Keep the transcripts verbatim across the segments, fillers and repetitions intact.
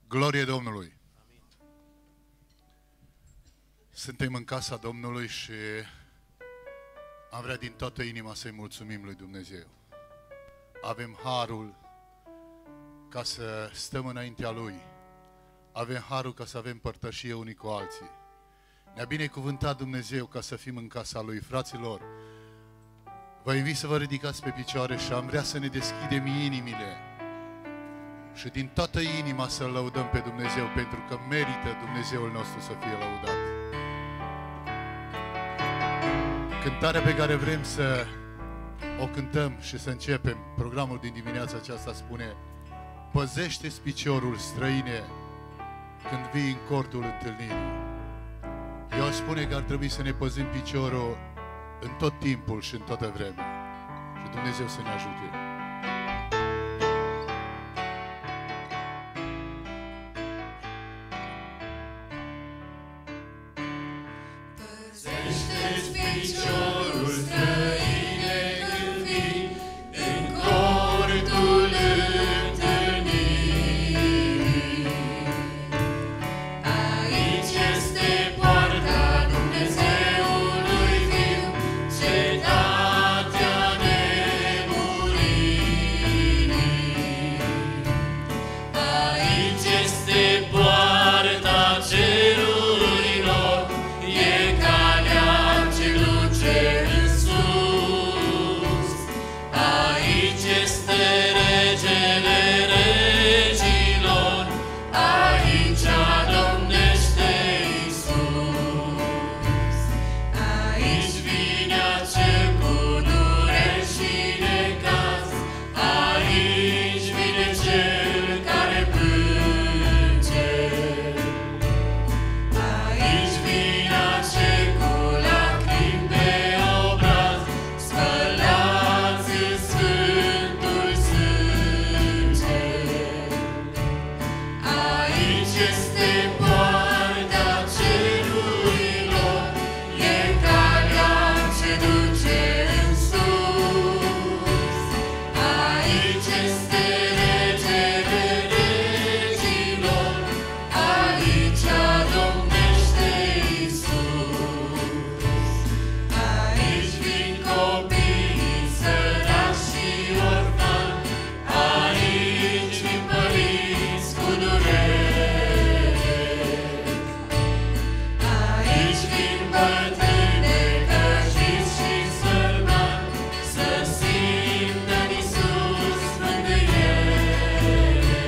Glorie Domnului! Suntem în casa Domnului și am vrea din toată inima să-i mulțumim lui Dumnezeu. Avem harul ca să stăm înaintea Lui. Avem harul ca să avem părtășie unii cu alții. Ne-a binecuvântat Dumnezeu ca să fim în casa Lui. Fraților, vă invit să vă ridicați pe picioare și am vrea să ne deschidem inimile și din toată inima să-L lăudăm pe Dumnezeu, pentru că merită Dumnezeul nostru să fie lăudat. Cântarea pe care vrem să o cântăm și să începem programul din dimineața aceasta spune: păzește-ți piciorul, străine, când vii în cortul întâlnirii. Eu aș spune că ar trebui să ne păzim piciorul în tot timpul și în toată vremea. Și Dumnezeu să ne ajute. Păzește-ți piciorul, străine, când vii în cortul întâlnirii. Aici este poarta Dumnezeului viu, cetatea nemuririi. Aici este poarta cerurilor, e calea ce duce în sus. Aici este regele regilor, aici domnește Iisus. Aici vine acel cu dureri și necaz, aici vine cel care plânge. Aici vine acel cu lacrimi pe obraz, spălați în Sfântul Sânge. Aici este poarta cerurilor, e calea ce duce în sus. Aici este regele regilor, aici domnește Iisus. Aici vin copiii săraci și orfani, aici vin părinți cu durere. Aici vin bătrâni necăjiți și sărmani, să simtă în Iisus mângâiere.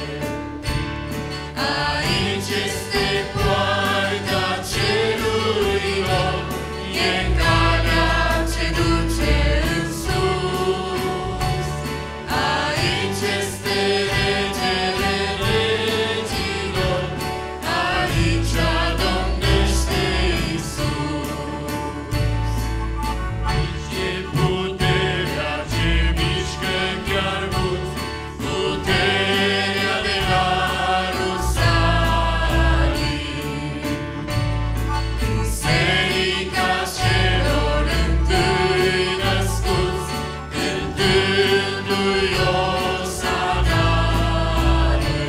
Aici este poarta cerurilor, e calea ce duce în sus. Aici este regele regilor, aici domnește Iisus. Aici e puterea ce mișcă chiar mulți, puterea de la Rusalim. Biserica celor întâi născuți, cântându-i osanare.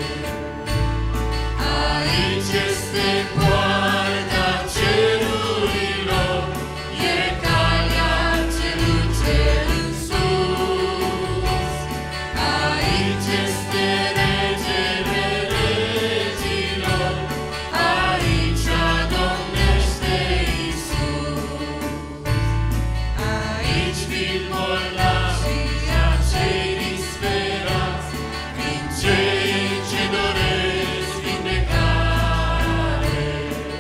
Aici este poarta cerurilor, e calea ce duce în sus. Aici este regele regilor, aici domnește Iisus. Aici vin bolnavii, acei disperați, vin cei ce doresc vindecare.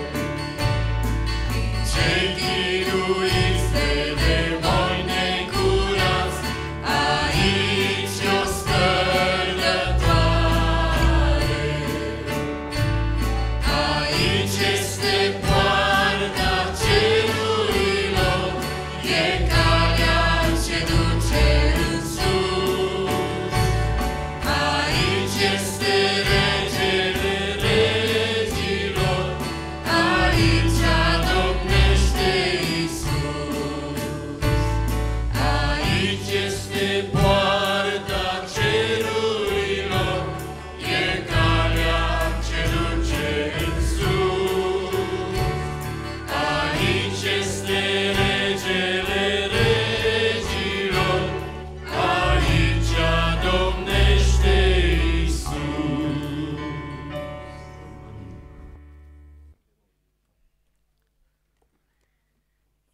Vin cei chinuiți de demoni necurați, aici e o scăldătoare. Aici este poarta cerurilor, e calea ce duce în sus. Aici este regele regilor, aici domnește Iisus. Aici este poarta cerurilor, e calea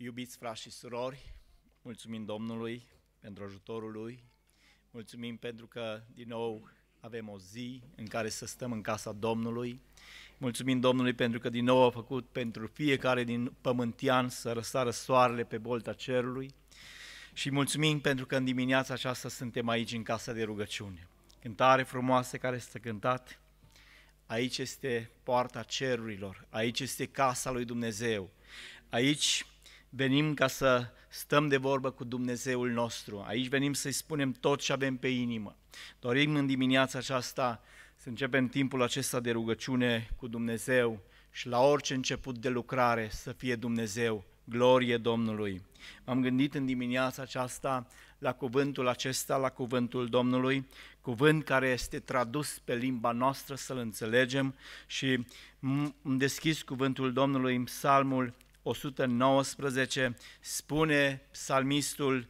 Iubiți frați și surori, mulțumim Domnului pentru ajutorul Lui, mulțumim pentru că din nou avem o zi în care să stăm în casa Domnului, mulțumim Domnului pentru că din nou a făcut pentru fiecare din pământian să răsară soarele pe bolta cerului și mulțumim pentru că în dimineața aceasta suntem aici în casa de rugăciune. Cântare frumoasă care este cântat, aici este poarta cerurilor, aici este casa lui Dumnezeu, aici venim ca să stăm de vorbă cu Dumnezeul nostru, aici venim să-i spunem tot ce avem pe inimă. Dorim în dimineața aceasta să începem timpul acesta de rugăciune cu Dumnezeu și la orice început de lucrare să fie Dumnezeu, glorie Domnului. M-am gândit în dimineața aceasta la cuvântul acesta, la cuvântul Domnului, cuvânt care este tradus pe limba noastră să-l înțelegem și îmi deschis cuvântul Domnului în Psalmul o sută nouăsprezece, spune psalmistul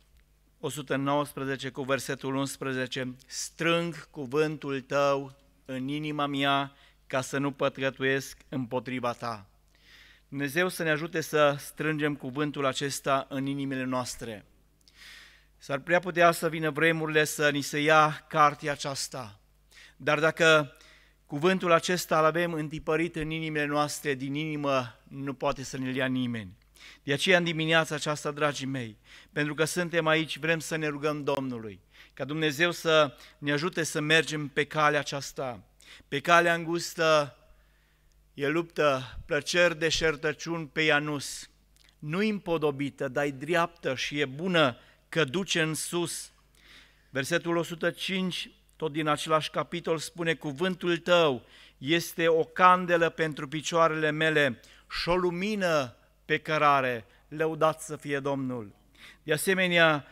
o sută nouăsprezece cu versetul unsprezece, strâng cuvântul tău în inima mea ca să nu pătrătuiesc împotriva ta. Dumnezeu să ne ajute să strângem cuvântul acesta în inimile noastre. S-ar prea putea să vină vremurile să ni se ia cartea aceasta, dar dacă cuvântul acesta îl avem întipărit în inimile noastre, din inimă nu poate să ne-l ia nimeni. De aceea în dimineața aceasta, dragii mei, pentru că suntem aici, vrem să ne rugăm Domnului, ca Dumnezeu să ne ajute să mergem pe calea aceasta, pe calea îngustă. E luptă, plăceri de șertăciuni pe Ianus, nu împodobită, dar e dreaptă și e bună, că duce în sus. Versetul o sută cinci, tot din același capitol, spune, cuvântul tău este o candelă pentru picioarele mele și o lumină pe cărare, lăudat să fie Domnul. De asemenea,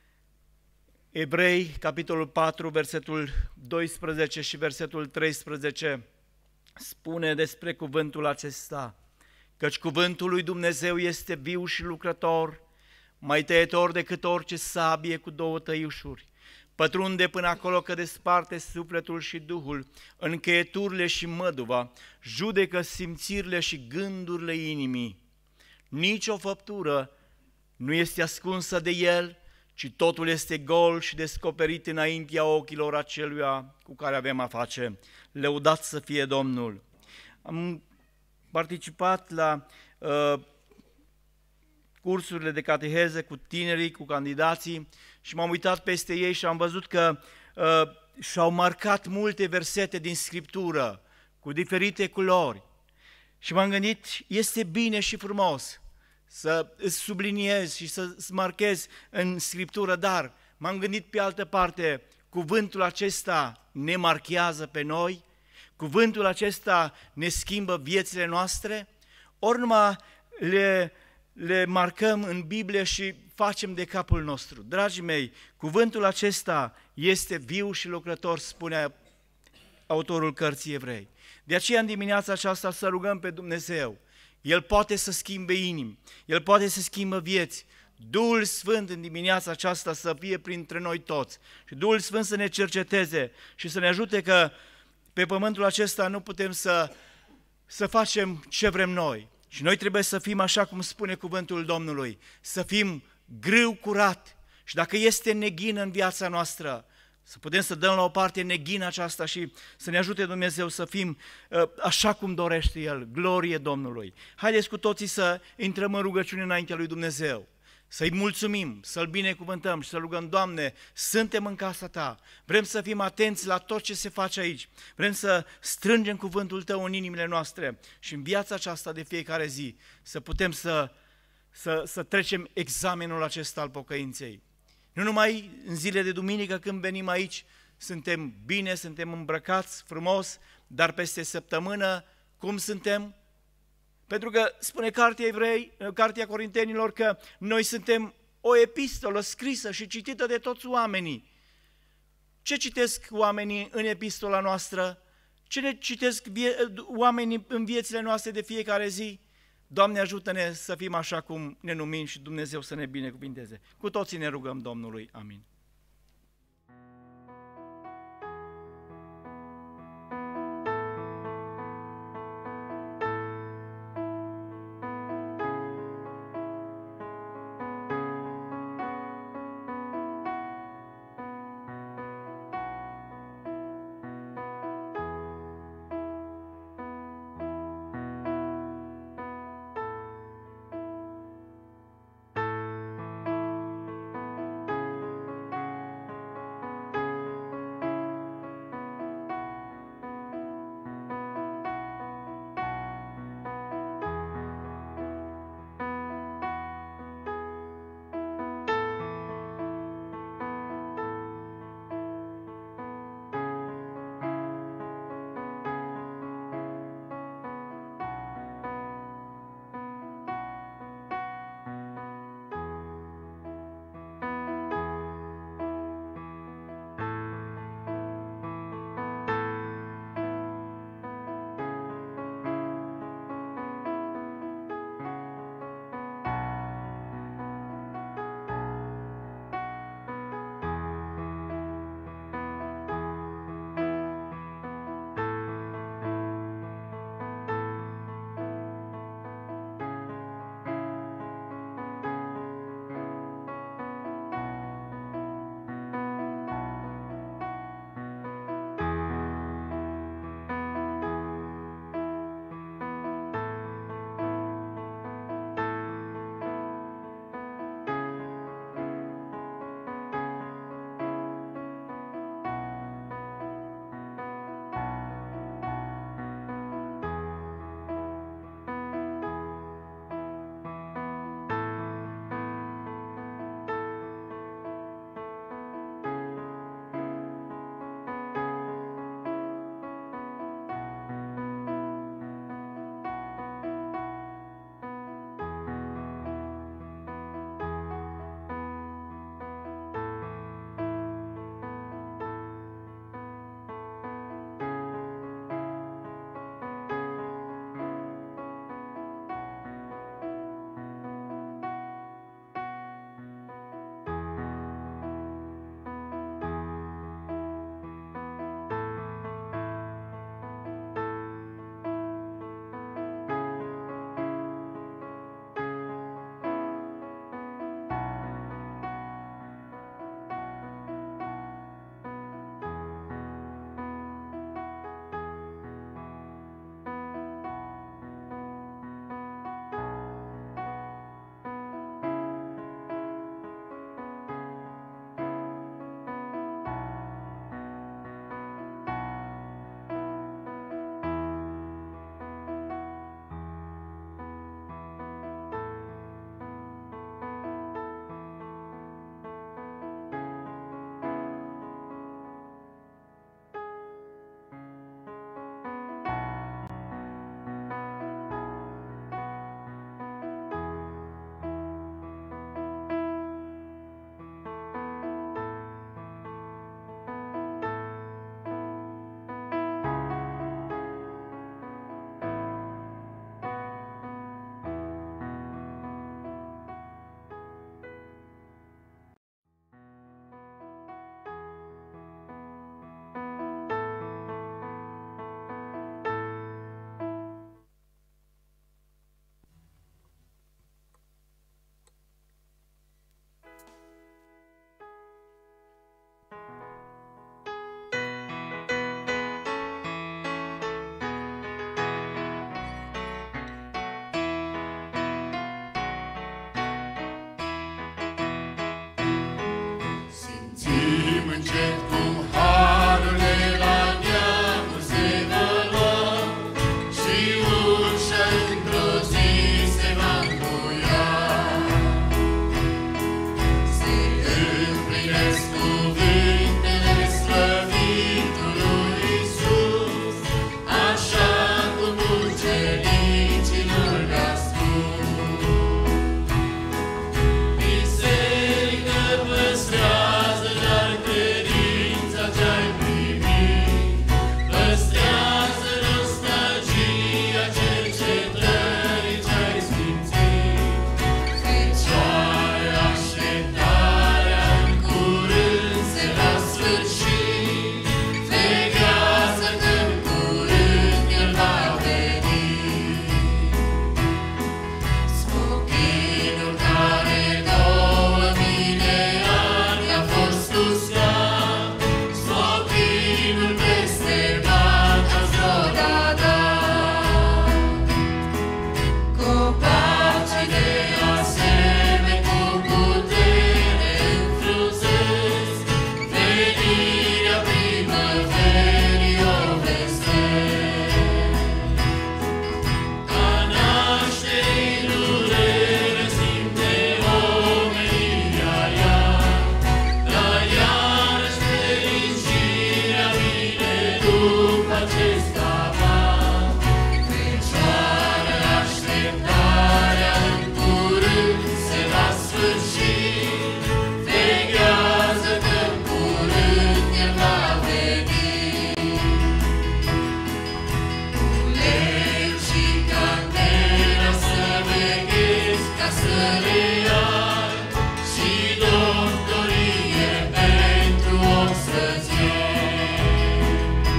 Evrei, capitolul patru, versetul doisprezece și versetul treisprezece, spune despre cuvântul acesta, căci cuvântul lui Dumnezeu este viu și lucrător, mai tăietor decât orice sabie cu două tăiușuri, pătrunde până acolo că desparte sufletul și duhul, încheieturile și măduva, judecă simțirile și gândurile inimii. Nici o făptură nu este ascunsă de el, ci totul este gol și descoperit înaintea ochilor aceluia cu care avem a face. Lăudat să fie Domnul! Am participat la uh, cursurile de cateheză cu tinerii, cu candidații și m-am uitat peste ei și am văzut că uh, și-au marcat multe versete din Scriptură cu diferite culori. Și m-am gândit, este bine și frumos să îți subliniezi și să îți marchezi în Scriptură, dar m-am gândit pe altă parte, cuvântul acesta ne marchează pe noi, cuvântul acesta ne schimbă viețile noastre, ori numai le, le marcăm în Biblie și facem de capul nostru. Dragii mei, cuvântul acesta este viu și lucrător, spune autorul cărții Evrei. De aceea în dimineața aceasta să rugăm pe Dumnezeu. El poate să schimbe inimi, El poate să schimbă vieți. Duhul Sfânt în dimineața aceasta să fie printre noi toți și Duhul Sfânt să ne cerceteze și să ne ajute că pe pământul acesta nu putem să, să facem ce vrem noi. Și noi trebuie să fim așa cum spune cuvântul Domnului, să fim grâu curat și dacă este neghină în viața noastră, să putem să dăm la o parte neghina aceasta și să ne ajute Dumnezeu să fim uh, așa cum dorește El, glorie Domnului. Haideți cu toții să intrăm în rugăciune înaintea lui Dumnezeu, să-i mulțumim, să-L binecuvântăm și să rugăm, Doamne, suntem în casa Ta, vrem să fim atenți la tot ce se face aici, vrem să strângem cuvântul Tău în inimile noastre și în viața aceasta de fiecare zi să putem să, să, să trecem examenul acesta al pocăinței. Nu numai în zile de duminică când venim aici, suntem bine, suntem îmbrăcați frumos, dar peste săptămână cum suntem? Pentru că spune Cartea Evrei, Cartea Corintenilor că noi suntem o epistolă scrisă și citită de toți oamenii. Ce citesc oamenii în epistola noastră? Ce ne citesc oamenii în viețile noastre de fiecare zi? Doamne, ajută-ne să fim așa cum ne numim și Dumnezeu să ne binecuvinteze. Cu toții ne rugăm Domnului. Amin. încet cum harul de la neamuri se va lua și ușa într-o zi se va încuia. Se împlinesc cuvintele slăvitului Iisus, așa cum ucenicilor le-a spus. Biserică, păstrează dar credința ce-ai primit, păstrează nostalgia cercetării ce-ai simțit. Fecioară, așteptarea în curând se va sfârși, veghează că în curând El va veni. Smochinul care două mii de ani a fost uscat, smochinul blestemat ați rodat. Copacii de asemeni cu putere înfrunzesc, venirea primăverii o vestesc. A nașterii durere simte omenirea iar, dar iarăși fericirea vine după acest avar. Fecioară, așteptarea în curând se va sfârși, veghează că în curând El va veni. Uleiul și candela să veghezi ca să le ai, și doctorie pentru ochi să-ți iei.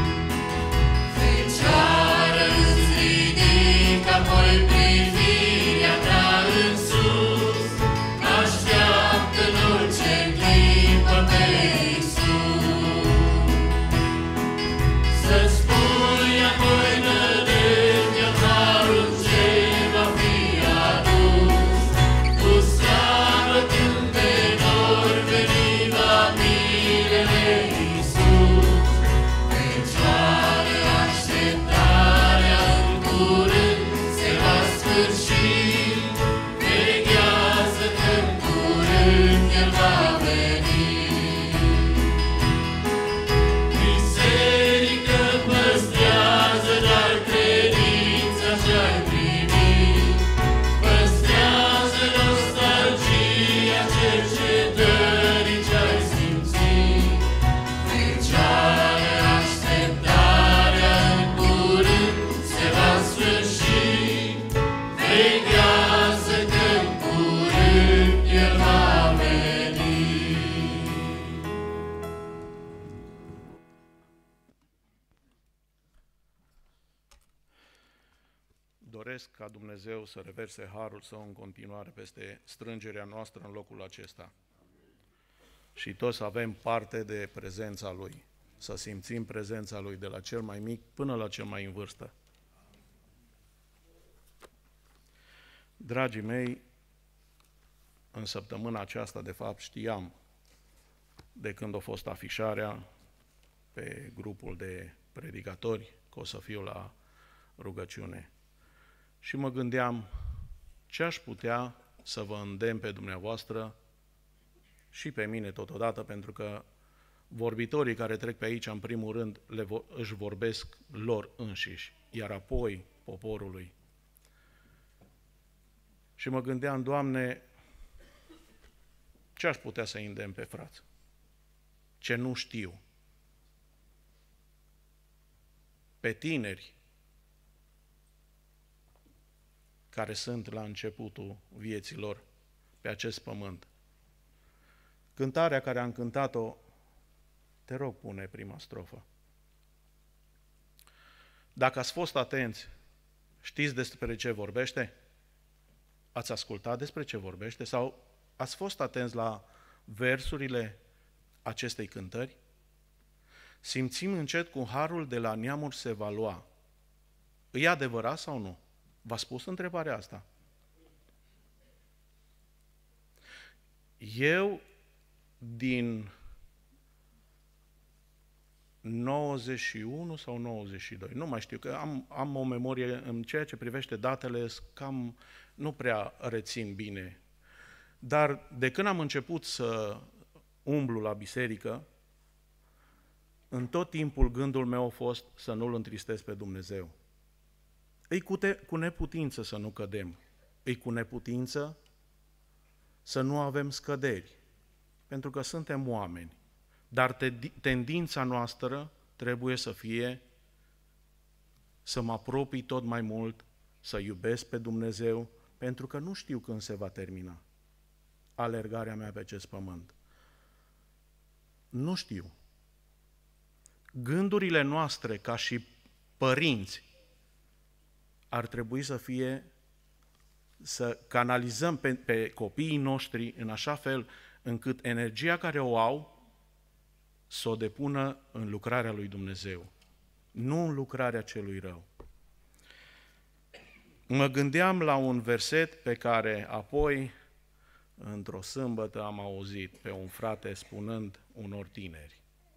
Fecioară, îți ridică apoi privirea ta în sus, așteaptă în orice clipă pe Iisus. Să-ți pui apoi nădejdea în harul ce va fi adus, cu slavă când de nori veni va mirele Iisus. Fecioară, așteptarea în curând se va sfârși, veghează că în curând El va veni. Biserică, păstrează dar credința ce-ai primit, păstrează nostalgia cercetării ce-ai simțit. Fecioară, așteptarea în curând se va sfârși, veghează că în curând El va veni. Doresc ca Dumnezeu să reverse harul Său în continuare peste strângerea noastră în locul acesta. Și toți să avem parte de prezența Lui, să simțim prezența Lui de la cel mai mic până la cel mai în vârstă. Dragii mei, în săptămâna aceasta, de fapt, știam de când a fost afișarea pe grupul de predicatori că o să fiu la rugăciune. Și mă gândeam ce aș putea să vă îndemn pe dumneavoastră și pe mine totodată, pentru că vorbitorii care trec pe aici, în primul rând, le vo- își vorbesc lor înșiși, iar apoi poporului. Și mă gândeam, Doamne, ce aș putea să îndemn pe frați? Ce nu știu? Pe tineri care sunt la începutul vieții lor pe acest pământ. Cântarea care am cântat-o, te rog, pune prima strofă. Dacă ați fost atenți, știți despre ce vorbește? Ați ascultat despre ce vorbește? Sau ați fost atenți la versurile acestei cântări? Simțim încet cum harul de la neamuri se va lua. E adevărat sau nu? V-ați spus întrebarea asta? Eu, din nouăzeci și unu sau nouăzeci și doi, nu mai știu, că am, am o memorie în ceea ce privește datele, cam nu prea rețin bine. Dar de când am început să umblu la biserică, în tot timpul gândul meu a fost să nu-L întristez pe Dumnezeu. Îi cu, te, cu neputință să nu cădem, îi cu neputință să nu avem scăderi, pentru că suntem oameni. Dar tendința noastră trebuie să fie să mă apropii tot mai mult, să iubesc pe Dumnezeu, pentru că nu știu când se va termina alergarea mea pe acest pământ. Nu știu. Gândurile noastre ca și părinți ar trebui să fie să canalizăm pe, pe copiii noștri în așa fel încât energia care o au să o depună în lucrarea lui Dumnezeu, nu în lucrarea celui rău. Mă gândeam la un verset pe care apoi, într-o sâmbătă, am auzit pe un frate spunând unor tineri.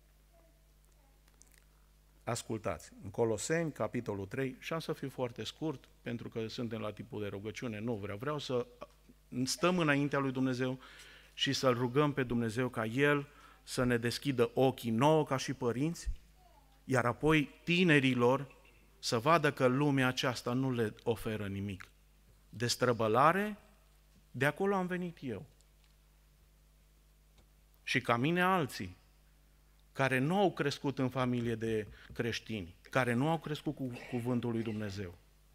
Ascultați, în Coloseni, capitolul trei, și am să fiu foarte scurt, pentru că suntem la tipul de rugăciune, nu vreau, vreau să stăm înaintea lui Dumnezeu și să-L rugăm pe Dumnezeu ca El să ne deschidă ochii nouă ca și părinți, iar apoi tinerilor să vadă că lumea aceasta nu le oferă nimic. Destrăbălare, de acolo am venit eu. Și ca mine alții, care nu au crescut în familie de creștini, care nu au crescut cu cuvântul lui Dumnezeu.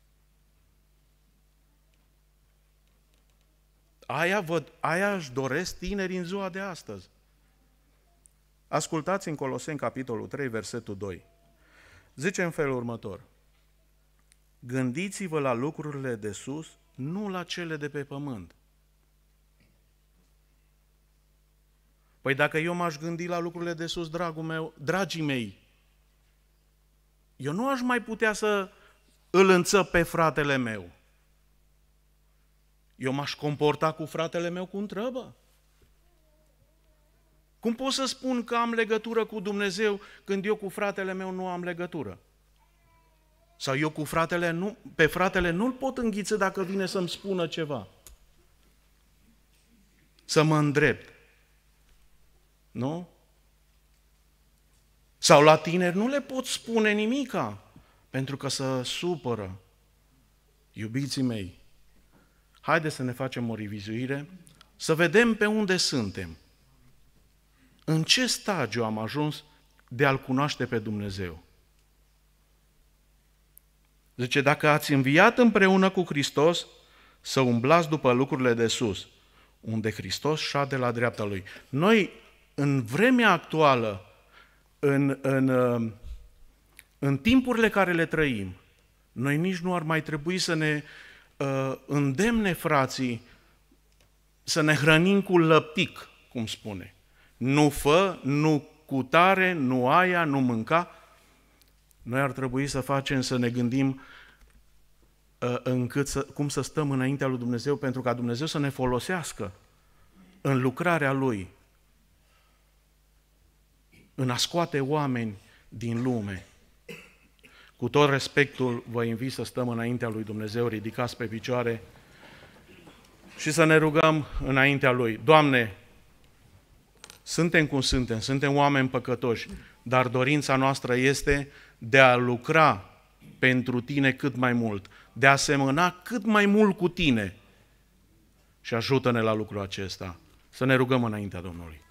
Aia, văd, aia își doresc tinerii în ziua de astăzi. Ascultați în Coloseni, capitolul trei, versetul doi. Zice în felul următor: gândiți-vă la lucrurile de sus, nu la cele de pe pământ. Păi dacă eu m-aș gândi la lucrurile de sus, dragul meu, dragii mei, eu nu aș mai putea să îl înțăp pe fratele meu. Eu m-aș comporta cu fratele meu cum trebuie. Cum pot să spun că am legătură cu Dumnezeu când eu cu fratele meu nu am legătură? Sau eu cu fratele nu, pe fratele nu-l pot înghiți dacă vine să-mi spună ceva. Să mă îndrept. Nu? Sau la tineri nu le pot spune nimica, pentru că se supără. Iubiții mei, haideți să ne facem o revizuire, să vedem pe unde suntem. În ce stadiu am ajuns de a-L cunoaște pe Dumnezeu? Zice, dacă ați înviat împreună cu Hristos, să umblați după lucrurile de sus, unde Hristos șade la dreapta Lui. Noi, în vremea actuală, în, în, în timpurile care le trăim, noi nici nu ar mai trebui să ne uh, îndemne frații să ne hrănim cu lăptic, cum spune. Nu fă, nu cutare, nu aia, nu mânca. Noi ar trebui să facem, să ne gândim uh, încât să, cum să stăm înaintea lui Dumnezeu, pentru ca Dumnezeu să ne folosească în lucrarea Lui, în a scoate oameni din lume. Cu tot respectul, vă invit să stăm înaintea lui Dumnezeu, ridicați pe picioare și să ne rugăm înaintea Lui. Doamne, suntem cum suntem, suntem oameni păcătoși, dar dorința noastră este de a lucra pentru Tine cât mai mult, de a semăna cât mai mult cu Tine. Și ajută-ne la lucrul acesta. Să ne rugăm înaintea Domnului.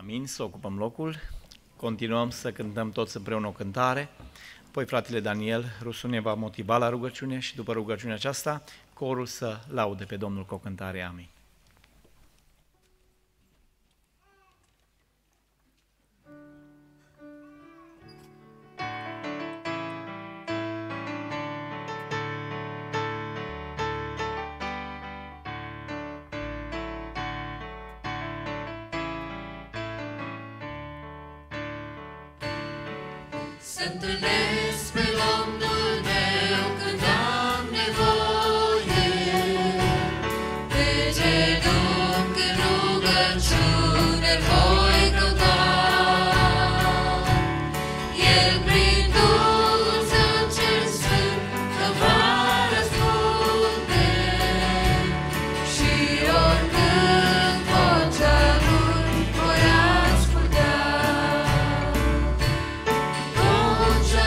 Amin, să ocupăm locul. Continuăm să cântăm toți împreună o cântare. Apoi fratele Daniel Rusu ne va motiva la rugăciune și după rugăciunea aceasta, corul să laude pe Domnul cu o cântare. Amin. Să întâlnesc pe Domnul meu când am nevoie, pe genunchi în rugăciune voi căuta. El prin Duhul Său cel Sfânt îmi va răspunde și oricând vocea Lui voi asculta. Vocea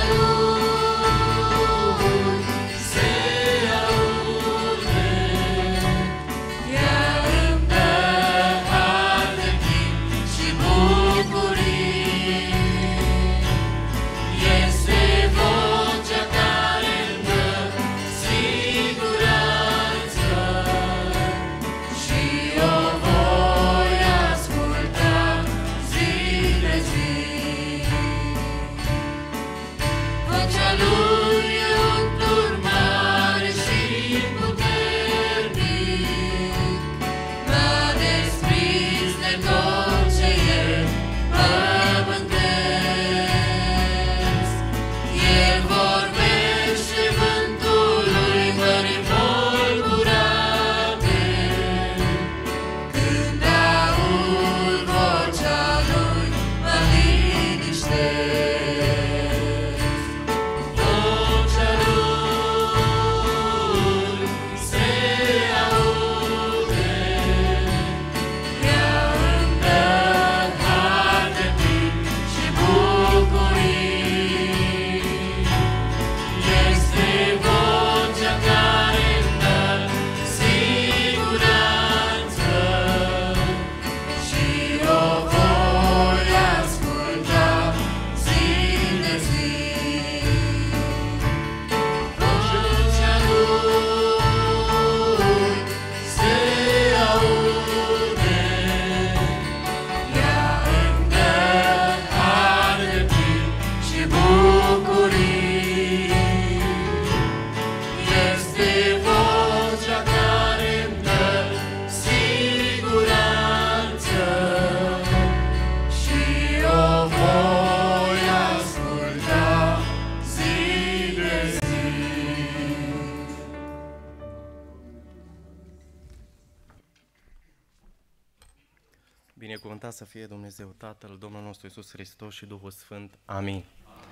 Binecuvântat să fie Dumnezeu Tatăl, Domnul nostru Iisus Hristos și Duhul Sfânt. Amin.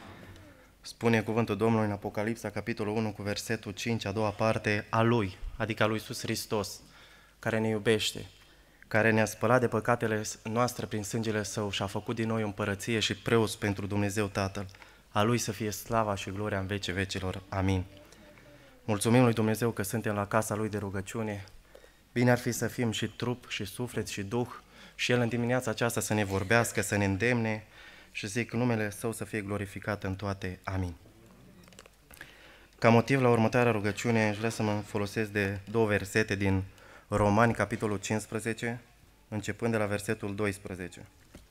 Spune cuvântul Domnului în Apocalipsa, capitolul unu, cu versetul cinci, a doua parte, a Lui, adică a Lui Iisus Hristos, care ne iubește, care ne-a spălat de păcatele noastre prin sângele Său și a făcut din noi o împărăție și preoți pentru Dumnezeu Tatăl. A Lui să fie slava și gloria în vecii vecilor. Amin. Mulțumim lui Dumnezeu că suntem la casa Lui de rugăciune. Bine ar fi să fim și trup, și suflet, și duh, și El în dimineața aceasta să ne vorbească, să ne îndemne și zic numele Său să fie glorificat în toate. Amin. Ca motiv la următoarea rugăciune aș vrea să mă folosesc de două versete din Romani, capitolul cincisprezece, începând de la versetul doisprezece.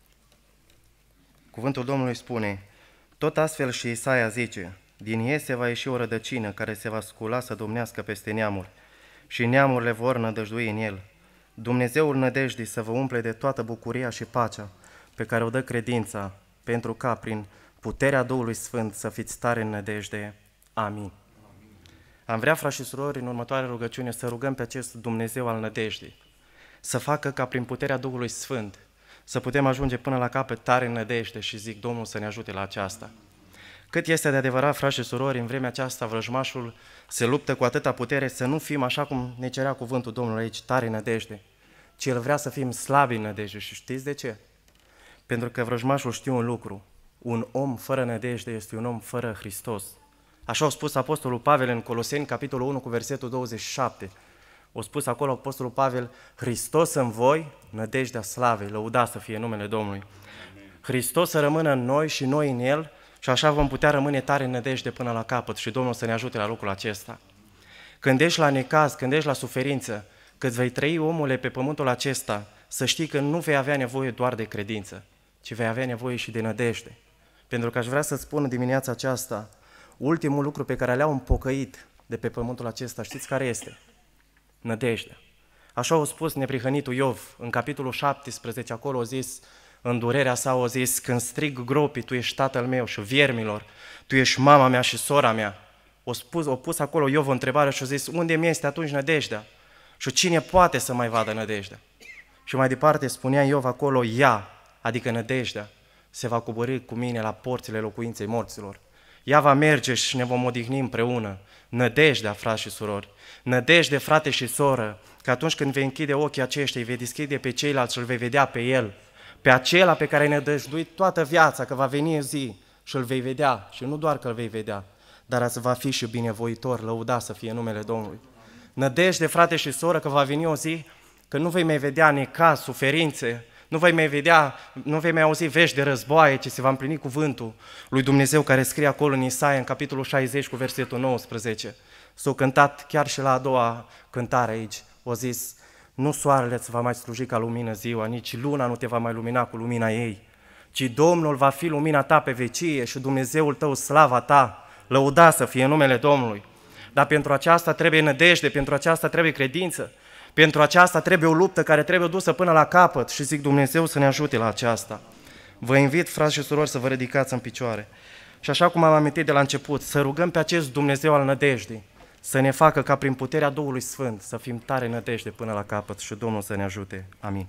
Cuvântul Domnului spune: tot astfel și Isaia zice: din Iese va ieși o rădăcină care se va scula să domnească peste neamuri și neamurile vor nădăjdui în el. Dumnezeul nădejdii să vă umple de toată bucuria și pacea pe care o dă credința, pentru ca prin puterea Duhului Sfânt să fiți tare în nădejde. Amin. Am vrea, frați și surori, în următoarea rugăciune să rugăm pe acest Dumnezeu al nădejdii, să facă ca prin puterea Duhului Sfânt să putem ajunge până la capăt tare în nădejde și zic Domnul să ne ajute la aceasta. Cât este de adevărat, frați și surori, în vremea aceasta vrăjmașul se luptă cu atâta putere să nu fim așa cum ne cerea cuvântul Domnului aici, tare în nădejde, ci El vrea să fim slabi în nădejde. Și știți de ce? Pentru că vrăjmașul știe un lucru: un om fără nădejde este un om fără Hristos. Așa a spus apostolul Pavel în Coloseni, capitolul unu, cu versetul douăzeci și șapte. O spus acolo Apostolul Pavel, Hristos în voi, nădejdea slavei, lăudat să fie numele Domnului. Hristos să rămână în noi și noi în El și așa vom putea rămâne tare în nădejde până la capăt și Domnul să ne ajute la lucrul acesta. Când ești la necaz, când ești la suferință, când vei trăi, omule, pe pământul acesta, să știi că nu vei avea nevoie doar de credință, ci vei avea nevoie și de nădejde. Pentru că aș vrea să-ți spun în dimineața aceasta, ultimul lucru pe care le-au împocăit de pe pământul acesta, știți care este? Nădejdea. Așa a spus neprihănitul Iov, în capitolul șaptesprezece, acolo a zis, în durerea sa a zis, când strig gropii, tu ești tatăl meu și viermilor, tu ești mama mea și sora mea. O spus, o pus acolo Iov o întrebare și a zis, unde mi este atunci nădejdea? Și cine poate să mai vadă nădejdea? Și mai departe spunea Iov acolo, ea, adică nădejdea, se va coborî cu mine la porțile locuinței morților. Ea va merge și ne vom odihni împreună. Nădejdea, frați și surori, nădejde, frate și soră, că atunci când vei închide ochii aceștia, îi vei deschide pe ceilalți și îl vei vedea pe el, pe acela pe care ai nădăjduit toată viața, că va veni o zi și îl vei vedea, și nu doar că îl vei vedea, dar ați va fi și binevoitor, lăudat să fie numele Domnului. Nădejde, frate și soră, că va veni o zi că nu vei mai vedea necaz, suferințe, nu vei mai vedea, nu vei mai auzi vești de războaie, ci se va împlini cuvântul lui Dumnezeu care scrie acolo în Isaia, în capitolul șaizeci, cu versetul nouăsprezece. S-o cântat chiar și la a doua cântare aici. O zis, nu soarele îți va mai sluji ca lumină ziua, nici luna nu te va mai lumina cu lumina ei, ci Domnul va fi lumina ta pe vecie și Dumnezeul tău slava ta, lăuda să fie numele Domnului. Dar pentru aceasta trebuie nădejde, pentru aceasta trebuie credință, pentru aceasta trebuie o luptă care trebuie dusă până la capăt și zic Dumnezeu să ne ajute la aceasta. Vă invit, frați și surori, să vă ridicați în picioare. Și așa cum am amintit de la început, să rugăm pe acest Dumnezeu al nădejdii, să ne facă ca prin puterea Duhului Sfânt să fim tare nădejde până la capăt și Domnul să ne ajute. Amin.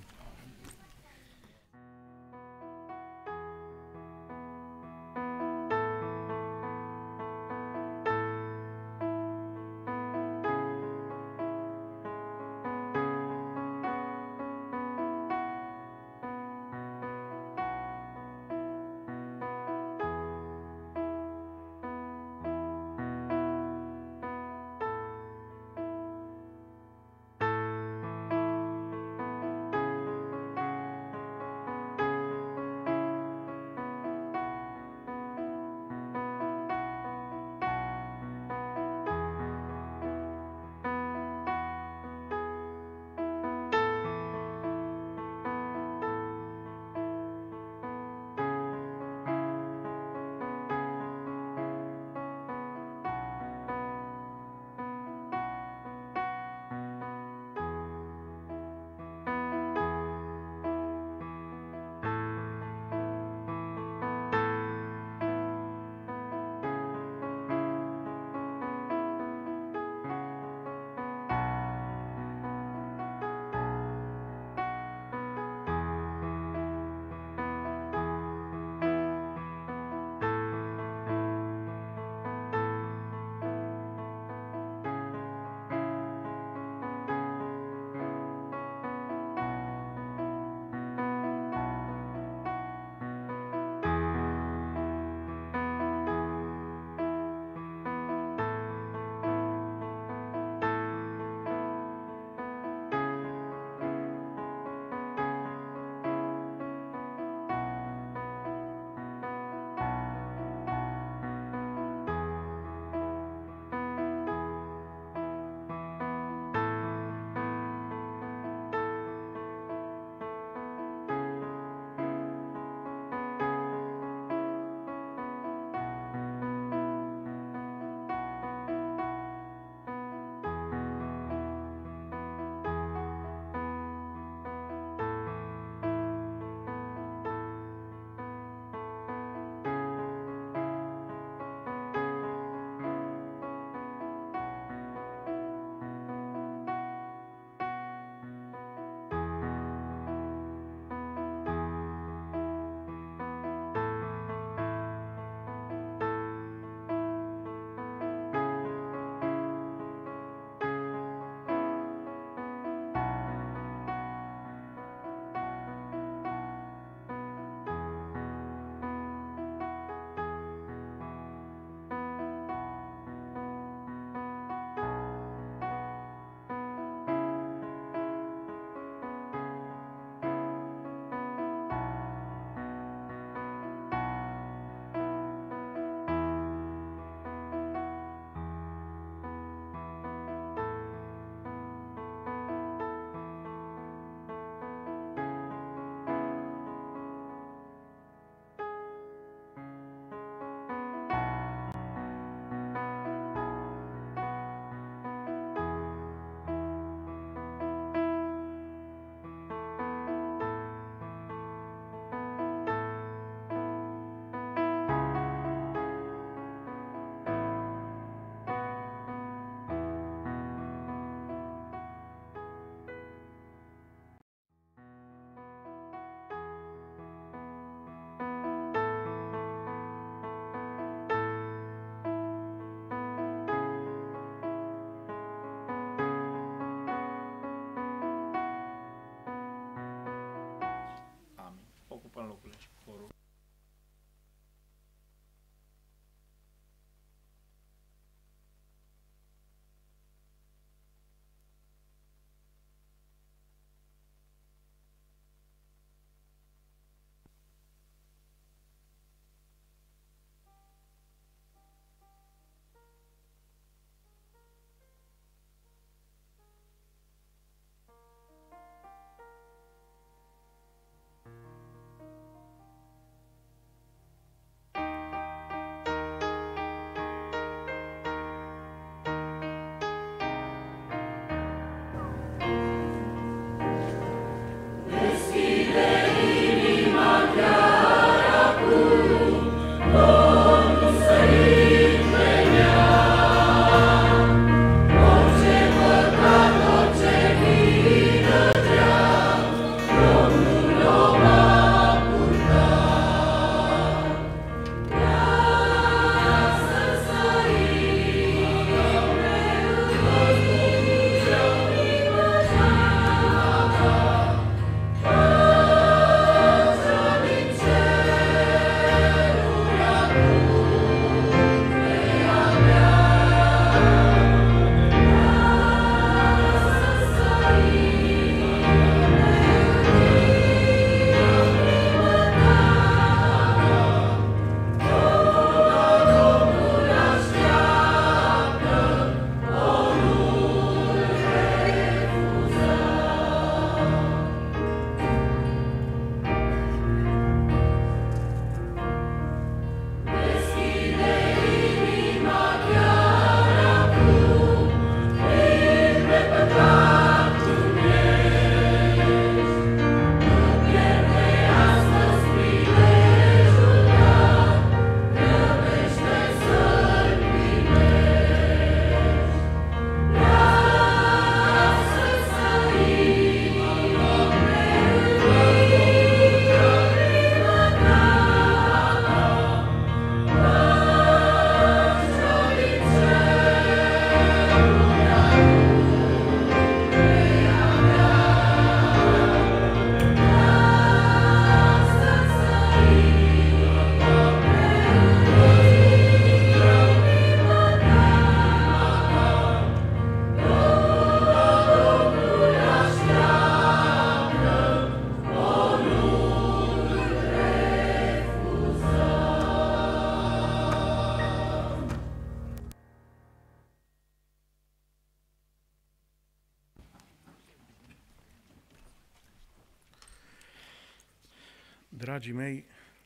Dragii mei,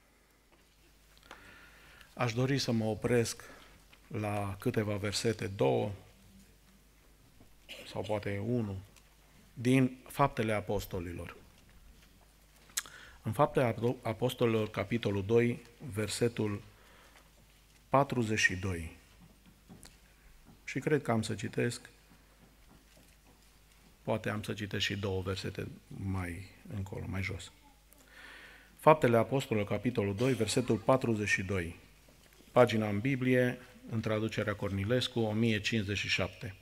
aș dori să mă opresc la câteva versete, două sau poate unul, din Faptele Apostolilor. În Faptele Apostolilor, capitolul doi, versetul patruzeci și doi. Și cred că am să citesc, poate am să citesc și două versete mai încolo, mai jos. Faptele Apostolilor, capitolul doi, versetul patruzeci și doi. Pagina în Biblie, în traducerea Cornilescu, o mie cincizeci și șapte.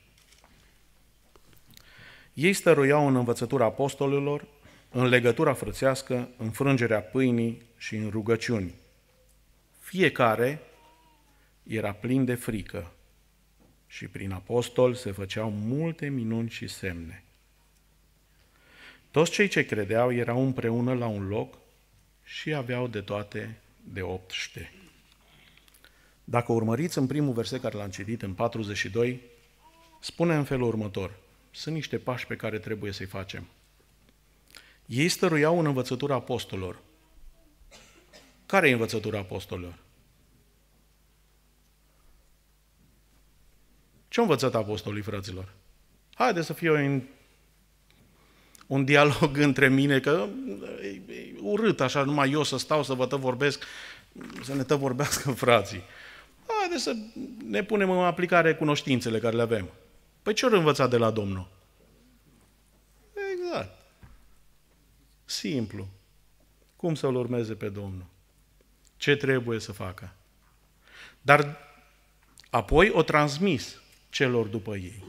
Ei stăruiau în învățătura apostolilor, în legătura frățească, în frângerea pâinii și în rugăciuni. Fiecare era plin de frică și prin apostol se făceau multe minuni și semne. Toți cei ce credeau erau împreună la un loc și aveau de toate de optsprezece. Dacă urmăriți în primul verset care l-am citit, în patruzeci și doi, spune în felul următor. Sunt niște pași pe care trebuie să-i facem. Ei stăruiau în învățătura apostolilor. Care e învățătura apostolilor? Ce-au învățat apostolii, fraților? Haideți să fie un, un dialog între mine, că e, e urât așa, numai eu să stau, să vă tot vorbesc, să ne tot vorbească frații. Haideți să ne punem în aplicare cunoștințele care le avem. Păi ce-ori învățat de la Domnul? Exact. Simplu. Cum să-L urmeze pe Domnul? Ce trebuie să facă? Dar apoi o transmis celor după ei.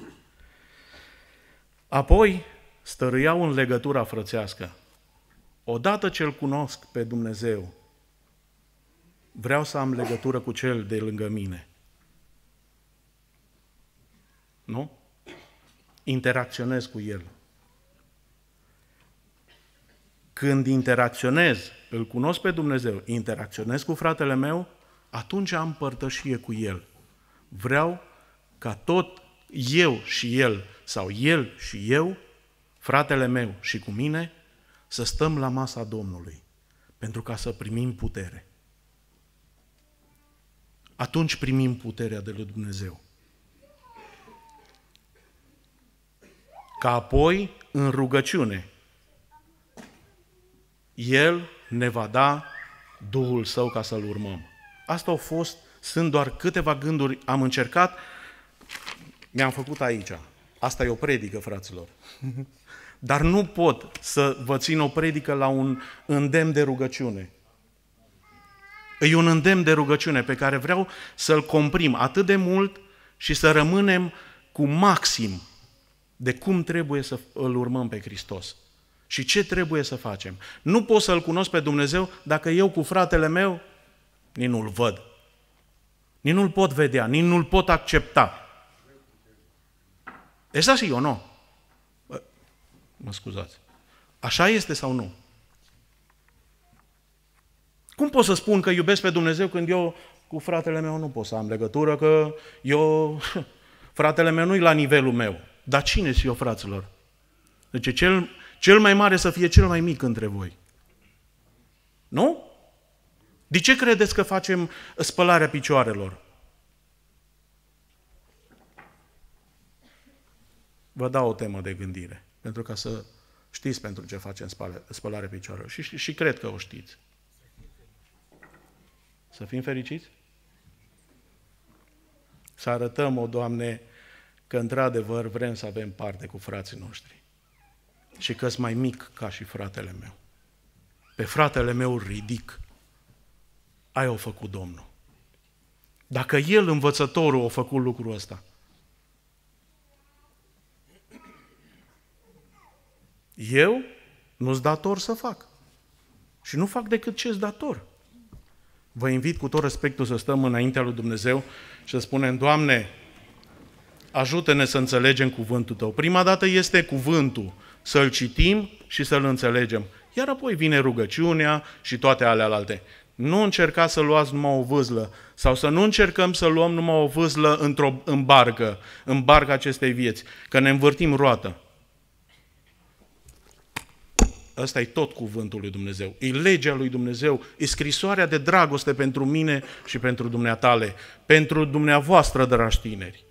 Apoi stăruiau în legătura frățească. Odată ce-L cunosc pe Dumnezeu, vreau să am legătură cu Cel de lângă mine. Nu? Interacționez cu El. Când interacționez, îl cunosc pe Dumnezeu, interacționez cu fratele meu, atunci am părtășie cu El. Vreau ca tot eu și El, sau El și eu, fratele meu și cu mine, să stăm la masa Domnului, pentru ca să primim putere. Atunci primim puterea de lui Dumnezeu. Ca apoi, în rugăciune, El ne va da Duhul Său ca să-L urmăm. Asta au fost, sunt doar câteva gânduri, am încercat, mi-am făcut aici. Asta e o predică, fraților. Dar nu pot să vă țin o predică la un îndemn de rugăciune. E un îndemn de rugăciune pe care vreau să-l comprim atât de mult și să rămânem cu maxim de cum trebuie să îl urmăm pe Hristos. Și ce trebuie să facem. Nu pot să-L cunosc pe Dumnezeu dacă eu cu fratele meu nici nu-L văd. Nici nu-L pot vedea, nici nu-L pot accepta. Exact și eu, nu? Mă scuzați. Așa este sau nu? Cum pot să spun că iubesc pe Dumnezeu când eu cu fratele meu nu pot să am legătură, că eu, fratele meu nu-i la nivelul meu. Dar cine sunt eu, fraților? Deci cel, cel mai mare să fie cel mai mic între voi. Nu? De ce credeți că facem spălarea picioarelor? Vă dau o temă de gândire, pentru ca să știți pentru ce facem spălarea picioarelor. Și, și, și cred că o știți. Să fim fericiți? Să arătăm, o Doamne, că într-adevăr vrem să avem parte cu frații noștri. Și că-s mai mic ca și fratele meu. Pe fratele meu ridic. Aia o făcut Domnul. Dacă El, învățătorul, a făcut lucrul ăsta, eu nu-s dator să fac. Și nu fac decât ce-s dator. Vă invit cu tot respectul să stăm înaintea lui Dumnezeu și să spunem, Doamne, ajută-ne să înțelegem cuvântul Tău. Prima dată este cuvântul, să-l citim și să-l înțelegem. Iar apoi vine rugăciunea și toate alealte. Nu încercați să luați numai o vâzlă sau să nu încercăm să luăm numai o vâzlă într-o în barcă, în barca acestei vieți, că ne învârtim roată. ăsta e tot cuvântul lui Dumnezeu, e legea lui Dumnezeu, e scrisoarea de dragoste pentru mine și pentru dumneatale, pentru dumneavoastră, dragi tineri.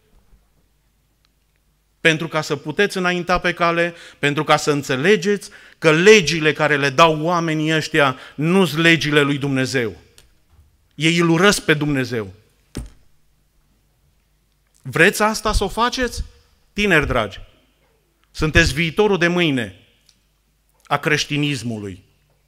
Pentru ca să puteți înainta pe cale, pentru ca să înțelegeți că legile care le dau oamenii ăștia nu sunt legile lui Dumnezeu. Ei îl urăsc pe Dumnezeu. Vreți asta să o faceți? Tineri dragi, sunteți viitorul de mâine a creștinismului.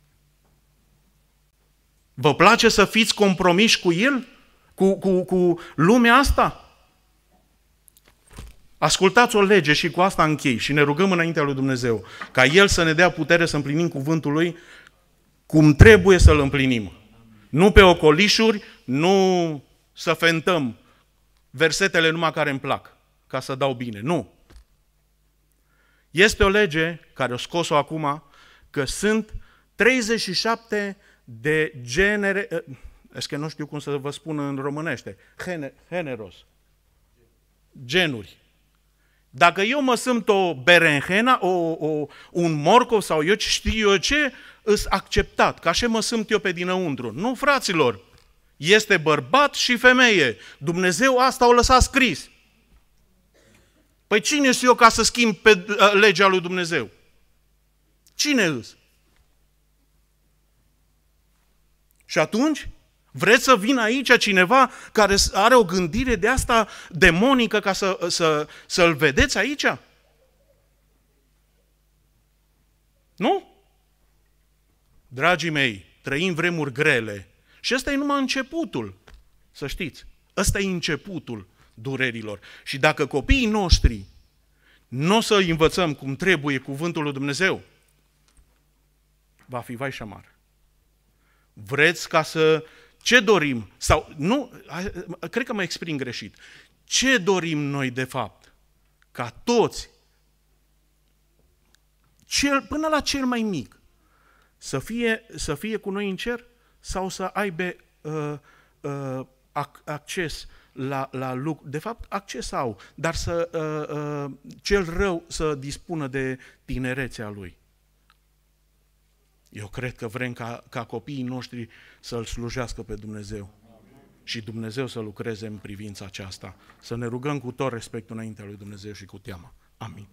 Vă place să fiți compromiși cu el? Cu, cu, cu lumea asta? Ascultați o lege și cu asta închei și ne rugăm înaintea lui Dumnezeu ca El să ne dea putere să împlinim cuvântul Lui cum trebuie să-L împlinim. Nu pe ocolișuri, nu să fentăm versetele numai care îmi plac, ca să dau bine. Nu. Este o lege care o scos-o acum, că sunt treizeci și șapte de genere, es că nu știu cum să vă spun în românește, generos, genuri. Dacă eu mă simt o berenjena, o, o, un morcov sau eu știu eu ce, îs acceptat, ca așa mă simt eu pe dinăuntru. Nu, fraților, este bărbat și femeie. Dumnezeu asta o lăsat scris. Păi cine sunt eu ca să schimb pe legea lui Dumnezeu? Cine îs? Și atunci, vreți să vină aici cineva care are o gândire de asta demonică ca să, să, să-l vedeți aici? Nu? Dragii mei, trăim vremuri grele și ăsta e numai începutul, să știți. Ăsta e începutul durerilor. Și dacă copiii noștri nu o să învățăm cum trebuie cuvântul lui Dumnezeu, va fi vai și amar. Vreți ca să... Ce dorim? Sau, nu, cred că mă exprim greșit. Ce dorim noi de fapt? Ca toți, cel, până la cel mai mic, să fie, să fie cu noi în cer sau să aibă uh, uh, acces la, la lucruri. De fapt, acces au, dar să uh, uh, cel rău să dispună de tinerețea lui. Eu cred că vrem ca, ca copiii noștri să-L slujească pe Dumnezeu și Dumnezeu să lucreze în privința aceasta. Să ne rugăm cu tot respectul înaintea lui Dumnezeu și cu teamă. Amin.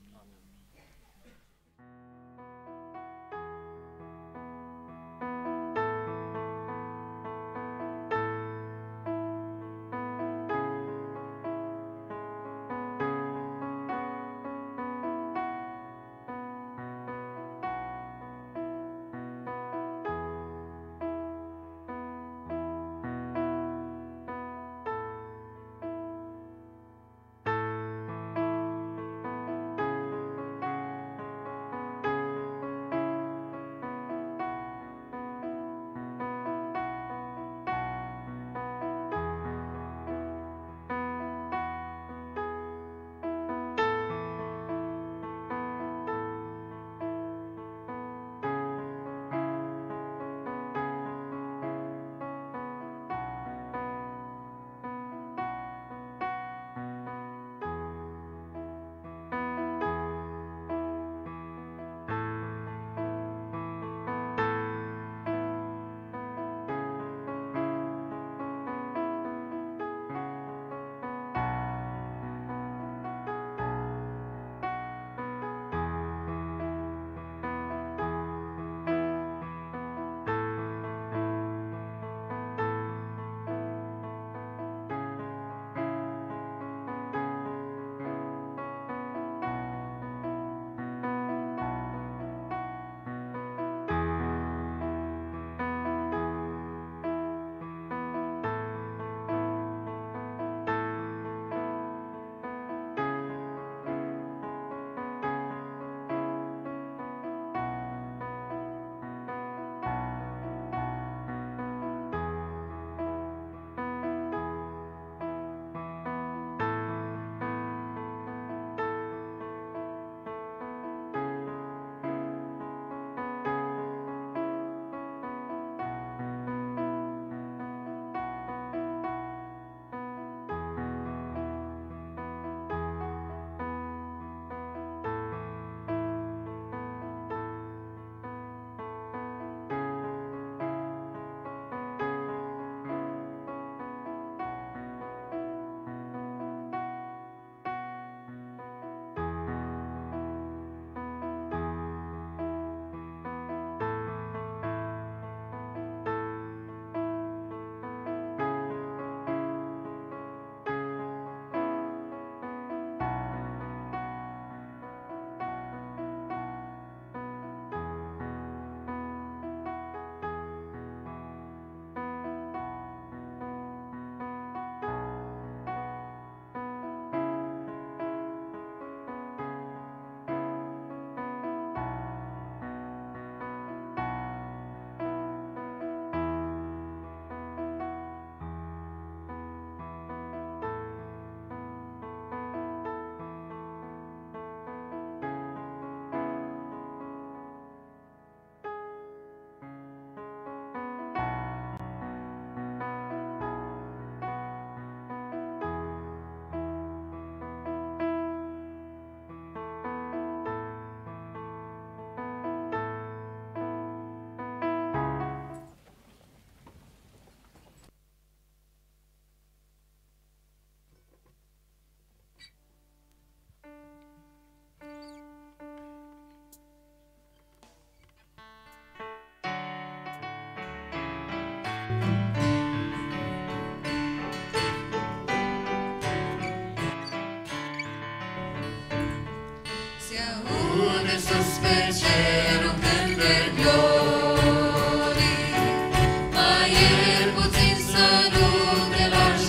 sus pe cerul când de glorii. Mai e puțin să nu te lași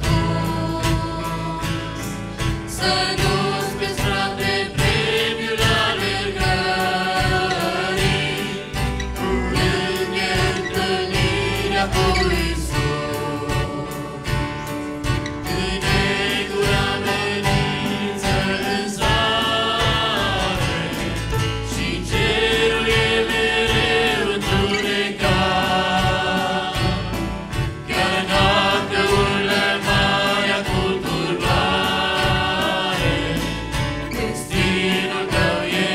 răpus, să nu-ți pierzi, frate, premiul alergării. Curând e întâlnirea cu Iisus, când negul amenință în soare și cerul e mereu întunecat. Chiar dacă urlă marea cu turbare, destinul tău e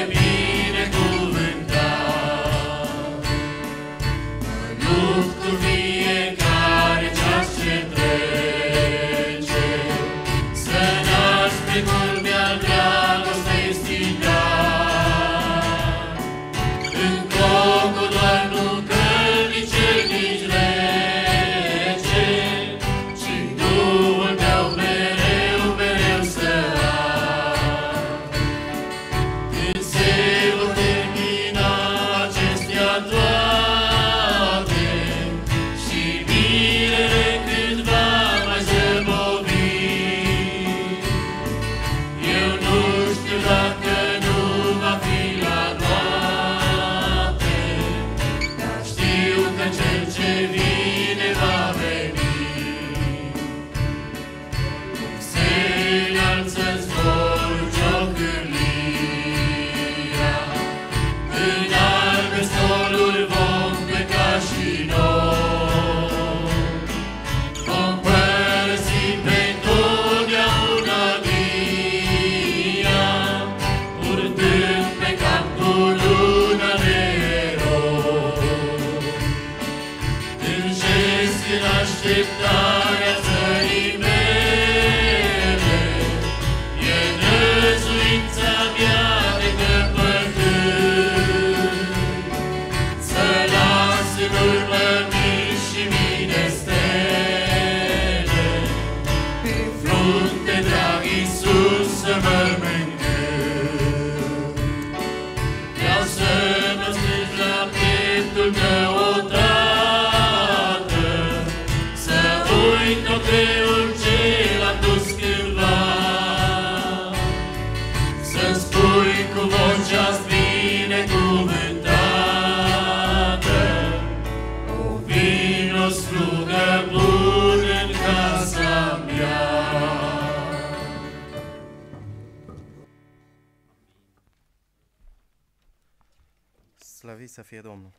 binecuvântat. Mă lupt cu fiecare ceas ce trece, să nasc pe culmea dragostei stingat. În cocul doar nu călnice, nici rece, și Duhul tău mereu, mereu să ard. Când se vor termina acestea toate și mirele cândva mai zăbovi, eu nu știu dacă nu va fi la noapte, dar știu că cel ce vine va veni. Cum se înalță zborul ciocârlia, în albe stoluri vom pleca și noi. Vom părăsi pe totdeauna via, purtând pe cap cu luna de eroi. În gest, în așteptarea țării mele, e năzuința mea de căpătând, să las în urmă mii și mii de stele, pe frunte, drag Iisus, să mă mângâi. Vreau să mă strâng la pieptul tău odată, să uit tot greul ce l-am dus cândva, să-mi spui cu vocea-ți binecuvântată: o vino, slugă bun, în casa mea. Slăvit să fie Domnul!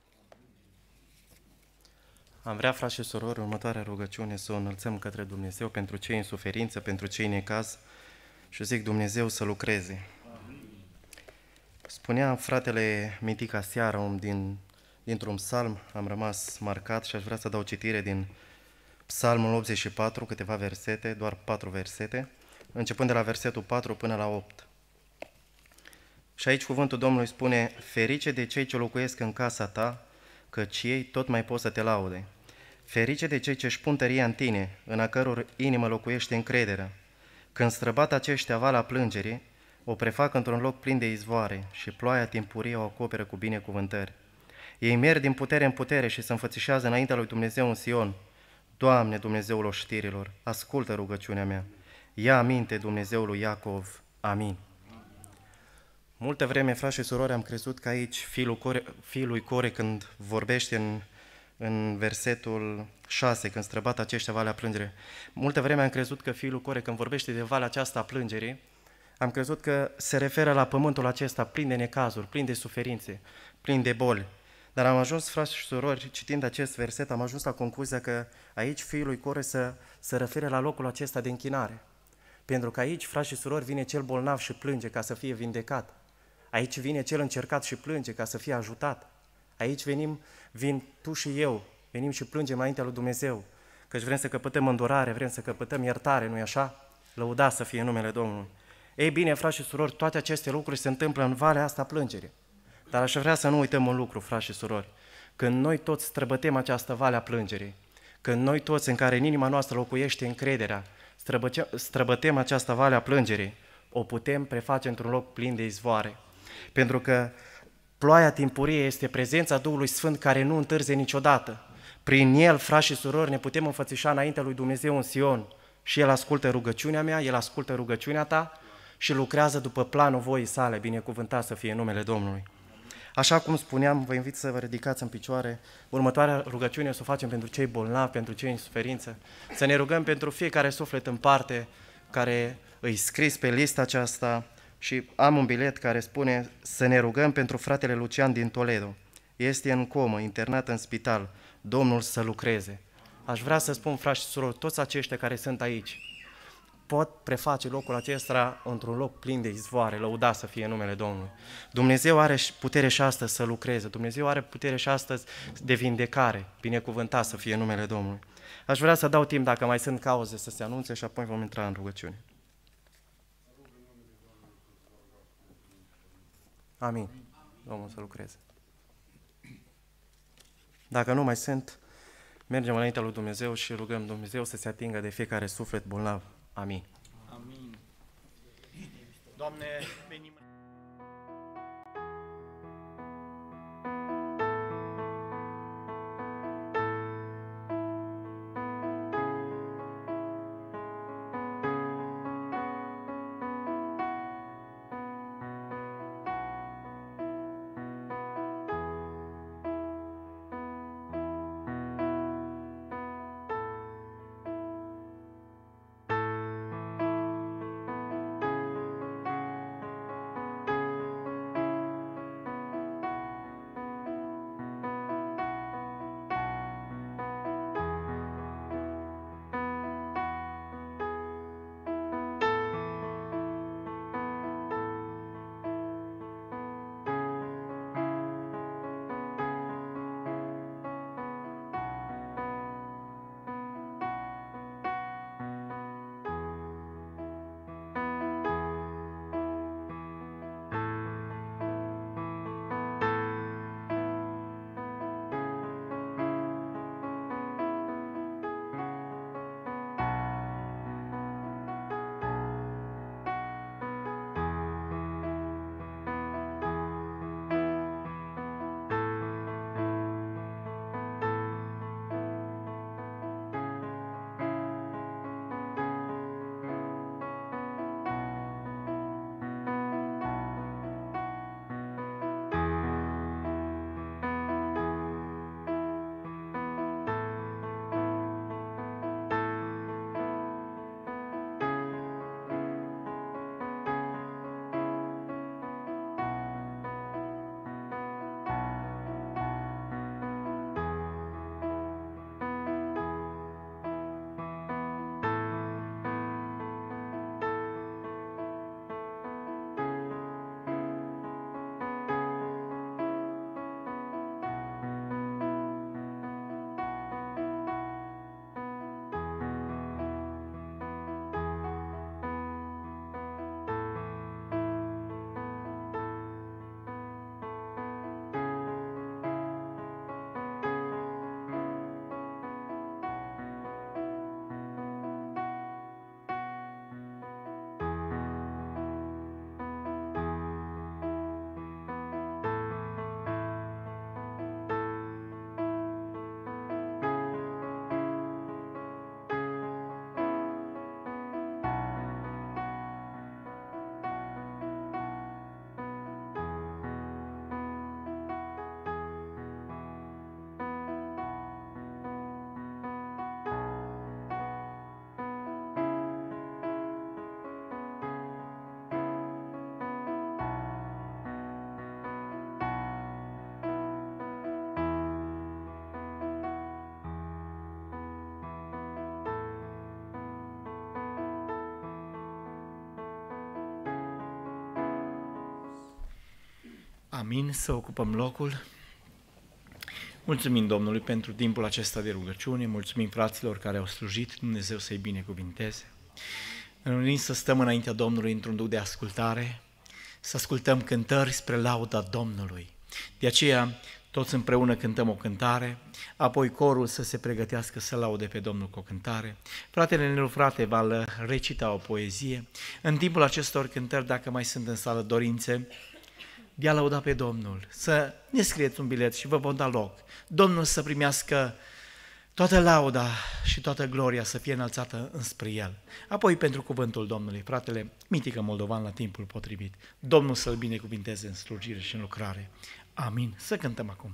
Am vrea, frați și surori, următoarea rugăciune să o înălțăm către Dumnezeu pentru cei în suferință, pentru cei în necaz, și zic Dumnezeu să lucreze. Spunea fratele Mitica seară un din, dintr-un psalm, am rămas marcat și aș vrea să dau citire din psalmul optzeci și patru, câteva versete, doar patru versete, începând de la versetul patru până la opt. Și aici cuvântul Domnului spune: ferice de cei ce locuiesc în casa ta, căci ei tot mai pot să te laude. Ferice de cei ce își pun tăria în tine, în a căror inimă locuiește încrederea. Când străbat aceștia vala plângerii, o prefac într-un loc plin de izvoare și ploaia timpurie o acoperă cu binecuvântări. Ei merg din putere în putere și se înfățișează înaintea lui Dumnezeu în Sion. Doamne, Dumnezeul oștirilor, ascultă rugăciunea mea. Ia aminte, Dumnezeul lui Iacov. Amin. Multă vreme, frați și surori, am crezut că aici fiul, Core, fiul lui Core, când vorbește în, în versetul șase, când străbat aceștia valea plângere, multă vreme am crezut că fiul lui Core, când vorbește de valea aceasta a plângerii, am crezut că se referă la pământul acesta plin de necazuri, plin de suferințe, plin de boli. Dar am ajuns, frați și surori, citind acest verset, am ajuns la concluzia că aici fiul lui Core se, se referă la locul acesta de închinare. Pentru că aici, frați și surori, vine cel bolnav și plânge ca să fie vindecat. Aici vine cel încercat și plânge ca să fie ajutat. Aici venim, vin tu și eu, venim și plângem înaintea lui Dumnezeu, căci vrem să căpătăm îndurare, vrem să căpătăm iertare, nu-i așa? Lăudați să fie numele Domnului. Ei bine, frați și surori, toate aceste lucruri se întâmplă în valea asta plângerii. Dar aș vrea să nu uităm un lucru, frați și surori. Când noi toți străbătem această vale a plângerii, când noi toți în care în inima noastră locuiește încrederea, străbătem această vale a plângerii, o putem preface într-un loc plin de izvoare. pentru că ploaia timpurie este prezența Duhului Sfânt care nu întârzie niciodată. Prin El, frați și surori, ne putem înfățișa înaintea lui Dumnezeu în Sion și El ascultă rugăciunea mea, El ascultă rugăciunea ta și lucrează după planul voii sale, binecuvântat să fie numele Domnului. Așa cum spuneam, vă invit să vă ridicați în picioare. Următoarea rugăciune o să o facem pentru cei bolnavi, pentru cei în suferință. Să ne rugăm pentru fiecare suflet în parte care îi scris pe lista aceasta și am un bilet care spune să ne rugăm pentru fratele Lucian din Toledo. Este în comă, internat în spital. Domnul să lucreze. Aș vrea să spun, frați și surori, toți aceștia care sunt aici pot preface locul acesta într-un loc plin de izvoare, lăudat să fie numele Domnului. Dumnezeu are putere și astăzi să lucreze, Dumnezeu are putere și astăzi de vindecare, binecuvântat să fie numele Domnului. Aș vrea să dau timp dacă mai sunt cauze să se anunțe și apoi vom intra în rugăciune. Amin. Domnul să lucreze. Dacă nu mai sunt, mergem înaintea lui Dumnezeu și rugăm Dumnezeu să se atingă de fiecare suflet bolnav. Amin. Amin. Doamne, venim. Amin, să ocupăm locul. Mulțumim Domnului pentru timpul acesta de rugăciune, mulțumim fraților care au slujit, Dumnezeu să-i binecuvinteze. Înainte să stăm înaintea Domnului într-un duh de ascultare, să ascultăm cântări spre lauda Domnului. De aceea, toți împreună cântăm o cântare, apoi corul să se pregătească să laude pe Domnul cu o cântare. Fratele Nelu Frate va recita o poezie. În timpul acestor cântări, dacă mai sunt în sală dorințe, de a lăuda pe Domnul, să ne scrieți un bilet și vă vom da loc. Domnul să primească toată lauda și toată gloria să fie înălțată înspre El. Apoi pentru cuvântul Domnului, fratele Mitică Moldovan la timpul potrivit. Domnul să-l binecuvinteze în slujire și în lucrare. Amin. Să cântăm acum.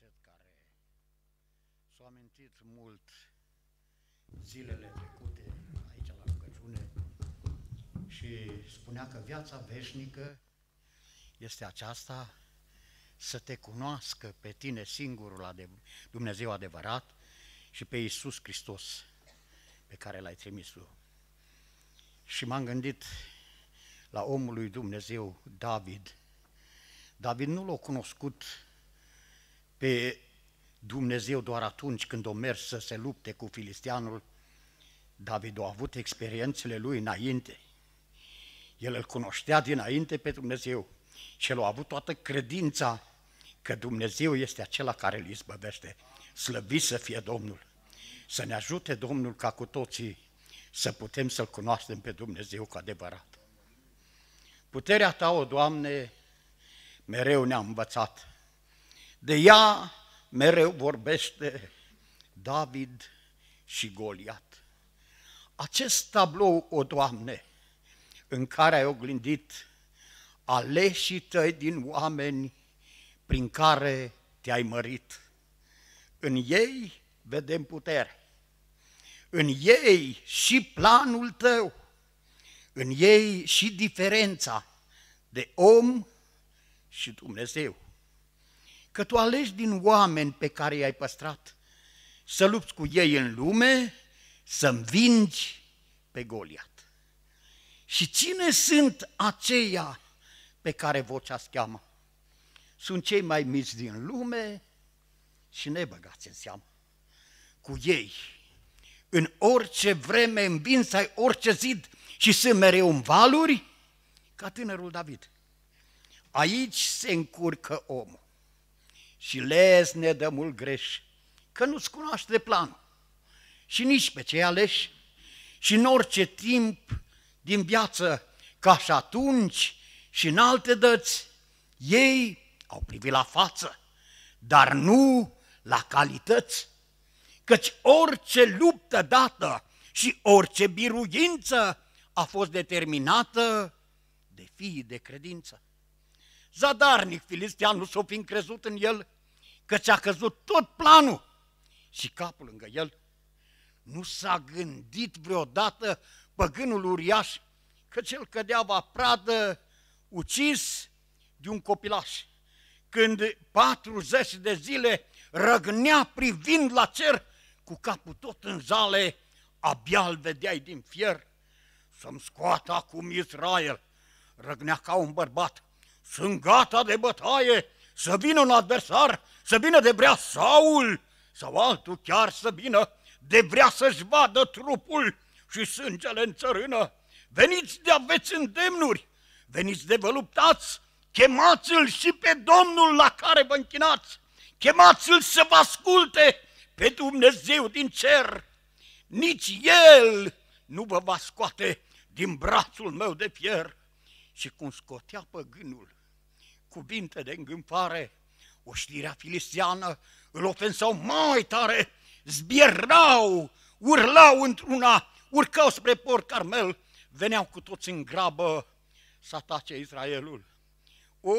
verset care s-a amintit mult zilele trecute aici la rugăciune și spunea că viața veșnică este aceasta, să te cunoască pe tine singurul Dumnezeu adevărat și pe Iisus Hristos pe care l-ai trimis tu. Și m-am gândit la omul lui Dumnezeu, David. David nu l-a cunoscut pe Dumnezeu doar atunci când a mers să se lupte cu filisteanul. David a avut experiențele lui înainte. El îl cunoștea dinainte pe Dumnezeu și el a avut toată credința că Dumnezeu este acela care îl izbăvește. Slăvit să fie Domnul! Să ne ajute Domnul ca cu toții să putem să-L cunoaștem pe Dumnezeu cu adevărat. Puterea Ta, o Doamne, mereu ne-a învățat. De ea mereu vorbește David și Goliat. Acest tablou, o Doamne, în care ai oglindit aleșii Tăi din oameni prin care Te-ai mărit. În ei vedem putere, în ei și planul Tău, în ei și diferența de om și Dumnezeu. Că Tu alegi din oameni pe care i-ai păstrat să lupți cu ei în lume, să învingi pe Goliat. Și cine sunt aceia pe care vocea-ți cheamă? Sunt cei mai mici din lume și nebăgați în seamă. Cu ei, în orice vreme învins ai orice zid și sunt mereu în valuri, ca tânărul David. Aici se încurcă omul și lezne dă mult greș, că nu-ți cunoaște planul și nici pe cei aleși și în orice timp din viață, ca și atunci și în alte dăți, ei au privit la față, dar nu la calități, căci orice luptă dată și orice biruință a fost determinată de fiii de credință. Zadarnic filisteanul s-o fi încrezut în el, căci a căzut tot planul și capul lângă el. Nu s-a gândit vreodată păgânul uriaș că cel cădea va pradă ucis de un copilaș, când patruzeci de zile răgnea privind la cer, cu capul tot în zale, abia îl vedeai din fier. Să-mi scoată acum Israel, răgnea ca un bărbat, sunt gata de bătaie, să vină un adversar, să vină de vrea Saul, sau altul chiar să vină de vrea să-și vadă trupul și sângele în țărână. Veniți de aveți îndemnuri, veniți de vă luptați, chemați-l și pe Domnul la care vă închinați, chemați-l să vă asculte pe Dumnezeu din cer. Nici El nu vă va scoate din brațul meu de fier. Și cum scotea păgânul cuvinte de îngânfare, oștirea filisteană îl ofensau mai tare, zbierau, urlau într-una, urcau spre Port Carmel, veneau cu toți în grabă să atace Israelul. O,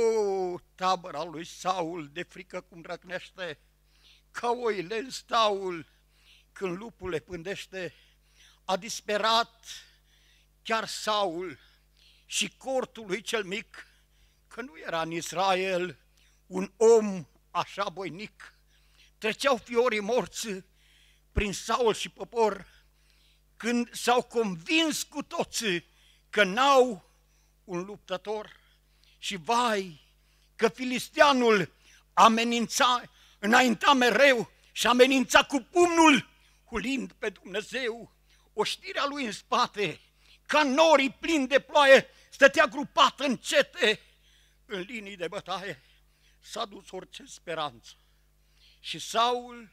tabăra lui Saul de frică cum răcnește, ca oile în staul când lupul le pândește. A disperat chiar Saul și cortul lui cel mic, că nu era în Israel un om așa voinic. Treceau fiorii morți prin Saul și popor, când s-au convins cu toți că n-au un luptător. Și vai, că filisteanul amenința, înainta mereu și amenința cu pumnul, hulind pe Dumnezeu. Oștirea lui în spate, ca norii plini de ploaie, stătea grupat în cete, în linii de bătaie. S-a dus orice speranță. Și Saul,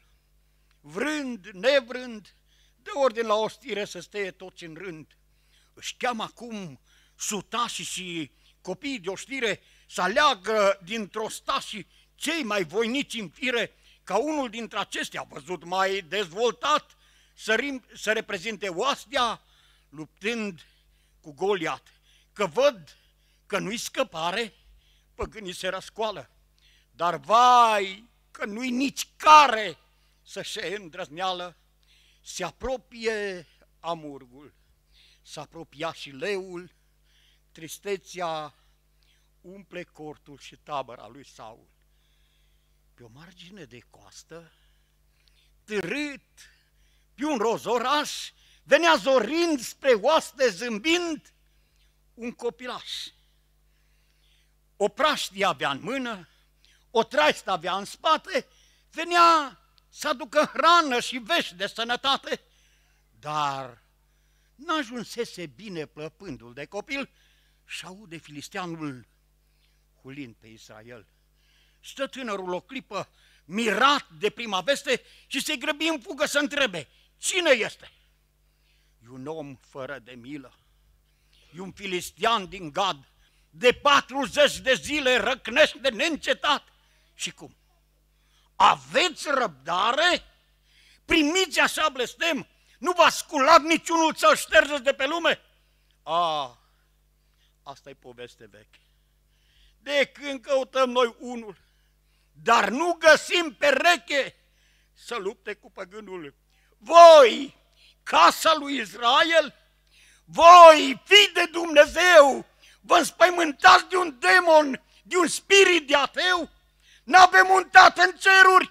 vrând, nevrând, dă ordin la oștire să stea toți în rând. Își cheamă acum sutașii și copiii de oștire să aleagă dintr-o stașii cei mai voinici în fire, ca unul dintre acestea, văzut mai dezvoltat, să, rim, să reprezinte oastea, luptând cu Goliat. Că văd că nu-i scăpare, păgânii se răscoală. Dar vai, că nu-i nici care să-și îndrăzneală, se apropie amurgul, s-a apropiat și leul, tristețea umple cortul și tabăra lui Saul. Pe o margine de coastă, târât, pe un rozoraș, venea zorind spre oaste zâmbind un copilaș. O praștie avea în mână, o traistă avea în spate, venea să aducă hrană și vești de sănătate, dar n-ajunsese bine plăpândul de copil și aude filisteanul hulind pe Israel. Stă tânărul o clipă mirat de prima veste și se grăbi în fugă să întrebe, cine este? E un om fără de milă, e un filistean din Gad, de patruzeci de zile răcnește neîncetat. Și cum? Aveți răbdare? Primiți așa blestem? Nu v-a sculat niciunul să-l ștergeți de pe lume? A, asta e poveste veche. De când căutăm noi unul, dar nu găsim pereche să lupte cu păgânul. Voi, casa lui Israel, voi, fii de Dumnezeu, vă înspăimântați de un demon, de un spirit de ateu? N-avem un tată în ceruri?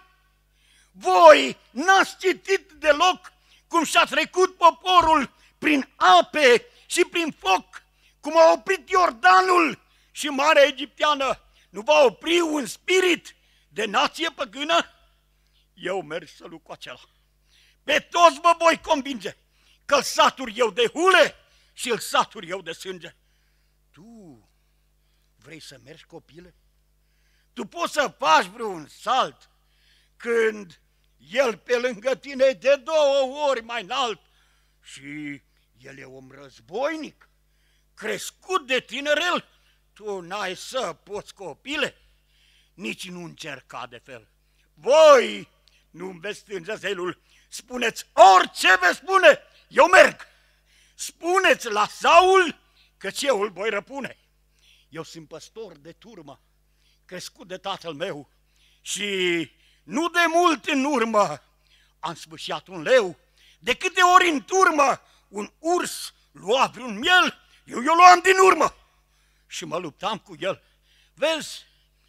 Voi n-ați citit deloc cum și-a trecut poporul prin ape și prin foc, cum a oprit Iordanul și Marea Egipteană? Nu va opri un spirit de nație păgână? Eu merg să lupt cu acela. Pe toți vă voi convinge că-l satur eu de hule și îl satur eu de sânge. Tu vrei să mergi, copile? Tu poți să faci vreun salt când el pe lângă tine e de două ori mai înalt și el e om războinic, crescut de tinerel. Tu n-ai să poți, copile, nici nu încerca de fel. Voi nu-mi veți strânge zelul, spuneți orice veți spune, eu merg. Spuneți la Saul că eu îl voi răpune. Eu sunt păstor de turmă, crescut de tatăl meu și nu de mult în urmă am sfâșiat un leu. De câte ori în turmă un urs lua vreun miel, eu eu luam din urmă și mă luptam cu el. Vezi,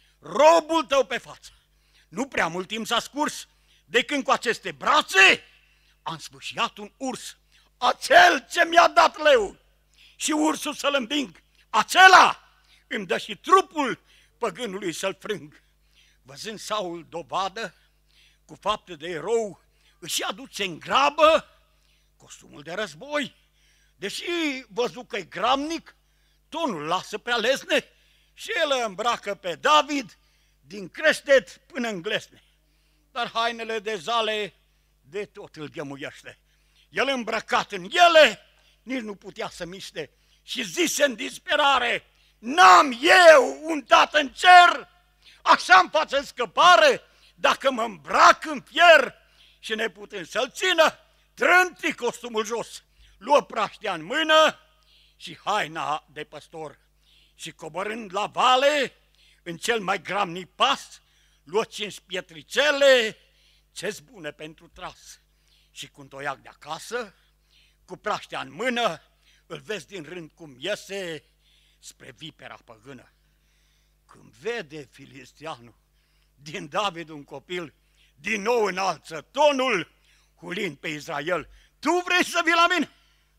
robul tău pe față, nu prea mult timp s-a scurs de când cu aceste brațe am sfâșiat un urs, acel ce mi-a dat leul, și ursul să-l îmbing, acela îmi dă și trupul păgânului să-l frâng. Văzând Saul dovadă cu fapte de erou, își aduce în grabă costumul de război. Deși văzut că-i gramnic, tonul lasă prea lesne și el îmbracă pe David din creștet până în glesne. Dar hainele de zale de tot îl ghemuiește. El îmbrăcat în ele nici nu putea să miște și zise în disperare, n-am eu un tată în cer? Așa-mi face scăpare dacă mă îmbrac în fier? Și neputând să-l țină, trânti costumul jos, luă praștea în mână și haina de păstor și coborând la vale, în cel mai gramnic pas, luă cinci pietricele, ce-s bune pentru tras. Și cu un toiac de acasă, cu praștea în mână, îl vezi din rând cum iese spre vipera păgână. Când vede filisteanul din David un copil, din nou înalță tonul, hulind pe Israel, tu vrei să vii la mine?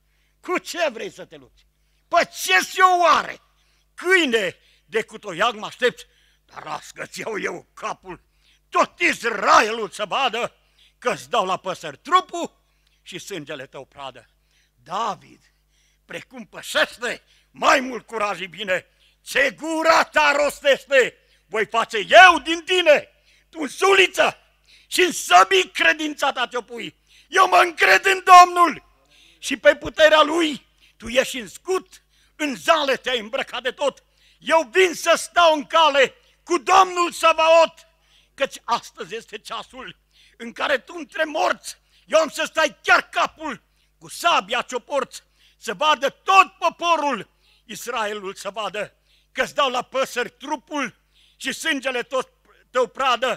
Cu ce vrei să te lupți? Păi ce-s eu oare? Câine de cu toiac mă aștepți, dar ască-ți iau eu capul, tot Israelul să vadă că-ți dau la păsări trupul și sângele tău pradă. David, precum pășește, mai mult curaj și bine, ce gura ta rostește, voi face eu din tine, tu în suliță și în săbii credința ta ți-o pui. Eu mă încred în Domnul și pe puterea Lui tu ești în scut, în zale te-ai îmbrăcat de tot. Eu vin să stau în cale cu Domnul Savaot, căci astăzi este ceasul în care tu între morți, eu am să stai chiar capul cu sabia ce-o porți, să vadă tot poporul, Israelul să vadă că-ți dau la păsări trupul și sângele tot tău pradă,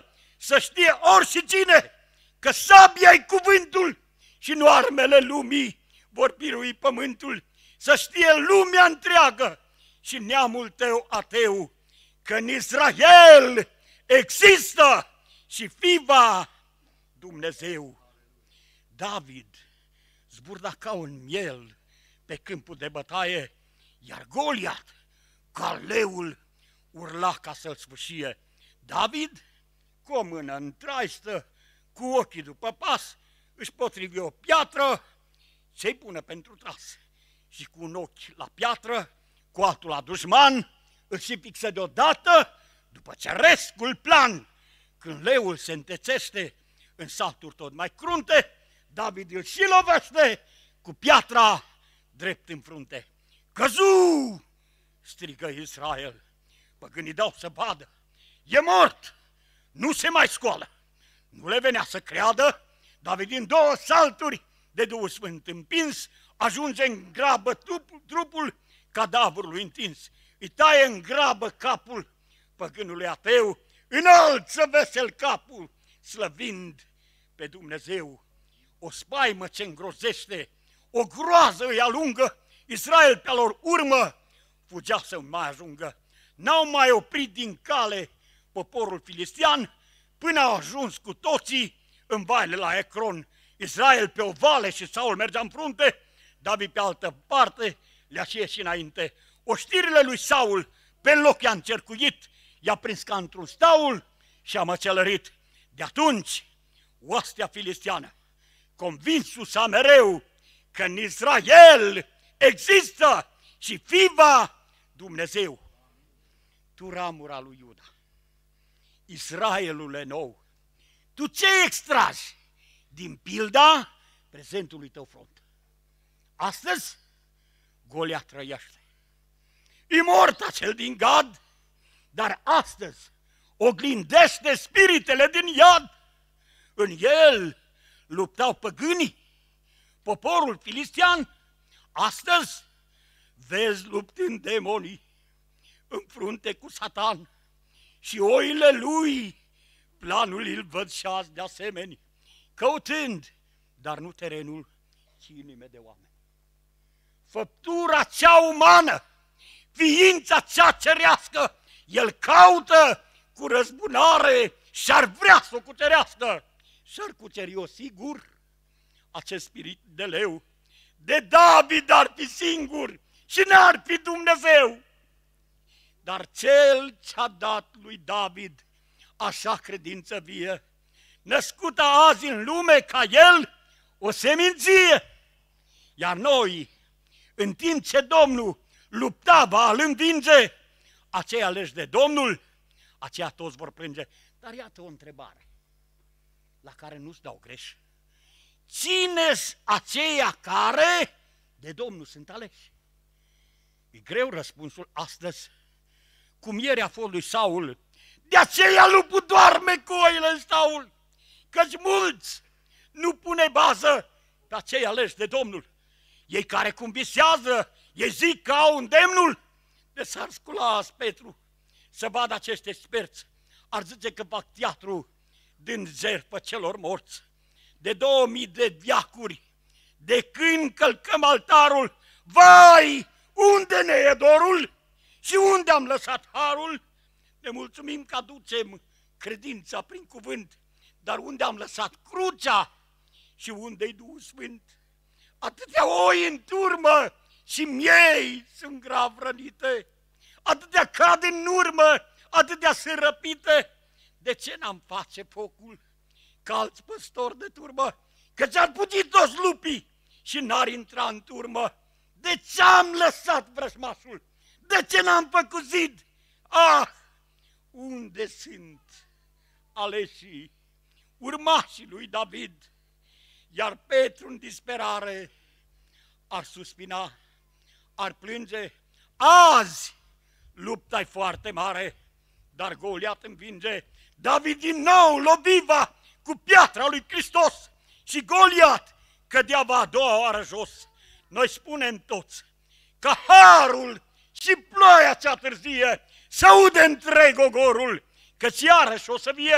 să știe oricine că sabia-i cuvântul și nu armele lumii vor birui pământul. Să știe lumea întreagă și neamul tău ateu că în Israel există și fiva Dumnezeu. David zburda ca un miel pe câmpul de bătaie, iar Goliat, ca leul, urla ca să-l sfâșie. David, cu o mână în traistă, cu ochii după pas, își potrivi o piatră ce-i pună pentru tras. Și cu un ochi la piatră, cu altul la dușman, îl și fixă deodată, după cerescul plan. Când leul se întețește în salturi tot mai crunte, David îl și lovește cu piatra drept în frunte. Căzu! Strigă Israel. Păgânii dau să vadă. E mort! Nu se mai scoală! Nu le venea să creadă. David din două salturi de Duhul Sfânt împins ajunge în grabă trupul, trupul cadavrului întins. Îi taie în grabă capul păgânului ateu, înalță vesel capul, slăvind pe Dumnezeu. O spaimă ce îngrozește, o groază îi alungă, Israel pe-a lor urmă fugea să mai ajungă. N-au mai oprit din cale poporul filistian până au ajuns cu toții în vaile la Ecron. Israel pe o vale și Saul mergea în frunte, David pe altă parte le-a și ieșit înainte. Oștirile lui Saul pe loc i-a încercuit, i-a prins ca într-un staul și a măcelărit. De atunci, oastea filistiană, convinsul sa mereu că în Israel există și fiva Dumnezeu. Tu, ramura lui Iuda, Israelule nou, tu ce extragi din pilda prezentului tău front? Astăzi, Goliat trăiește. E mort acel din Gad, dar astăzi oglindește spiritele din iad. În el luptau păgânii, poporul filistian. Astăzi vezi luptând demonii în frunte cu Satan și oile lui planul îl văd și azi de asemenea, căutând, dar nu terenul, ci inime de oameni. Făptura cea umană, ființa cea cerească, el caută cu răzbunare și-ar vrea să o cucerească. Și-ar cuceri-o sigur acest spirit de leu. De David ar fi singur și n-ar fi Dumnezeu. Dar cel ce-a dat lui David așa credință vie, născută azi în lume ca el, o seminție. Iar noi, în timp ce Domnul lupta, va îl învinge, aceia aleși de Domnul, aceia toți vor plânge. Dar iată o întrebare la care nu-ți dau greș. Cine-s aceia care de Domnul sunt aleși? E greu răspunsul astăzi. Cum ieri a fost lui Saul, de aceea lupul doarme cu oile în staul, căci mulți nu pune bază pe aceia aleși de Domnul. Ei care cum visează, ei zic că au îndemnul de s-ar scula azi Petru să vadă acești experți. Ar zice că fac teatru dând jertfă celor morți. De două mii de viacuri, de când călcăm altarul, vai, unde ne e dorul și unde am lăsat harul? Ne mulțumim că aducem credința prin cuvânt, dar unde am lăsat crucea și unde-i Duhul Sfânt? Atâtea oi în turmă și miei sunt grav rănite, atâtea cad în urmă, atâtea sunt răpite. De ce n-am face focul ca alți păstori de turmă? Că ți-ar puti toți lupii și n-ar intra în turmă. De ce am lăsat vrăjmașul? De ce n-am făcut zid? Ah, unde sunt aleșii, urmașii lui David? Iar Petru în disperare ar suspina, ar plânge. Azi lupta-i foarte mare, dar Goliat învinge. David din nou loviva cu piatra lui Hristos și Goliat cădea va a doua oară jos. Noi spunem toți că harul și ploaia cea târzie să aude întreg ogorul, căci iarăși o să vie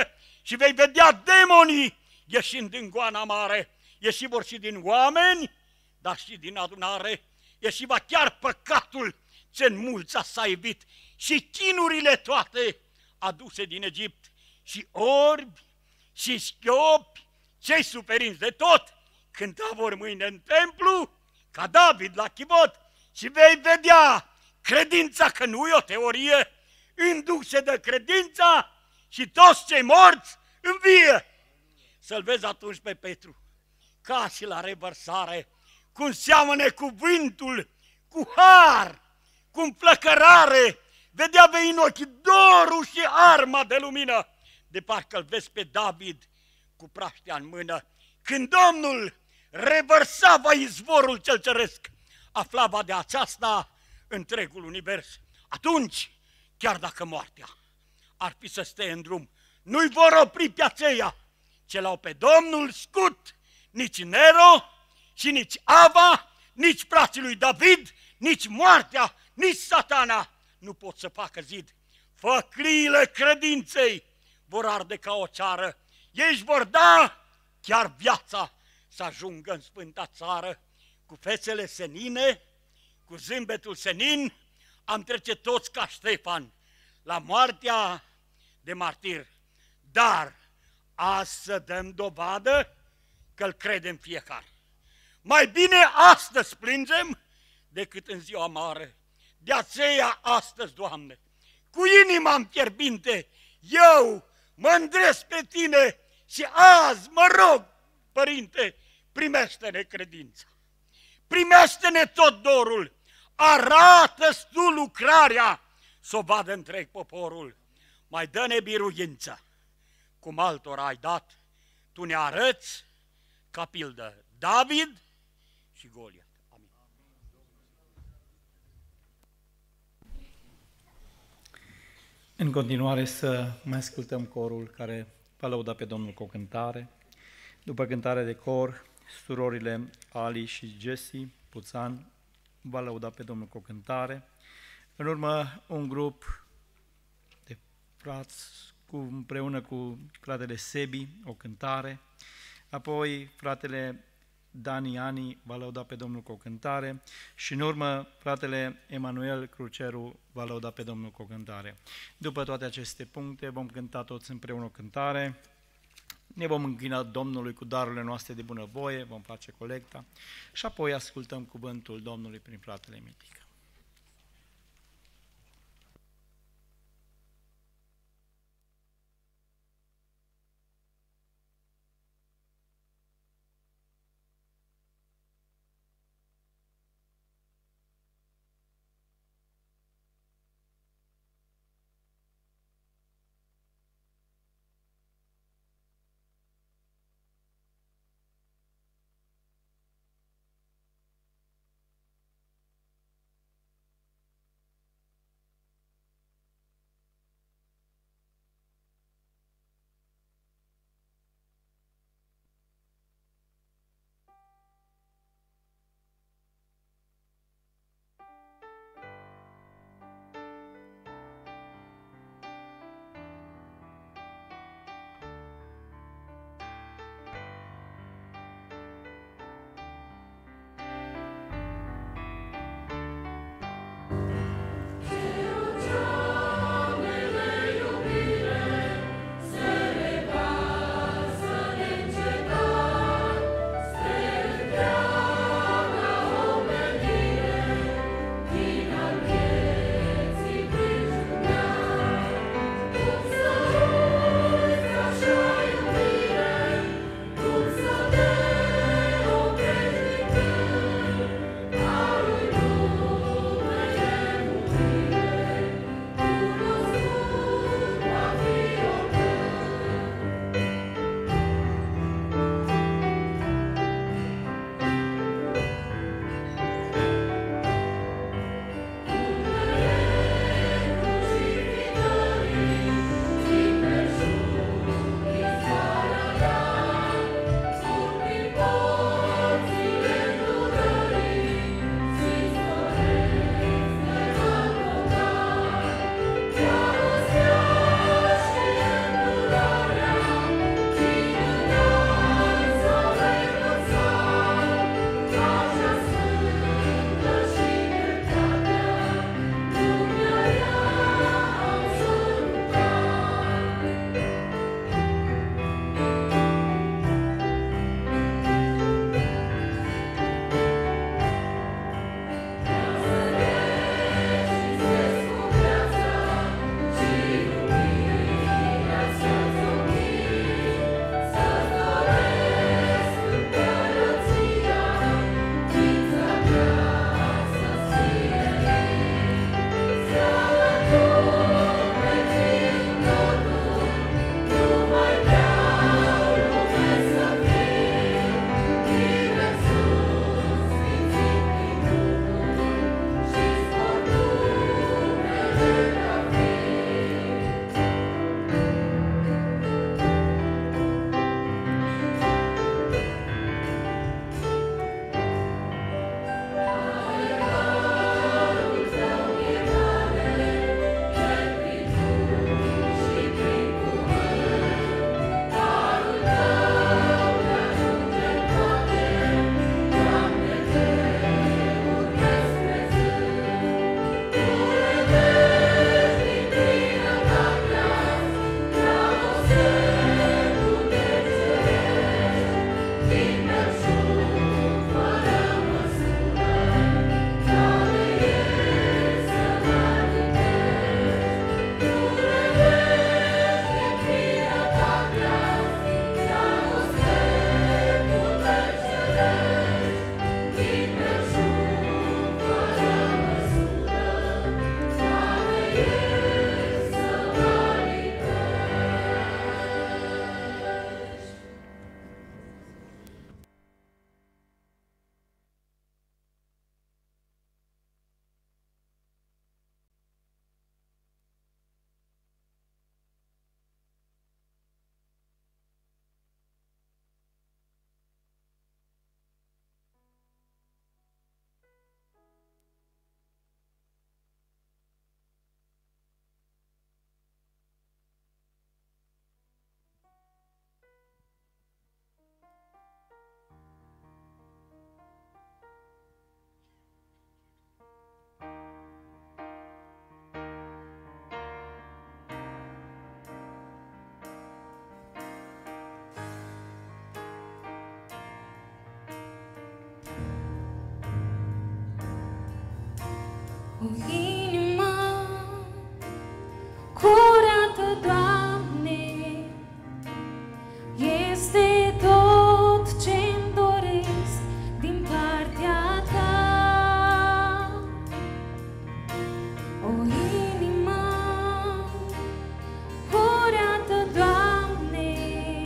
și vei vedea demonii ieșind din goana mare. Ieși vor și din oameni, dar și din adunare. Ieși va chiar păcatul ce în mulți s-a evit și chinurile toate aduse din Egipt și orbi și șchiopi, cei suferinți de tot, cânta vor mâine în templu, ca David la chibot, și vei vedea credința, că nu e o teorie, induce de credința și toți cei morți învie. Să-l vezi atunci pe Petru, ca și la revărsare, cum seamănă cuvântul cu har, cu înflăcărare, vedea vei în ochi dorul și arma de lumină, de parcă-l vezi pe David cu praștea în mână. Când Domnul revărsava izvorul cel ceresc, aflava de aceasta întregul univers. Atunci, chiar dacă moartea ar fi să stea în drum, nu-i vor opri pe aceia ce l-au pe Domnul scut, nici Nero și nici Ava, nici frații lui David, nici moartea, nici satana nu pot să facă zid. Făcliile credinței vor arde ca o ceară, ei își vor da chiar viața să ajungă în sfânta țară. Cu fețele senine, cu zâmbetul senin, am trece toți ca Ștefan la moartea de martir. Dar azi să dăm dovadă că-l credem fiecare. Mai bine astăzi plângem decât în ziua mare. De aceea astăzi, Doamne, cu inima în fierbinte, eu mă îndresc pe Tine și azi mă rog, Părinte, primește-ne credința, primește-ne tot dorul, arată-ți Tu lucrarea, s-o vadă întreg poporul, mai dă-ne biruință, cum altora ai dat, Tu ne arăți ca pildă David și Goliat. Amin. În continuare să mai ascultăm corul care va lăuda pe Domnul cu o cântare. După cântare de cor, surorile Ali și Jesse Puțan va lăuda pe Domnul cu o cântare. În urmă, un grup de frați cu, împreună cu fratele Sebi, o cântare. Apoi, fratele Dani Ani va lăuda pe Domnul cu o cântare și în urmă fratele Emanuel Cruceru va lăuda pe Domnul cu o cântare. După toate aceste puncte vom cânta toți împreună o cântare, ne vom închina Domnului cu darurile noastre de bunăvoie, vom face colecta și apoi ascultăm cuvântul Domnului prin fratele Mitică. O inimă curată, Doamne, este tot ce-mi doresc din partea Ta. O inimă curată, Doamne,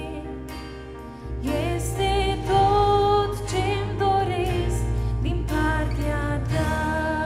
este tot ce-mi doresc din partea Ta.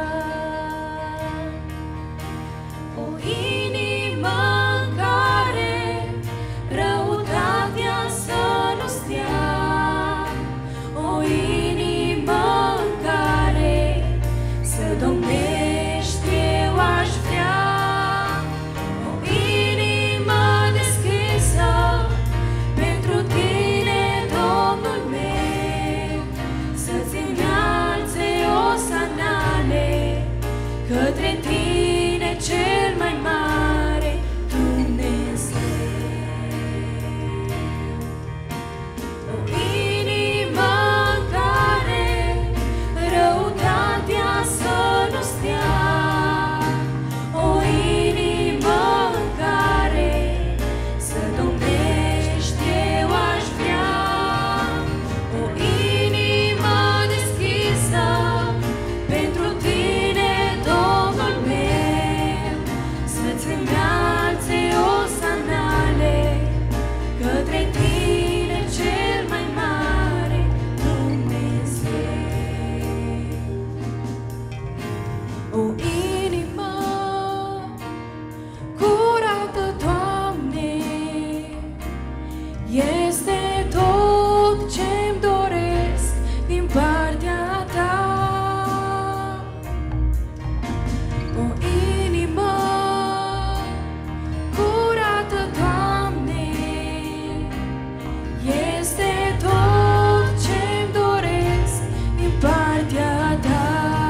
O inimă în care răutatea să nu stea, o inimă în care să domnești eu aș vrea, o inimă deschisă pentru Tine, Domnul meu, să-ți înalțe osanale către Tine, cel mai mare Dumnezeu. O inimă în care răutatea să nu stea, o inimă în care să domnești eu aș vrea, o inimă deschisă pentru Tine, Domnul meu, să-ți înalțe osanale către Tine, cel mai mare Dumnezeu. O inimă curată, Doamne, este tot ce-mi doresc din partea Ta. O inimă curată, Doamne, este tot ce-mi doresc din partea Ta.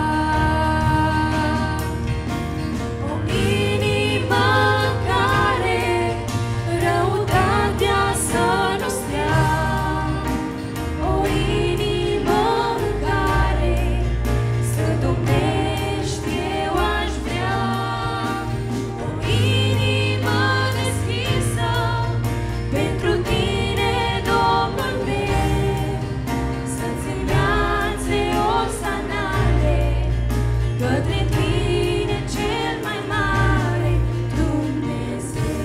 O inimă în care răutatea să nu stea, o inimă în care să domnești eu aș vrea, o inimă deschisă pentru Tine, Domnul meu, să-ți înalțe osanale către Tine, cel mai mare Dumnezeu.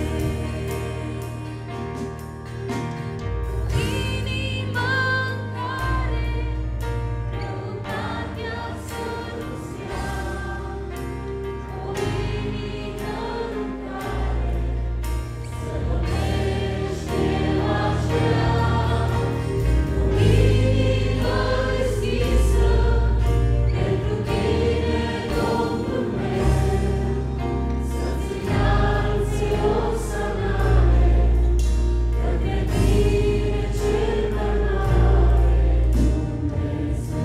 Inima în care răutatea să nu stea, o inimă în care să domnești eu aș vrea, o inimă deschisă pentru Tine, Domnul meu, să-ți înalțe osanale către Tine, cel mai mare Dumnezeu.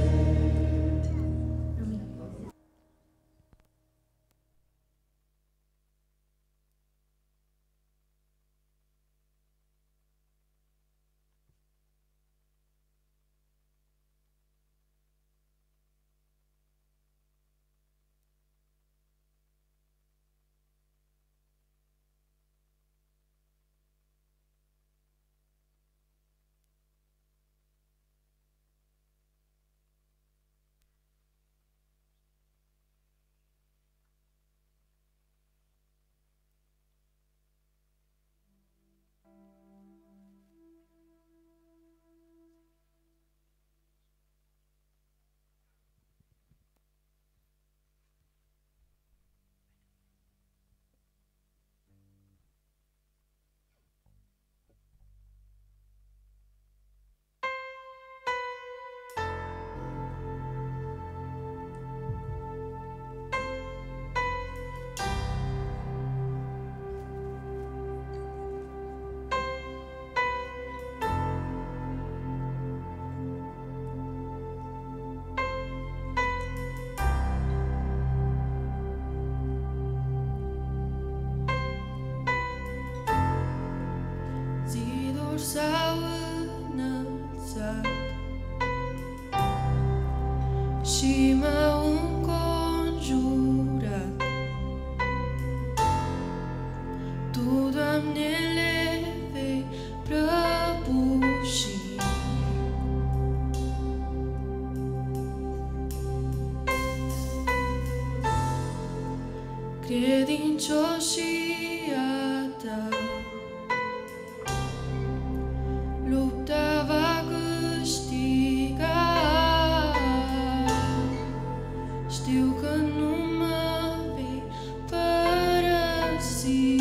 s-au înălțat și m-au înconjurat. lupta va câștiga. Știu că nu mă vei părăsi.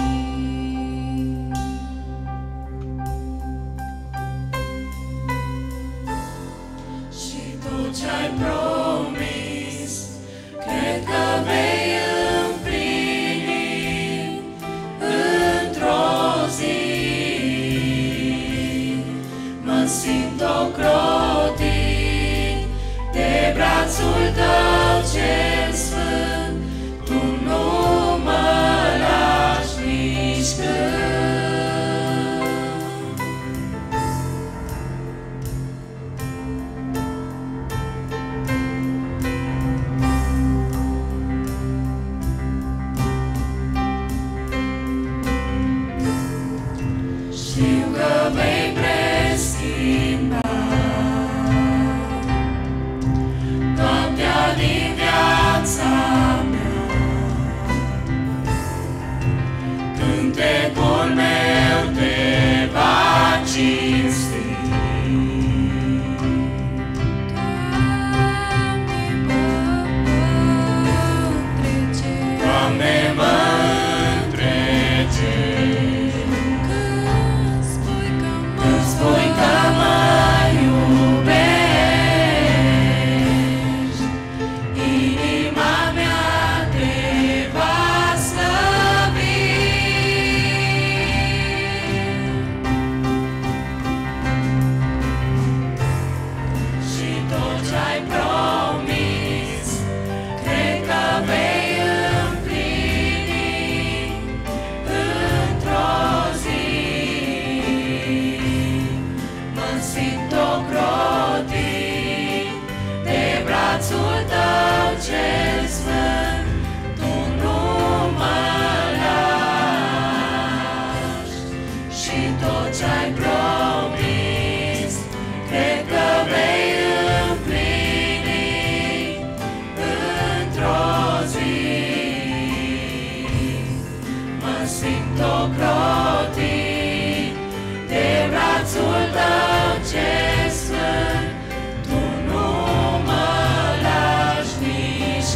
Și tot ce-ai promis, cred că vei împlini într-o zi. Mă simt ocrotit de brațul tău cel sfânt, tu nu mă lași nici când. Știu că vei preschimba noaptea din viața mea. Cântecul meu te va cinsti. Doamne, mă întrece când spui că mă iubești. Inima mea te va slăvi. Și tot ce-ai promis, cred că vei împlini într-o zi. Mă simt ocrotit de brațul tău cel sfânt, tu nu mă lași. Și tot ce-ai promis, cred că vei împlini într-o zi. Mă simt ocrotit de brațul tău cel sfânt, tu nu mă lași nici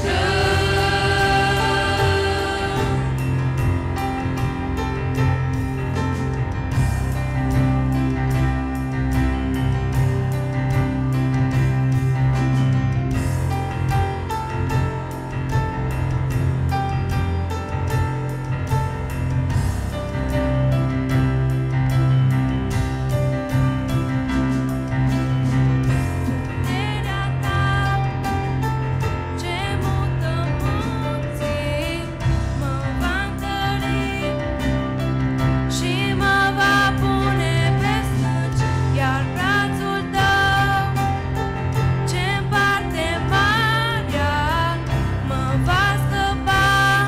când. Puterea ta ce mută munții mă va întări și mă va pune pe stânci, iar brațul tău ce împarte marea mă va scăpa.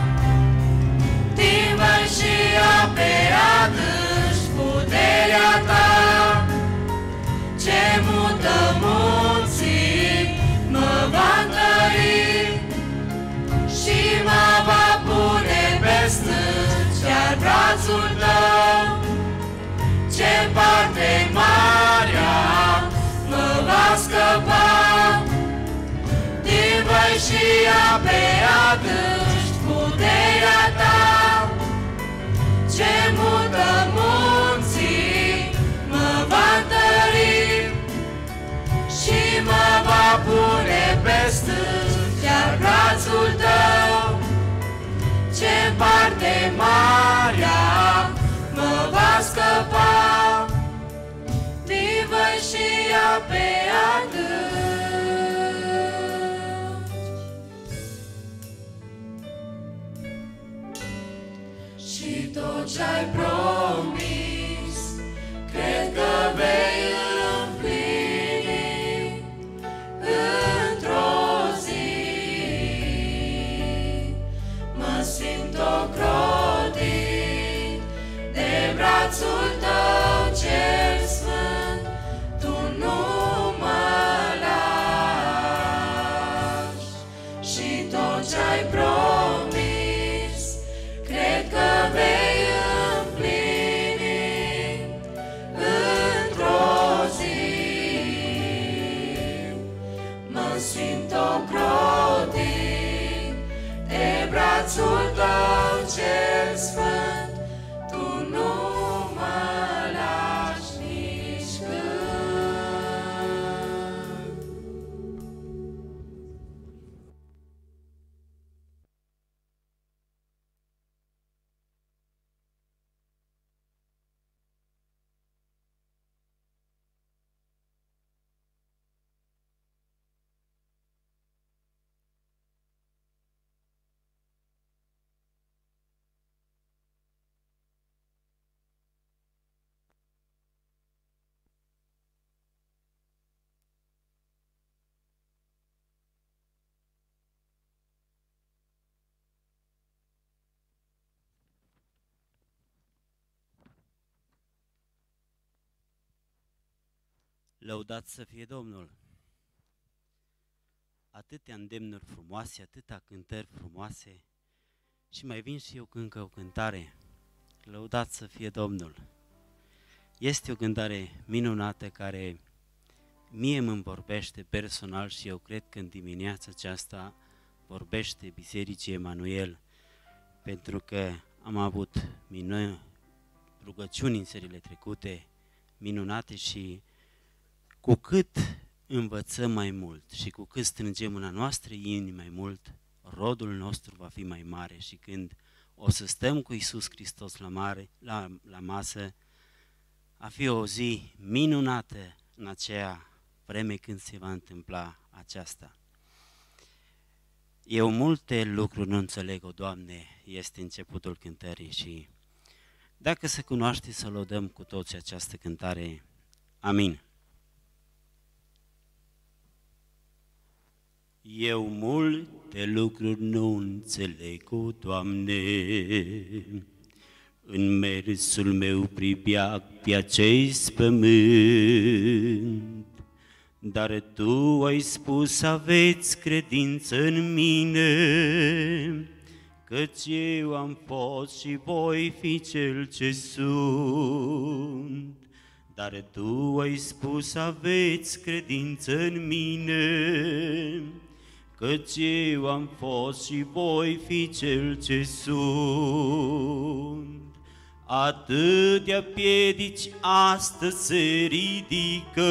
Din văi și ape adânci, puterea ta ce mută munții mă va întări și mă va pune pe stânci, iar brațul tău ce împarte marea mă va scăpa. Din văi și ape adânci, puterea ta ce mută munții mă va întări și mă va pune pe stânci, iar brațul tău ce împarte marea mă va scăpa. Din văi și ape adânci. Și tot ce-ai promis, cred că vei împlini într-o zi. Mă simt ocrotit de brațul tău cel sfânt, tu nu mă lași. Și tot ce-ai promis, cred că vei împlini simt ocrotit de brațul tău cel sfânt, tu nu mă lași nici când. Lăudat să fie Domnul! Atâtea îndemnuri frumoase, atâtea cântări frumoase și mai vin și eu cu încă o cântare. Lăudat să fie Domnul! Este o cântare minunată care mie îmi vorbește personal și eu cred că în dimineața aceasta vorbește Bisericii Emanuel, pentru că am avut minuni, rugăciuni în serile trecute minunate și cu cât învățăm mai mult și cu cât strângem în a noastră inimi mai mult, rodul nostru va fi mai mare și când o să stăm cu Iisus Hristos la, mare, la, la masă, a fi o zi minunată în aceea vreme când se va întâmpla aceasta. Eu multe lucruri nu înțeleg, o Doamne, este începutul cântării și dacă se cunoaște să lăudăm cu toți această cântare. Amin. Eu multe lucruri nu înțeleg, o Doamne, în mersul meu pribeag pe acest pământ, dar Tu ai spus aveți credință în mine, căci eu am fost și voi fi cel ce sunt. Dar Tu ai spus aveți credință în mine, căci eu am fost și voi fi cel ce sunt. Atâtea piedici astăzi se ridică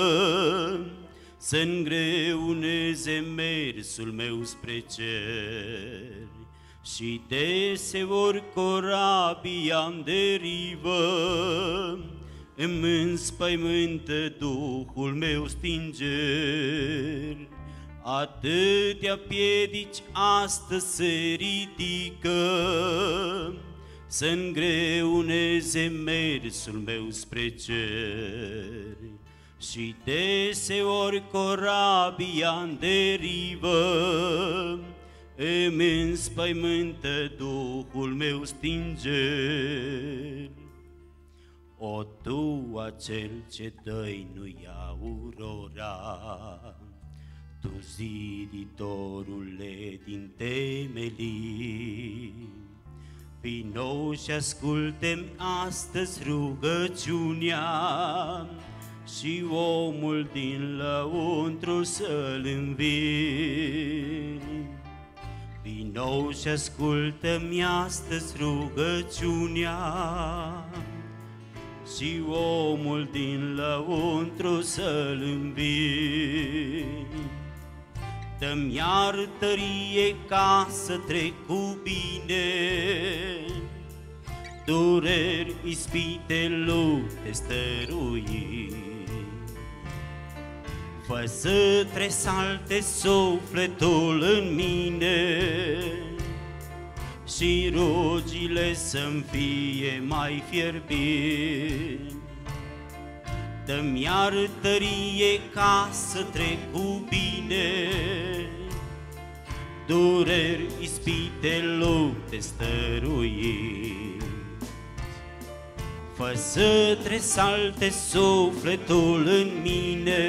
să îngreuneze mersul meu spre cer, și deseori corabia-mi derivă, îmi înspăimântă Duhul meu stinger. Atâtea piedici astăzi se ridică să îngreuneze mersul meu spre cer, și deseori corabia-mi derivă, îmi înspăimântă Duhul meu stinger. O Tu, acel ce dăinui aurora, Tu ziditorule din temelii, vino și asculte-mi astăzi rugăciunea, și omul din lăuntru să-l învii. Vino și ascultă-mi astăzi rugăciunea, și omul din lăuntru să-l învii. Dă-mi iertărie ca să trec cu bine dureri, ispite, lupte, stărui. Fă să tresalte sufletul în mine și rugile să-mi fie mai fierbini. Dă-mi iertărie ca să trec cu bine dureri, ispite, lupte, stărui. Fă să tresalte sufletul în mine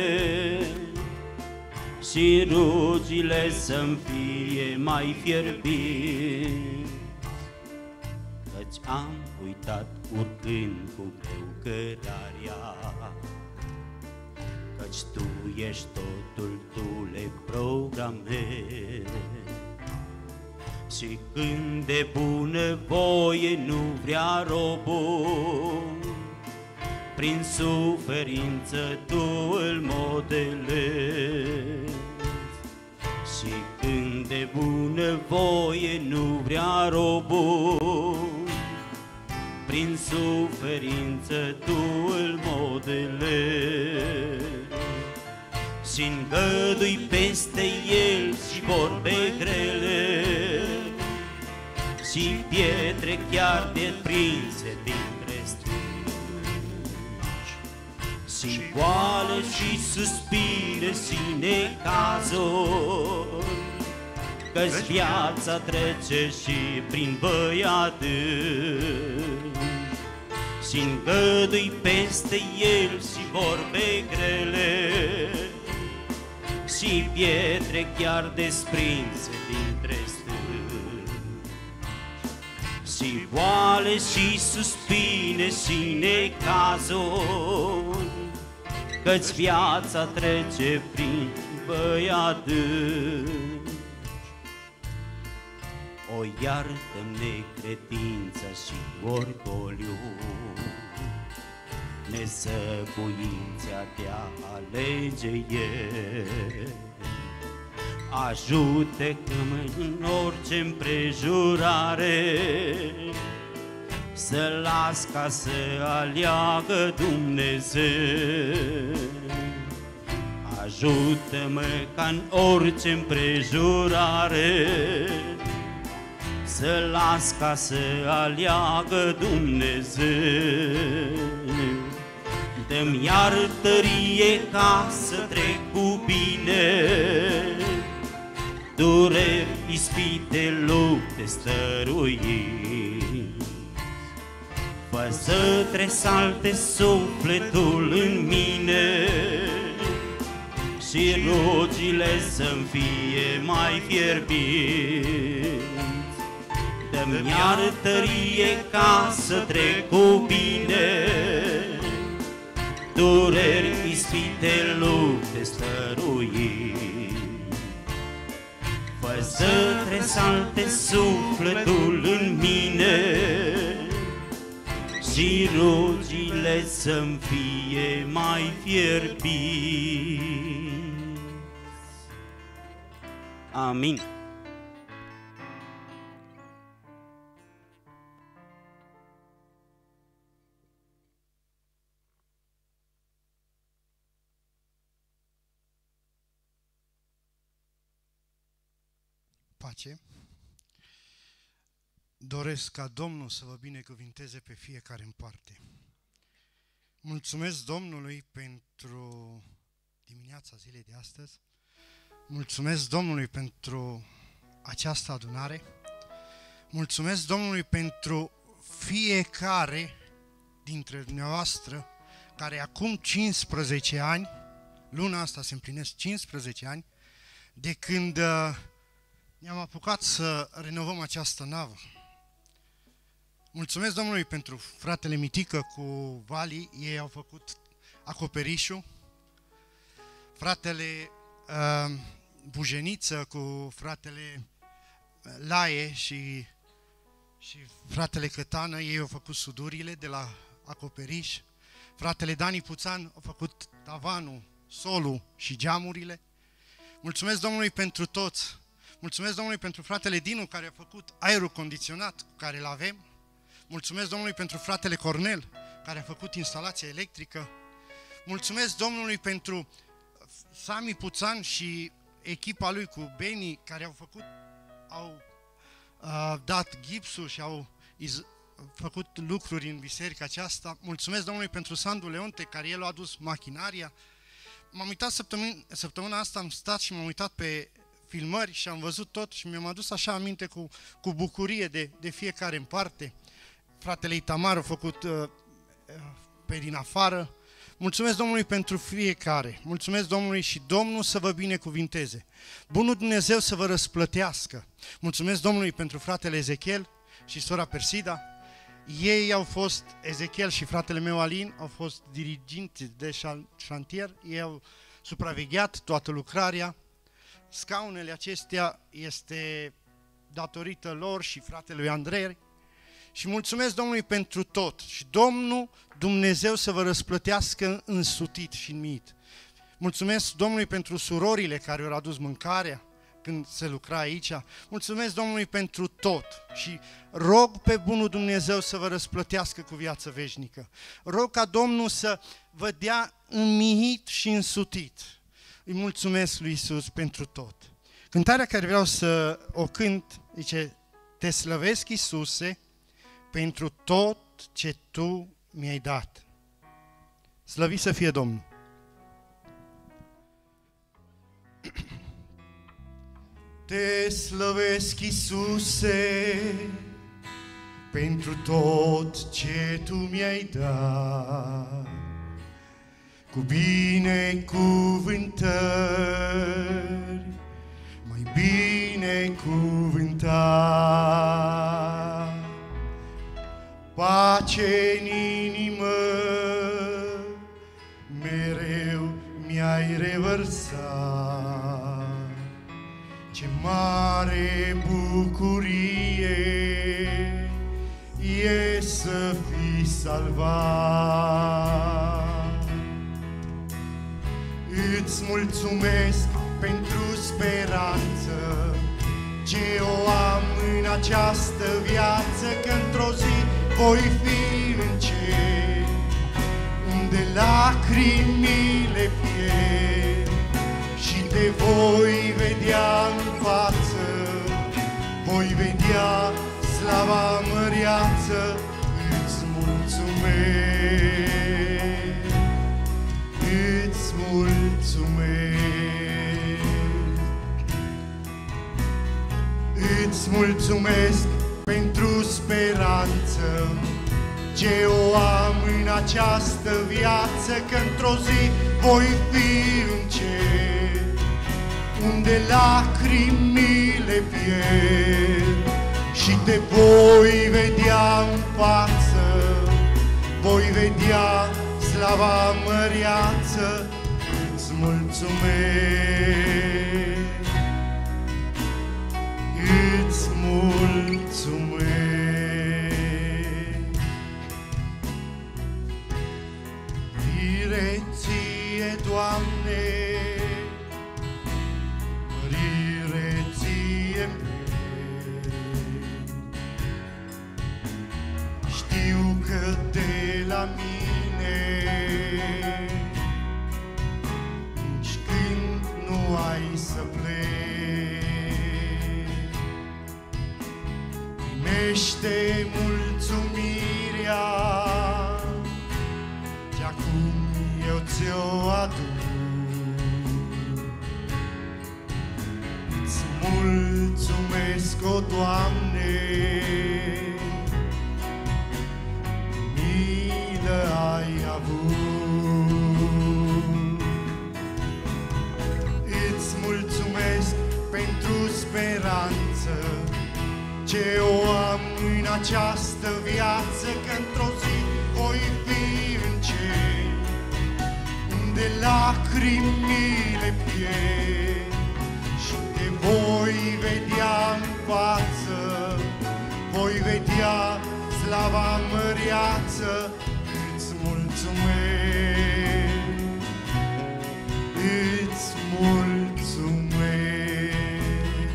și rugile să-mi fie mai fierbini. Căci am uitat urcând cu greu cărarea, căci Tu ești totul, Tu le programezi. Și când de bună voie nu vrea robul, prin suferință Tu îl modelezi. Și când de bună voie nu vrea robul, prin suferință Tu îl modelezi. Și îngădui peste el și vorbe grele, și pietre chiar deprinse dintre strângi, și boală și suspine și necazuri, că-ți viața trece și prin băi adânci. Și îngădui peste el și vorbe grele, și pietre chiar desprinse dintre strângi, și boale și suspine și necazuri, că-ți viața trece prin băi adânci. O iartă-mi necredința și orgoliu, nesăbuința de-a alege el. Ajută-mă în orice împrejurare, să las ca să aleagă Dumnezeu. Ajută-mă ca în orice împrejurare, să las ca să aleagă Dumnezeu. Dă-mi iartărie ca să trec cu bine dureri, ispite, lupte, stăruiri. Fă să tresalte sufletul în mine și rugile să-mi fie mai fierbinți. Dă-mi iartărie ca să trec cu bine dureri, ispite, lupte, stăruiri. Fă să tresalte sufletul în mine și rugile să-mi fie mai fierbinți. Amin. Pace. Doresc ca Domnul să vă binecuvinteze pe fiecare în parte. Mulțumesc Domnului pentru dimineața zilei de astăzi. Mulțumesc Domnului pentru această adunare. Mulțumesc Domnului pentru fiecare dintre dumneavoastră care acum cincisprezece ani, luna asta se împlinesc cincisprezece ani, de când ne-am apucat să renovăm această navă. Mulțumesc Domnului pentru fratele Mitică cu Vali, ei au făcut acoperișul. Fratele uh, Bujeniță cu fratele Laie și, și fratele Cătană, ei au făcut sudurile de la acoperiș. Fratele Dani Puțan a făcut tavanul, solul și geamurile. Mulțumesc Domnului pentru toți. Mulțumesc Domnului pentru fratele Dinu care a făcut aerul condiționat cu care îl avem. Mulțumesc Domnului pentru fratele Cornel care a făcut instalația electrică. Mulțumesc Domnului pentru Sami Puțan și echipa lui cu Beni care au făcut, au uh, dat gipsul și au iz, făcut lucruri în biserica aceasta. Mulțumesc Domnului pentru Sandu Leonte care el a adus machinaria. M-am uitat săptămâna, săptămâna asta, am stat și m-am uitat pe filmări și am văzut tot și mi-am adus așa aminte cu, cu bucurie de, de fiecare în parte. Fratele Itamar a făcut uh, pe din afară. Mulțumesc Domnului pentru fiecare. Mulțumesc Domnului și Domnul să vă binecuvinteze. Bunul Dumnezeu să vă răsplătească. Mulțumesc Domnului pentru fratele Ezechiel și sora Persida. Ei au fost, Ezechiel și fratele meu Alin, au fost diriginți de șantier. Ei au supravegheat toată lucrarea. Scaunele acestea este datorită lor și fratelui Andrei. Și mulțumesc Domnului pentru tot. Și Domnul Dumnezeu să vă răsplătească însutit și înmiit. Mulțumesc Domnului pentru surorile care au adus mâncarea când se lucra aici. Mulțumesc Domnului pentru tot și rog pe bunul Dumnezeu să vă răsplătească cu viață veșnică. Rog ca Domnul să vă dea înmiit și însutit. Îi mulțumesc lui Iisus pentru tot. Cântarea care vreau să o cânt zice: Te slăvesc, Iisuse, pentru tot ce Tu mi-ai dat. Slăvit să fie Domnul! Te slăvesc, Iisuse, pentru tot ce Tu mi-ai dat, cu binecuvântări, mai binecuvântat. Pace în inimă, mereu mi-ai revărsat. Ce mare bucurie e să fii salvat. Îți mulțumesc pentru speranță ce o am în această viață, că într-o zi voi fi în cer, unde lacrimile pierd și te voi vedea în față, voi vedea slava măreață. Îți mulțumesc, îți mulțumesc, îți mulțumesc pentru speranță ce o am în această viață, că într-o zi voi fi în cer, unde lacrimile pierd și te voi vedea în față, voi vedea slava măreață. Îți mulțumesc, îți mulțumesc. Mărire ție, Doamne, mărire ție mie. Știu că de la mine nici când nu ai să pleci. Primește mulțumirea ce acum eu ți-o aduc. Îți mulțumesc, o Doamne, milă ai avut. Îți mulțumesc pentru speranță ce o am în această viață, că într-o zi voi fi în cer, unde lacrimile pierd și te voi vedea în față, voi vedea slava măreață. Îți mulțumesc, îți mulțumesc,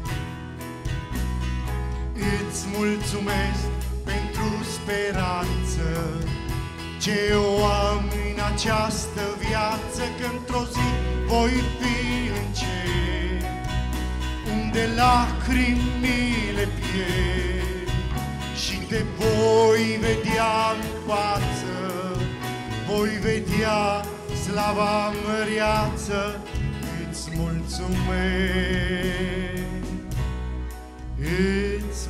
îți mulțumesc pentru speranță ce o am în această viață, că într-o zi voi fi în cer, unde lacrimile pierd și te voi vedea în față, voi vedea slava măreață. Îți mulțumesc, îți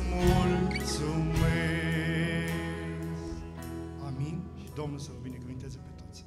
mulțumesc. Amin. Și Domnul să vă binecuvânteze pe toți.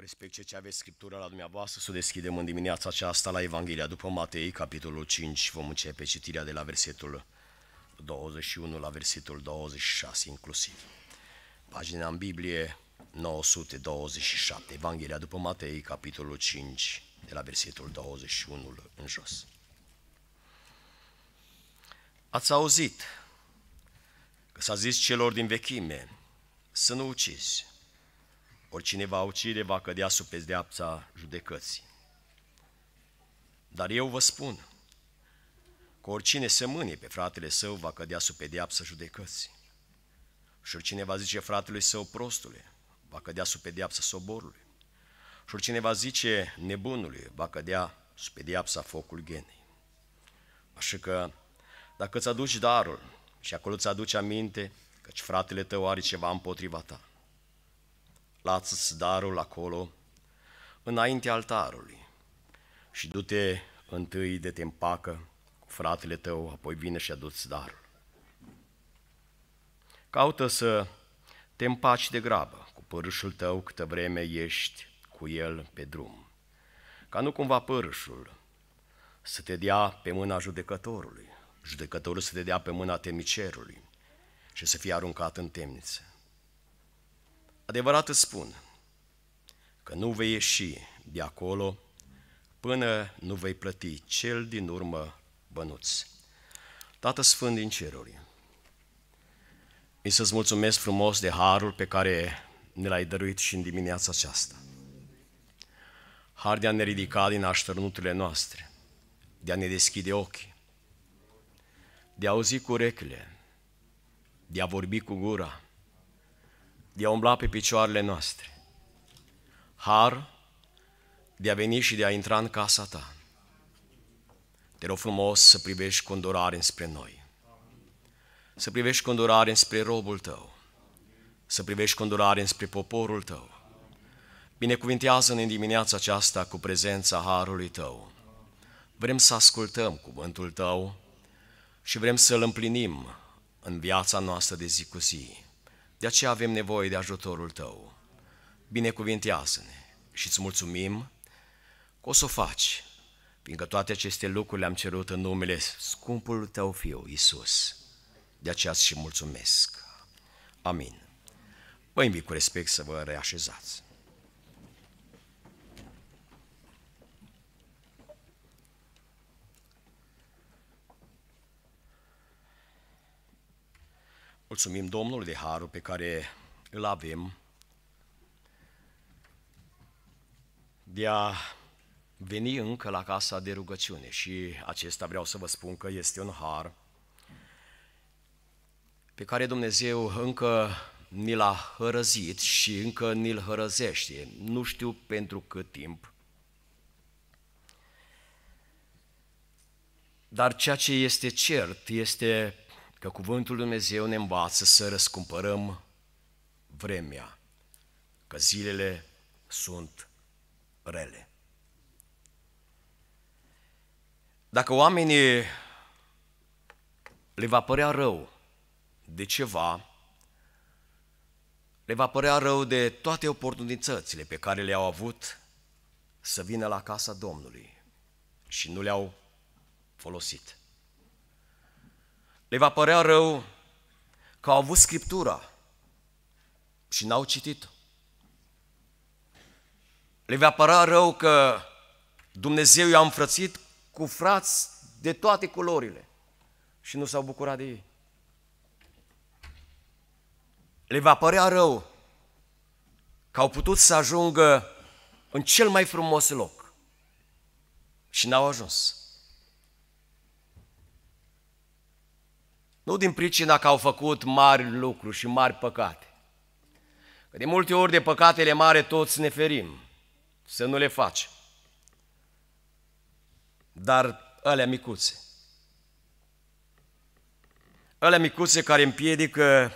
respect ce aveți Scriptura la dumneavoastră, să o deschidem în dimineața aceasta la Evanghelia după Matei, capitolul cinci. Vom începe citirea de la versetul douăzeci și unu la versetul douăzeci și șase inclusiv. Pagina în Biblie nouă sute douăzeci și șapte, Evanghelia după Matei, capitolul cinci, de la versetul douăzeci și unu în jos. Ați auzit că s-a zis celor din vechime să nu ucizi. Oricine va ucide va cădea sub pedeapsa judecății. Dar eu vă spun că oricine se mânie pe fratele său va cădea sub pedeapsa judecății. Și oricine va zice fratelui său prostule va cădea sub pedeapsa soborului. Și oricine va zice nebunului va cădea sub pedeapsa focul ghenei. Așa că dacă îți aduci darul și acolo îți aduci aminte căci fratele tău are ceva împotriva ta, lasă-ți darul acolo, înaintea altarului, și du-te întâi de te împacă cu fratele tău, apoi vine și adu-ți darul. Caută să te împaci de grabă cu părâșul tău câtă vreme ești cu el pe drum, ca nu cumva părâșul să te dea pe mâna judecătorului, judecătorul să te dea pe mâna temnicerului și să fie aruncat în temniță. Adevărat îți spun că nu vei ieși de acolo până nu vei plăti cel din urmă bănuț. Tată Sfânt din ceruri, îi să-ți mulțumesc frumos de harul pe care ne l-ai dăruit și în dimineața aceasta. Har de a ne ridica din aștărnuturile noastre, de a ne deschide ochii, de a auzi cu urechile, de a vorbi cu gura, de a umbla pe picioarele noastre. Har de a veni și de a intra în casa ta. Te rog frumos să privești cu îndurare înspre noi, să privești cu îndurare înspre robul tău, să privești cu îndurare înspre poporul tău. Binecuvintează-ne în dimineața aceasta cu prezența harului tău. Vrem să ascultăm cuvântul tău și vrem să-l împlinim în viața noastră de zi cu zi. De aceea avem nevoie de ajutorul tău. Binecuvintează-ne și îți mulțumim că o să o faci, fiindcă toate aceste lucruri le-am cerut în numele scumpul tău Fiu, Iisus. De aceea îți și mulțumesc. Amin. Vă invit cu respect să vă reașezați. Mulțumim Domnului de harul pe care îl avem de a veni încă la casa de rugăciune și acesta vreau să vă spun că este un har pe care Dumnezeu încă ni l-a hărăzit și încă ni-l hărăzește, nu știu pentru cât timp. Dar ceea ce este cert este că cuvântul Dumnezeu ne învață să răscumpărăm vremea, că zilele sunt rele. Dacă oamenii le va părea rău de ceva, le va părea rău de toate oportunitățile pe care le-au avut să vină la casa Domnului și nu le-au folosit. Le va părea rău că au avut Scriptura și n-au citit-o. Le va părea rău că Dumnezeu i-a înfrățit cu frați de toate culorile și nu s-au bucurat de ei. Le va părea rău că au putut să ajungă în cel mai frumos loc și n-au ajuns. Nu din pricina că au făcut mari lucruri și mari păcate. Că de multe ori de păcatele mari toți ne ferim, să nu le facem. Dar alea micuțe, alea micuțe care împiedică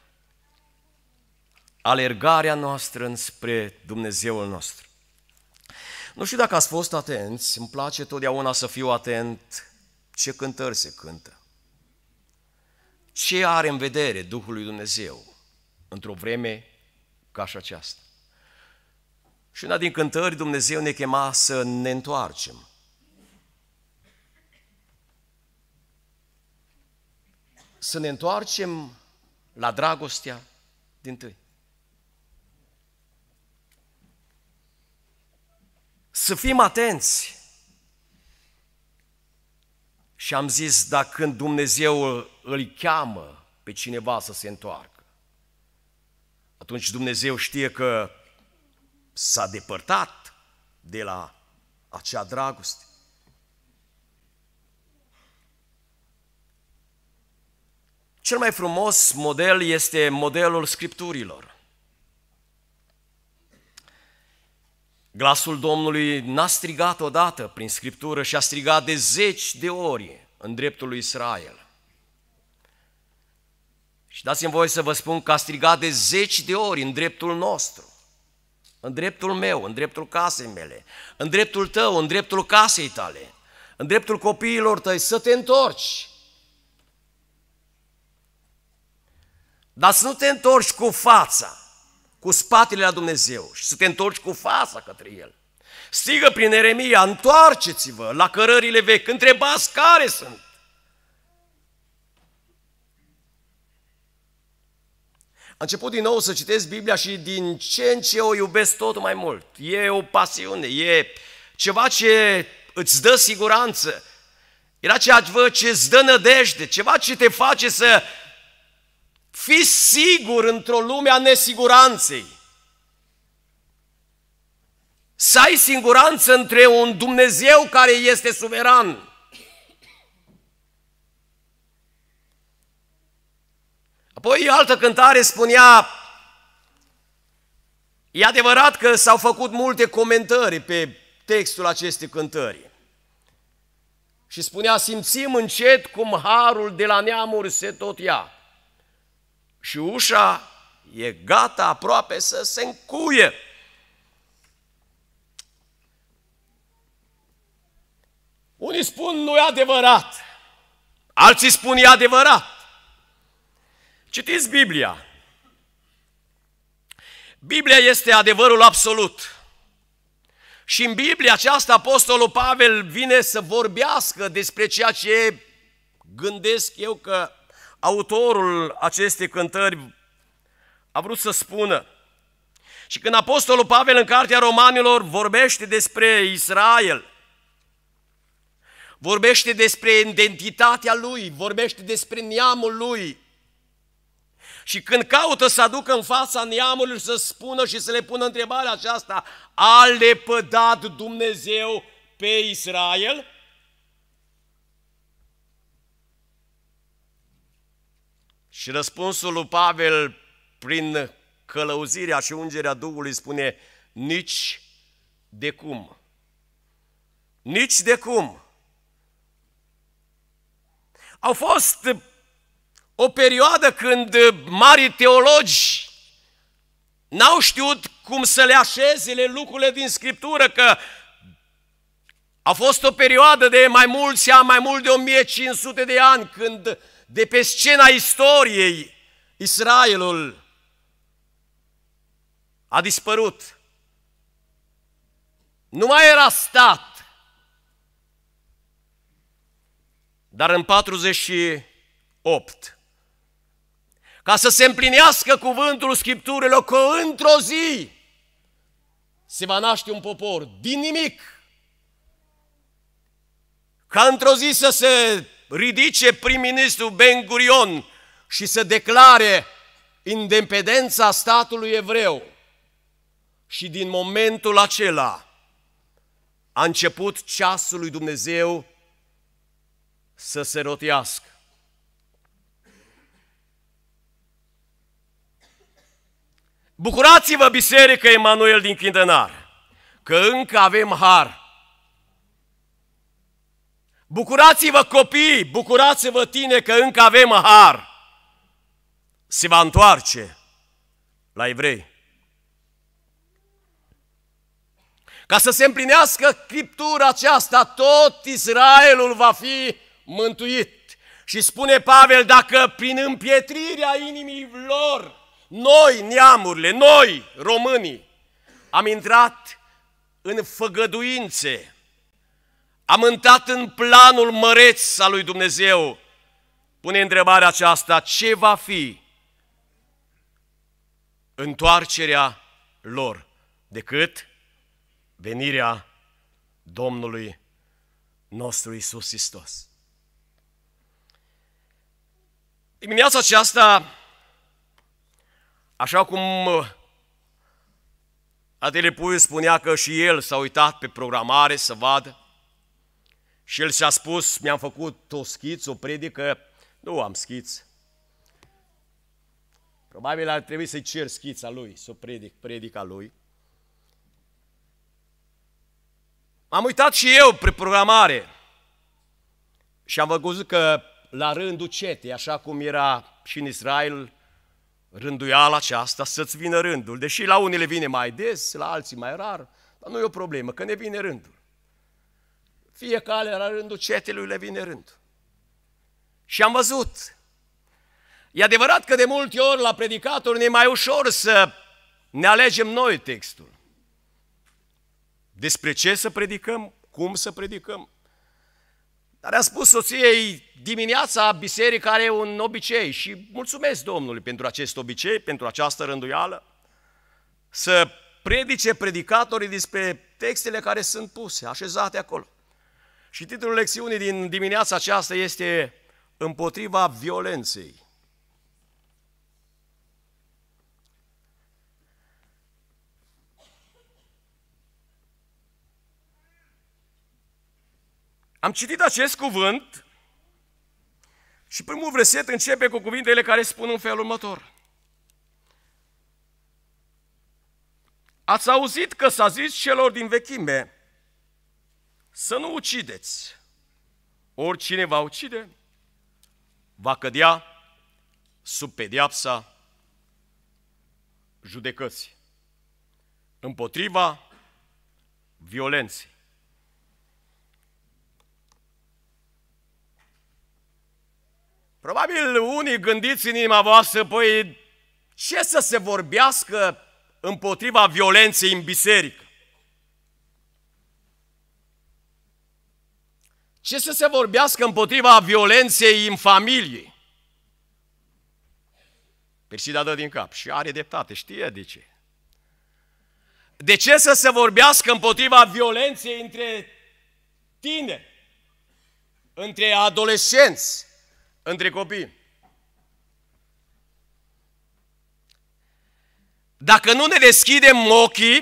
alergarea noastră înspre Dumnezeul nostru. Nu știu dacă ați fost atenți, îmi place totdeauna să fiu atent ce cântări se cântă. Ce are în vedere Duhul lui Dumnezeu într-o vreme ca și aceasta? Și una din cântări Dumnezeu ne chema să ne întoarcem. Să ne întoarcem la dragostea dintâi. Să fim atenți. Și am zis, dacă când Dumnezeu îl cheamă pe cineva să se întoarcă, atunci Dumnezeu știe că s-a depărtat de la acea dragoste. Cel mai frumos model este modelul Scripturilor. Glasul Domnului n-a strigat odată prin Scriptură și a strigat de zeci de ori în dreptul lui Israel. Și dați-mi voie să vă spun că a strigat de zeci de ori în dreptul nostru, în dreptul meu, în dreptul casei mele, în dreptul tău, în dreptul casei tale, în dreptul copiilor tăi, să te întorci. Dar să nu te întorci cu fața, cu spatele la Dumnezeu și să te întorci cu fața către El. Strigă prin Ieremia, întoarceți-vă la cărările vechi, întrebați care sunt. Am început din nou să citesc Biblia și din ce în ce o iubesc tot mai mult. E o pasiune, e ceva ce îți dă siguranță, era ceva ce îți dă nădejde, ceva ce te face să fii sigur într-o lume a nesiguranței. Să ai siguranță între un Dumnezeu care este suveran. Apoi altă cântare spunea, e adevărat că s-au făcut multe comentarii pe textul acestei cântări. Și spunea, simțim încet cum harul de la neamuri se tot ia. Și ușa e gata aproape să se încuie. Unii spun nu e adevărat, alții spun e adevărat. Citiți Biblia. Biblia este adevărul absolut. Și în Biblia aceasta Apostolul Pavel vine să vorbească despre ceea ce gândesc eu că autorul acestei cântări a vrut să spună. Și când Apostolul Pavel în Cartea Romanilor vorbește despre Israel, vorbește despre identitatea lui, vorbește despre neamul lui, și când caută să aducă în fața neamurilor să spună și să le pună întrebarea aceasta, a lepădat Dumnezeu pe Israel? Și răspunsul lui Pavel, prin călăuzirea și ungerea Duhului, spune, nici de cum. Nici de cum. Au fost o perioadă când mari teologi n-au știut cum să le așeze lucrurile din Scriptură, că a fost o perioadă de mai mulți ani, mai mult de o mie cinci sute de ani, când de pe scena istoriei Israelul a dispărut. Nu mai era stat. Dar în patruzeci și opt, ca să se împlinească cuvântul Scripturilor, că într-o zi se va naște un popor din nimic, ca într-o zi să se ridice prim-ministru Ben Gurion și să declare independența statului evreu. Și din momentul acela a început ceasul lui Dumnezeu să se rotească. Bucurați-vă, Biserică Emanuel din Chindănar, că încă avem har. Bucurați-vă, copii, bucurați-vă, tine, că încă avem har. Se va întoarce la evrei. Ca să se împlinească Scriptura aceasta, tot Israelul va fi mântuit. Și spune Pavel, dacă prin împietrirea inimii lor, noi, neamurile, noi, românii, am intrat în făgăduințe, am intrat în planul măreț al lui Dumnezeu, pune întrebarea aceasta: ce va fi întoarcerea lor decât venirea Domnului nostru Iisus Hristos? Dimineața aceasta, așa cum Adele Puiu spunea că și el s-a uitat pe programare să vadă, și el și-a spus: mi-am făcut o schiță, o predică. Nu am schiță. Probabil ar trebui să-i cer schița lui, să o predic, predica lui. M-am uitat și eu pe programare și am văzut că la rândul cetei, așa cum era și în Israel rânduiala aceasta, să-ți vină rândul. Deși la unele vine mai des, la alții mai rar, dar nu e o problemă, că ne vine rândul. Fiecare la rândul cetelui le vine rândul. Și am văzut. E adevărat că de multe ori la predicatori ne e mai ușor să ne alegem noi textul. Despre ce să predicăm, cum să predicăm. Dar a spus soției dimineața biserica are un obicei și mulțumesc Domnului pentru acest obicei, pentru această rânduială, să predice predicatorii despre textele care sunt puse, așezate acolo. Și titlul lecțiunii din dimineața aceasta este Împotriva violenței. Am citit acest cuvânt și primul verset începe cu cuvintele care spun în felul următor: ați auzit că s-a zis celor din vechime să nu ucideți. Oricine va ucide va cădea sub pedeapsa judecății. Împotriva violenței. Probabil unii gândiți în inima voastră: păi ce să se vorbească împotriva violenței în biserică? Ce să se vorbească împotriva violenței în familie? Persida dă din cap și are dreptate, știe de ce. De ce să se vorbească împotriva violenței între tineri, între adolescenți, între copii? Dacă nu ne deschidem ochii,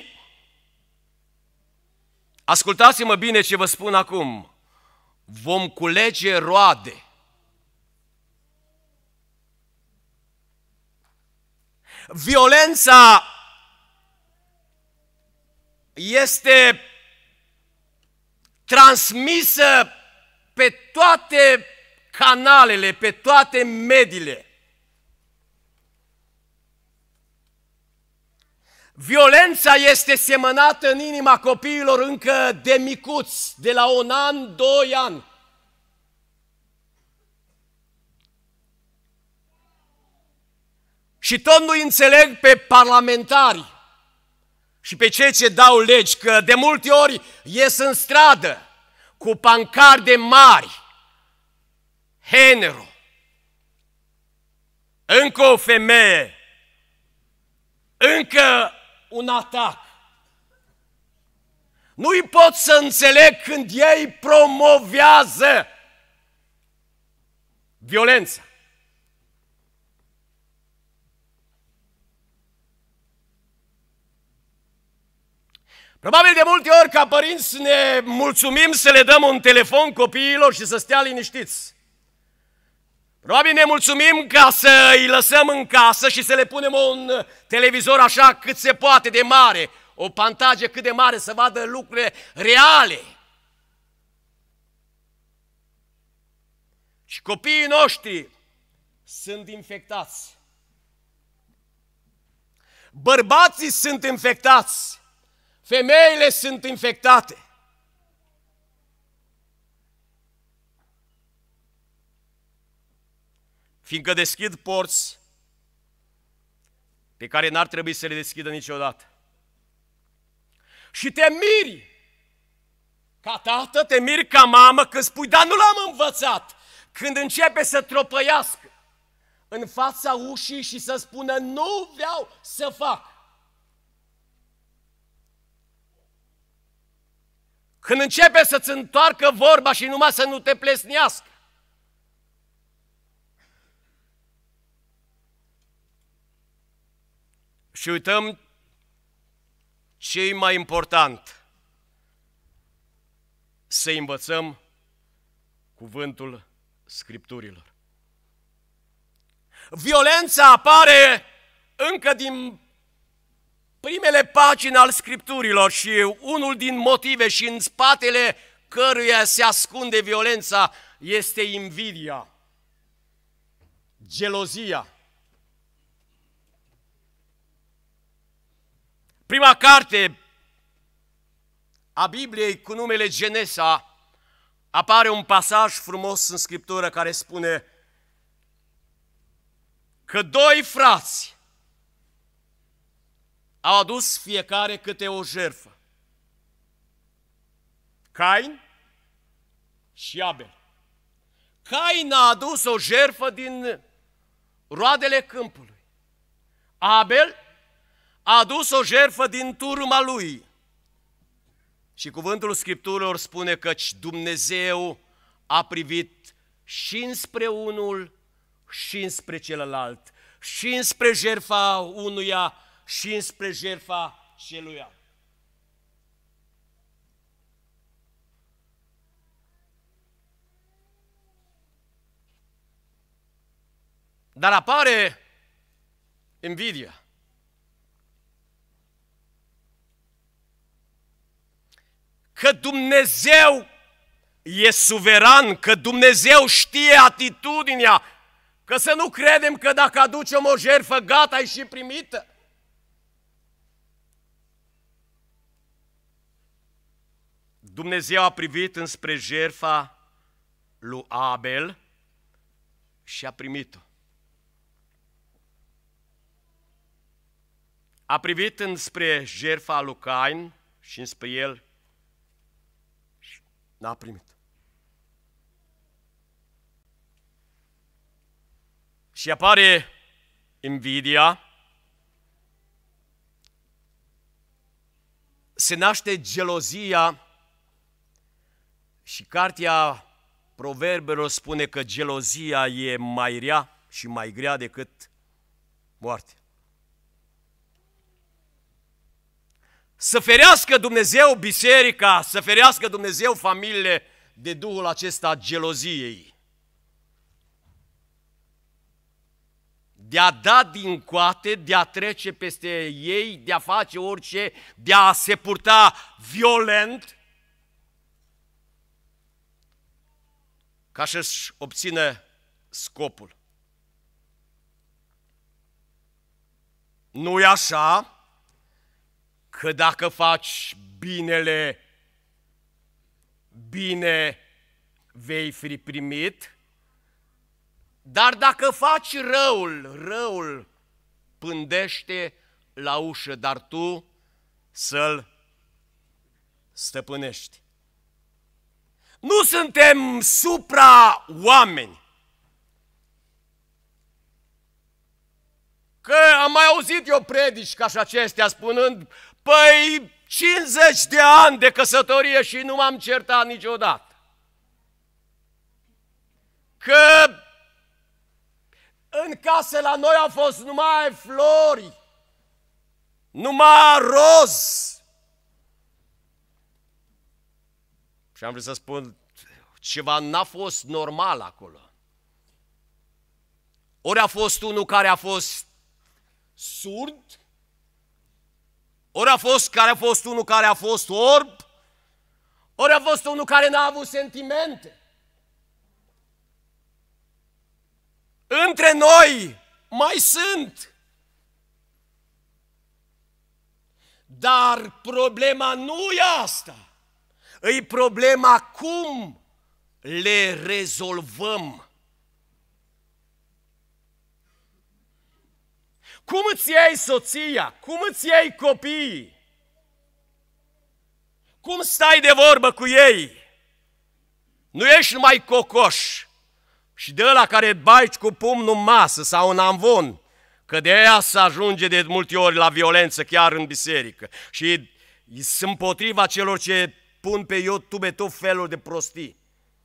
ascultați-mă bine ce vă spun acum, vom culege roade. Violența este transmisă pe toate canalele, pe toate mediile. Violența este semănată în inima copiilor încă de micuți, de la un an, doi ani. Și tot nu înțeleg pe parlamentari și pe cei ce dau legi că de multe ori ies în stradă cu pancarde mari. Henero, încă o femeie, încă un atac. Nu-i pot să înțeleg când ei promovează violența. Probabil de multe ori ca părinți ne mulțumim să le dăm un telefon copiilor și să stea liniștiți. Probabil ne mulțumim ca să îi lăsăm în casă și să le punem un televizor așa cât se poate de mare, o pantajă cât de mare să vadă lucruri reale. Și copiii noștri sunt infectați. Bărbații sunt infectați. Femeile sunt infectate. Fiindcă deschid porți pe care n-ar trebui să le deschidă niciodată. Și te miri. Ca tată te miri ca mamă când spui, dar nu l-am învățat. Când începe să tropăiască în fața ușii și să spună, nu vreau să fac. Când începe să-ți întoarcă vorba și numai să nu te plesnească. Și uităm ce e mai important, să învățăm cuvântul Scripturilor. Violența apare încă din primele pagini al Scripturilor și unul din motive și în spatele căruia se ascunde violența este invidia, gelozia. Prima carte a Bibliei cu numele Genesa apare un pasaj frumos în Scriptură care spune că doi frați au adus fiecare câte o jertfă. Cain și Abel. Cain a adus o jertfă din roadele câmpului. Abel a adus o jertfă din turma lui. Și cuvântul Scripturilor spune căci Dumnezeu a privit și înspre unul și înspre celălalt, și înspre jertfa unuia și înspre jertfa celuia. Dar apare invidia. Că Dumnezeu e suveran, că Dumnezeu știe atitudinea, că să nu credem că dacă aducem o jertfă, gata, e și primită. Dumnezeu a privit înspre jertfa lui Abel și a primit-o. A privit înspre jertfa lui Cain și înspre el și n-a primit. Și apare invidia, se naște gelozia și cartea Proverbelor spune că gelozia e mai rea și mai grea decât moartea. Să ferească Dumnezeu biserica, să ferească Dumnezeu familiile de duhul acesta geloziei. De a da din coate, de a trece peste ei, de a face orice, de a se purta violent, ca să-și obțină scopul. Nu-i așa că dacă faci binele, bine vei fi primit, dar dacă faci răul, răul pândește la ușă, dar tu să-l stăpânești. Nu suntem supra-oameni. Că am mai auzit eu predici ca și acestea spunând, păi cincizeci de ani de căsătorie și nu m-am certat niciodată. Că în casă la noi au fost numai flori, numai roz. Și am vrut să spun, ceva n-a fost normal acolo. Ori a fost unul care a fost surd, ori a fost care a fost unul care a fost orb, ori a fost unul care n-a avut sentimente. Între noi mai sunt. Dar problema nu e asta. E problema cum le rezolvăm. Cum îți iei soția? Cum îți iei copiii? Cum stai de vorbă cu ei? Nu ești numai cocoș și de ăla care baici cu pumnul în masă sau în amvon, că de aia se ajunge de multe ori la violență chiar în biserică. Și sunt împotriva celor ce pun pe YouTube tot felul de prostii.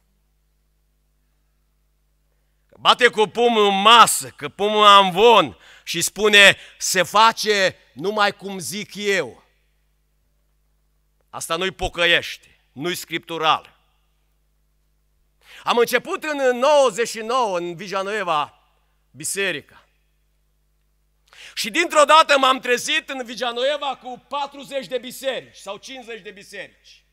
Că bate cu pumnul în masă, că pumnul în amvon și spune se face numai cum zic eu. Asta nu-i pocăiește, nu-i scriptural. Am început în nouăzeci și nouă în Villanueva biserica. Și dintr-o dată m-am trezit în Villanueva cu patruzeci de biserici sau cincizeci de biserici.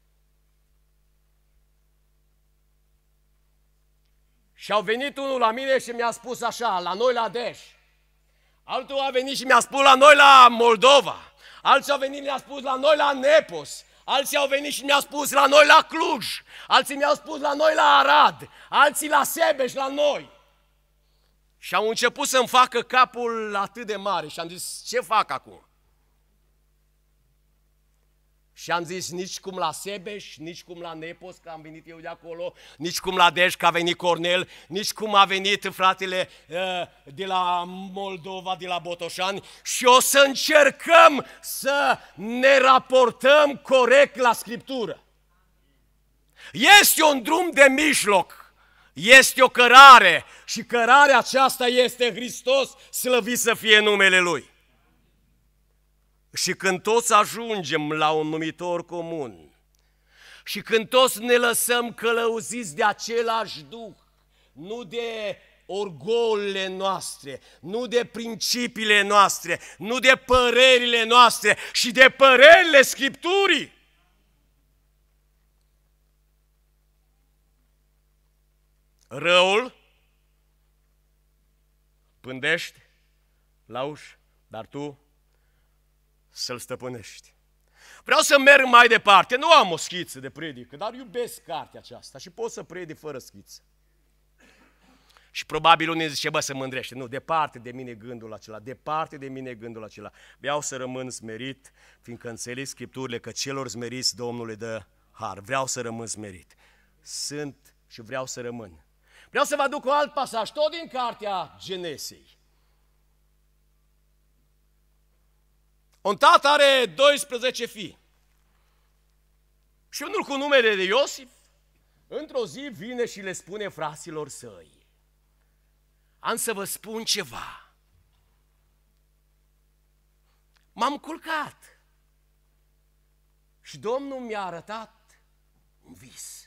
Și au venit unul la mine și mi-a spus așa, la noi la Deș. Altul a venit și mi-a spus la noi la Moldova. Alții au venit și mi-a spus la noi la Nepos. Alții au venit și mi-au spus la noi la Cluj. Alții mi-au spus la noi la Arad. Alții la Sebeș, la noi. Și au început să-mi facă capul atât de mare și am zis, ce fac acum? Și am zis, nici cum la Sebeș, nici cum la Nepos, că am venit eu de acolo, nici cum la Deș, că a venit Cornel, nici cum a venit fratele uh, de la Moldova, de la Botoșani, și o să încercăm să ne raportăm corect la Scriptură. Este un drum de mijloc, este o cărare și cărarea aceasta este Hristos, slăvit să fie numele Lui. Și când toți ajungem la un numitor comun și când toți ne lăsăm călăuziți de același Duh, nu de orgolile noastre, nu de principiile noastre, nu de părerile noastre și de părerile Scripturii, răul pândește la ușă, dar tu să-l stăpânești. Vreau să merg mai departe, nu am o schiță de predică, dar iubesc cartea aceasta și pot să predic fără schiță. Și probabil unii zice, bă, se mândrește. Nu, departe de mine gândul acela, departe de mine gândul acela. Vreau să rămân smerit, fiindcă înțeleg Scripturile că celor smeriți Domnul le dă har. Vreau să rămân smerit. Sunt și vreau să rămân. Vreau să vă aduc un alt pasaj, tot din cartea Genesei. Un tată are doisprezece fii. Și unul cu numele de Iosif, într-o zi vine și le spune fraților săi, am să vă spun ceva. M-am culcat și Domnul mi-a arătat un vis.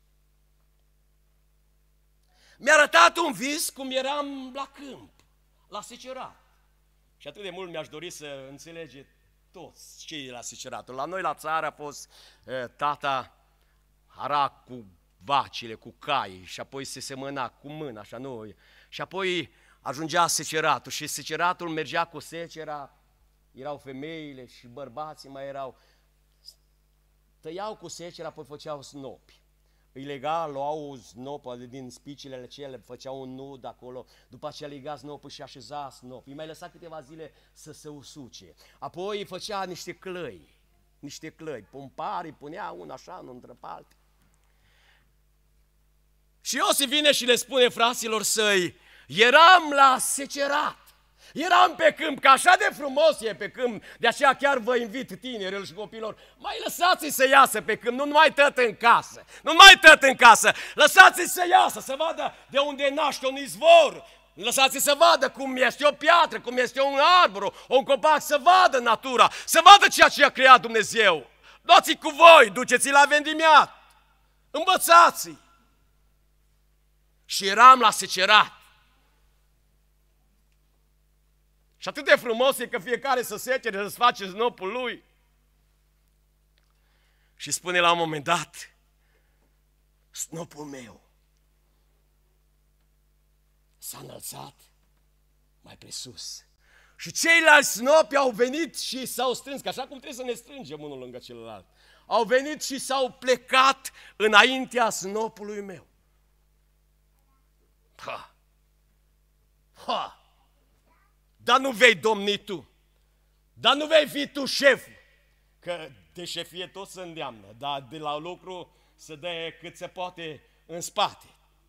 Mi-a arătat un vis cum eram la câmp, la secerat. Și atât de mult mi-aș dori să înțelege toți cei la seceratul. La noi la țară a fost e, tata ara cu vacile, cu cai și apoi se semăna cu mâna, așa nu. Și apoi ajungea seceratul și seceratul mergea cu secera, erau femeile și bărbații mai erau. Tăiau cu secera, apoi făceau snopi. Îi lega, luau snopă din spicile cele, făceau un nud acolo, după aceea lega snopul și așeza snop. Îi mai lăsa câteva zile să se usuce. Apoi îi făcea niște clăi, niște clăi, pompari, punea una așa, unul între alte. Și Iosif vine și le spune fraților săi, eram la secerat, eram pe câmp, că așa de frumos e pe câmp, de aceea chiar vă invit tinerilor și copilor, mai lăsați-i să iasă pe câmp, nu numai tăt în casă, nu numai tăt în casă, lăsați-i să iasă, să vadă de unde naște un izvor, lăsați-i să vadă cum este o piatră, cum este un arbor, un copac, să vadă natura, să vadă ceea ce a creat Dumnezeu. Dați-i cu voi, duceți-i la vendimiat, învățați-i. Și eram la secerat. Și atât de frumos e că fiecare să secere, să-ți face snopul lui. Și spune la un moment dat, snopul meu s-a înălțat mai presus. Și ceilalți snopi au venit și s-au strâns, că așa cum trebuie să ne strângem unul lângă celălalt. Au venit și s-au plecat înaintea snopului meu. Ha! Ha! Dar nu vei domni tu, dar nu vei fi tu șeful, că de șefie tot se îndeamnă, dar de la lucru se dă cât se poate în spate.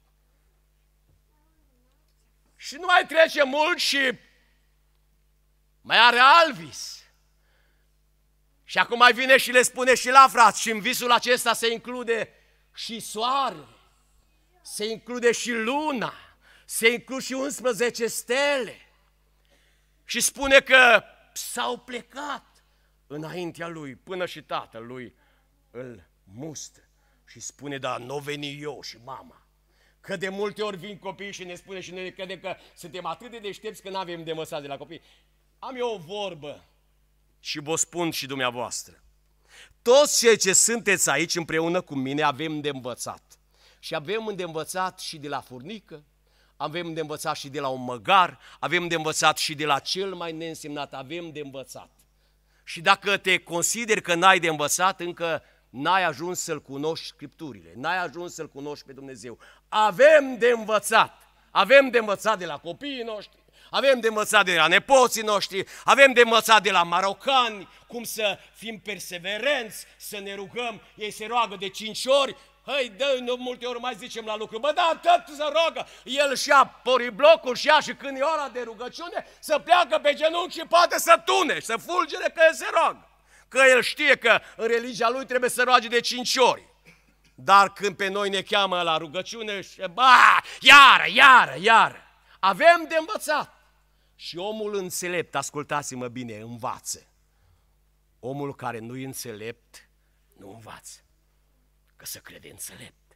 Și nu mai trece mult și mai are alt vis. Și acum mai vine și le spune și la frați, și în visul acesta se include și soarele, se include și luna, se include și unsprezece stele. Și spune că s-au plecat înaintea lui, până și tatăl lui îl mustă. Și spune, da, n-o veni eu și mama. Că de multe ori vin copiii și ne spune și noi credem că suntem atât de deștepți că n-avem de învățat de la copii. Am eu o vorbă și vă spun și dumneavoastră. Toți cei ce sunteți aici împreună cu mine avem de învățat. Și avem de învățat și de la furnică, avem de învățat și de la un măgar, avem de învățat și de la cel mai neînsemnat, avem de învățat. Și dacă te consideri că n-ai de învățat, încă n-ai ajuns să-L cunoști Scripturile, n-ai ajuns să-L cunoști pe Dumnezeu. Avem de învățat, avem de învățat de la copiii noștri, avem de învățat de la nepoții noștri, avem de învățat de la marocani, cum să fim perseverenți, să ne rugăm, ei se roagă de cinci ori, hăi, dă multe ori mai zicem la lucru, bă, da, tot se roagă, el și ia poriblocul și ia și când e ora de rugăciune, să pleacă pe genunchi și poate să tune, să fulgere că el se roagă. Că el știe că în religia lui trebuie să roage de cinci ori. Dar când pe noi ne cheamă la rugăciune, și, ba, iară, iară, iară. Avem de învățat. Și omul înțelept, ascultați-mă bine, învață. Omul care nu e înțelept, nu învață. Că se crede înțelept.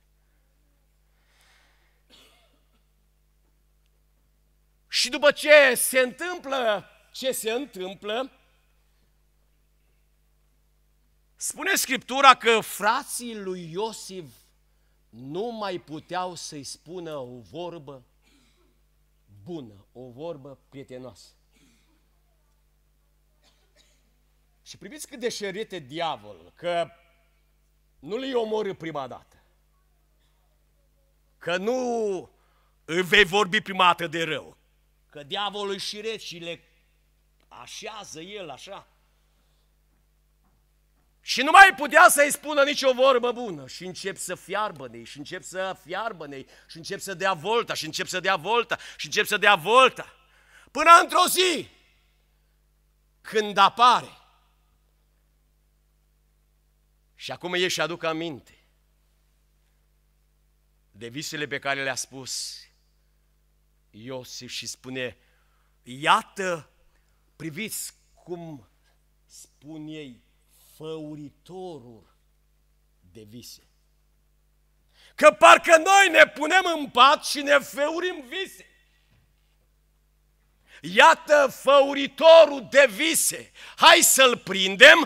Și după ce se întâmplă ce se întâmplă, spune Scriptura că frații lui Iosif nu mai puteau să-i spună o vorbă bună, o vorbă prietenoasă. Și priviți cât de șerete diavolul, că nu le-i omorâ prima dată, că nu îi vei vorbi prima dată de rău, că diavolul îi șiret și le așează el așa. Și nu mai putea să-i spună nicio vorbă bună și încep să fiarbă-ne, și încep să fiarbă-ne, și încep să dea volta, și încep să dea volta, și încep să dea volta, până într-o zi, când apare. Și acum ei și aduc aminte de visele pe care le-a spus Iosif și spune, iată, priviți cum spun ei, făuritorul de vise. Că parcă noi ne punem în pat și ne făurim vise. Iată făuritorul de vise. Hai să-l prindem,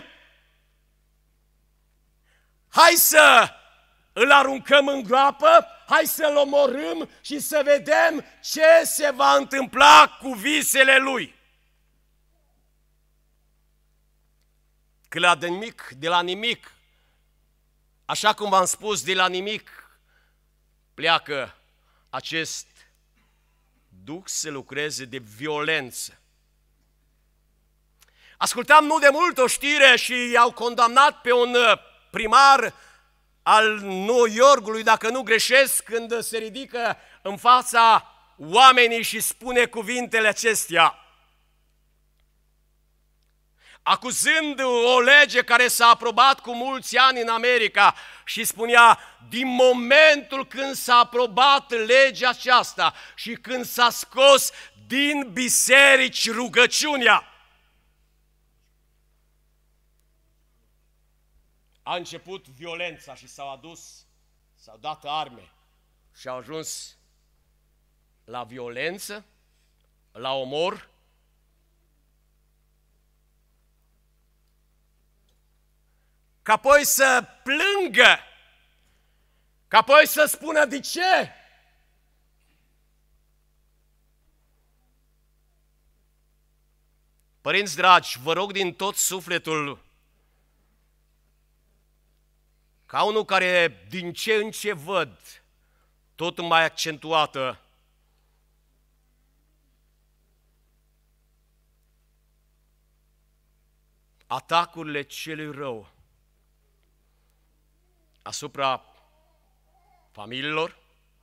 hai să îl aruncăm în groapă, hai să-l omorâm și să vedem ce se va întâmpla cu visele lui. Că la de nimic, de la nimic, așa cum v-am spus, de la nimic pleacă acest duh să lucreze de violență. Ascultam nu de mult o știre și i-au condamnat pe un primar al New Yorkului, dacă nu greșesc, când se ridică în fața oamenii și spune cuvintele acestea, acuzând o lege care s-a aprobat cu mulți ani în America și spunea, din momentul când s-a aprobat legea aceasta și când s-a scos din biserici rugăciunea, a început violența și s-au adus, s-au dat arme și au ajuns la violență, la omor, ca apoi să plângă, ca apoi să spună de ce. Părinți dragi, vă rog din tot sufletul, ca unul care din ce în ce văd, tot mai accentuată, atacurile celui rău, asupra familiilor,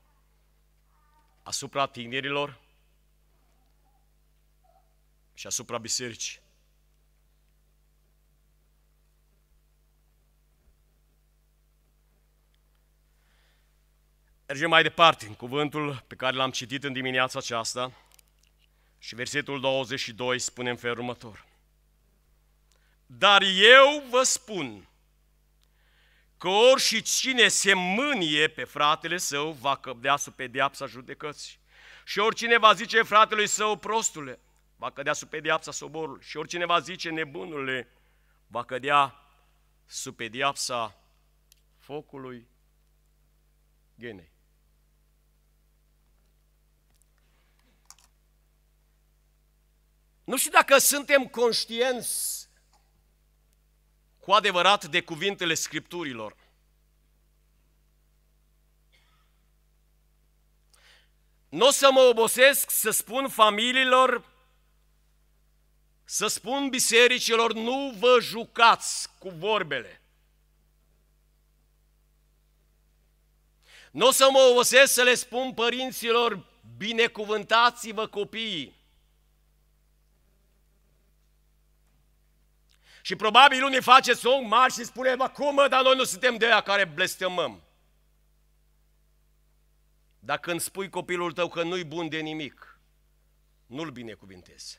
asupra tinerilor și asupra bisericii. Mergem mai departe în cuvântul pe care l-am citit în dimineața aceasta și versetul douăzeci și doi spune în felul următor. Dar eu vă spun că ori cine se mânie pe fratele său va cădea sub pedeapsa judecății. Și oricine va zice fratelui său prostule, va cădea sub pedeapsa soborului. Și oricine va zice nebunule, va cădea sub pedeapsa focului ghenei. Nu știu dacă suntem conștienți cu adevărat de cuvintele Scripturilor. Nu o să mă obosesc să spun familiilor, să spun bisericilor, nu vă jucați cu vorbele. Nu o să mă obosesc să le spun părinților, binecuvântați-vă copiii. Și probabil unii faceți onghi mari și spune, bă, cum, dar noi nu suntem de aia care blestemăm. Dar când spui copilul tău că nu-i bun de nimic, nu-l binecuvintezi.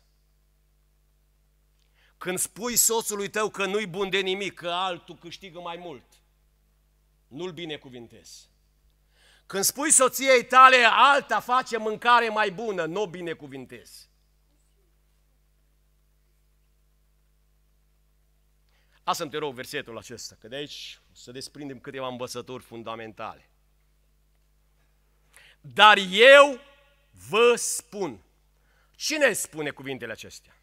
Când spui soțului tău că nu-i bun de nimic, că altul câștigă mai mult, nu-l binecuvintezi. Când spui soției tale, alta face mâncare mai bună, nu o binecuvintezi. Asta îmi te rog versetul acesta, că de aici să desprindem câteva învățături fundamentale. Dar eu vă spun. Cine spune cuvintele acestea?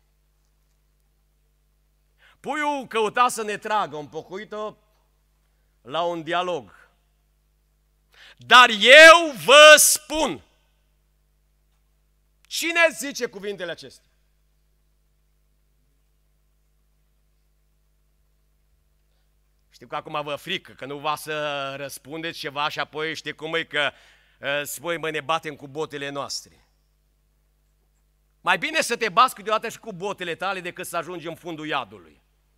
Puiul căuta să ne tragă un pocuită la un dialog. Dar eu vă spun. Cine zice cuvintele acestea? Știu că acum vă frică, că nu va să răspundeți ceva și apoi știi cum e că uh, spui, mă, ne batem cu botele noastre. Mai bine să te bați câteodată și cu botele tale decât să ajungi în fundul iadului.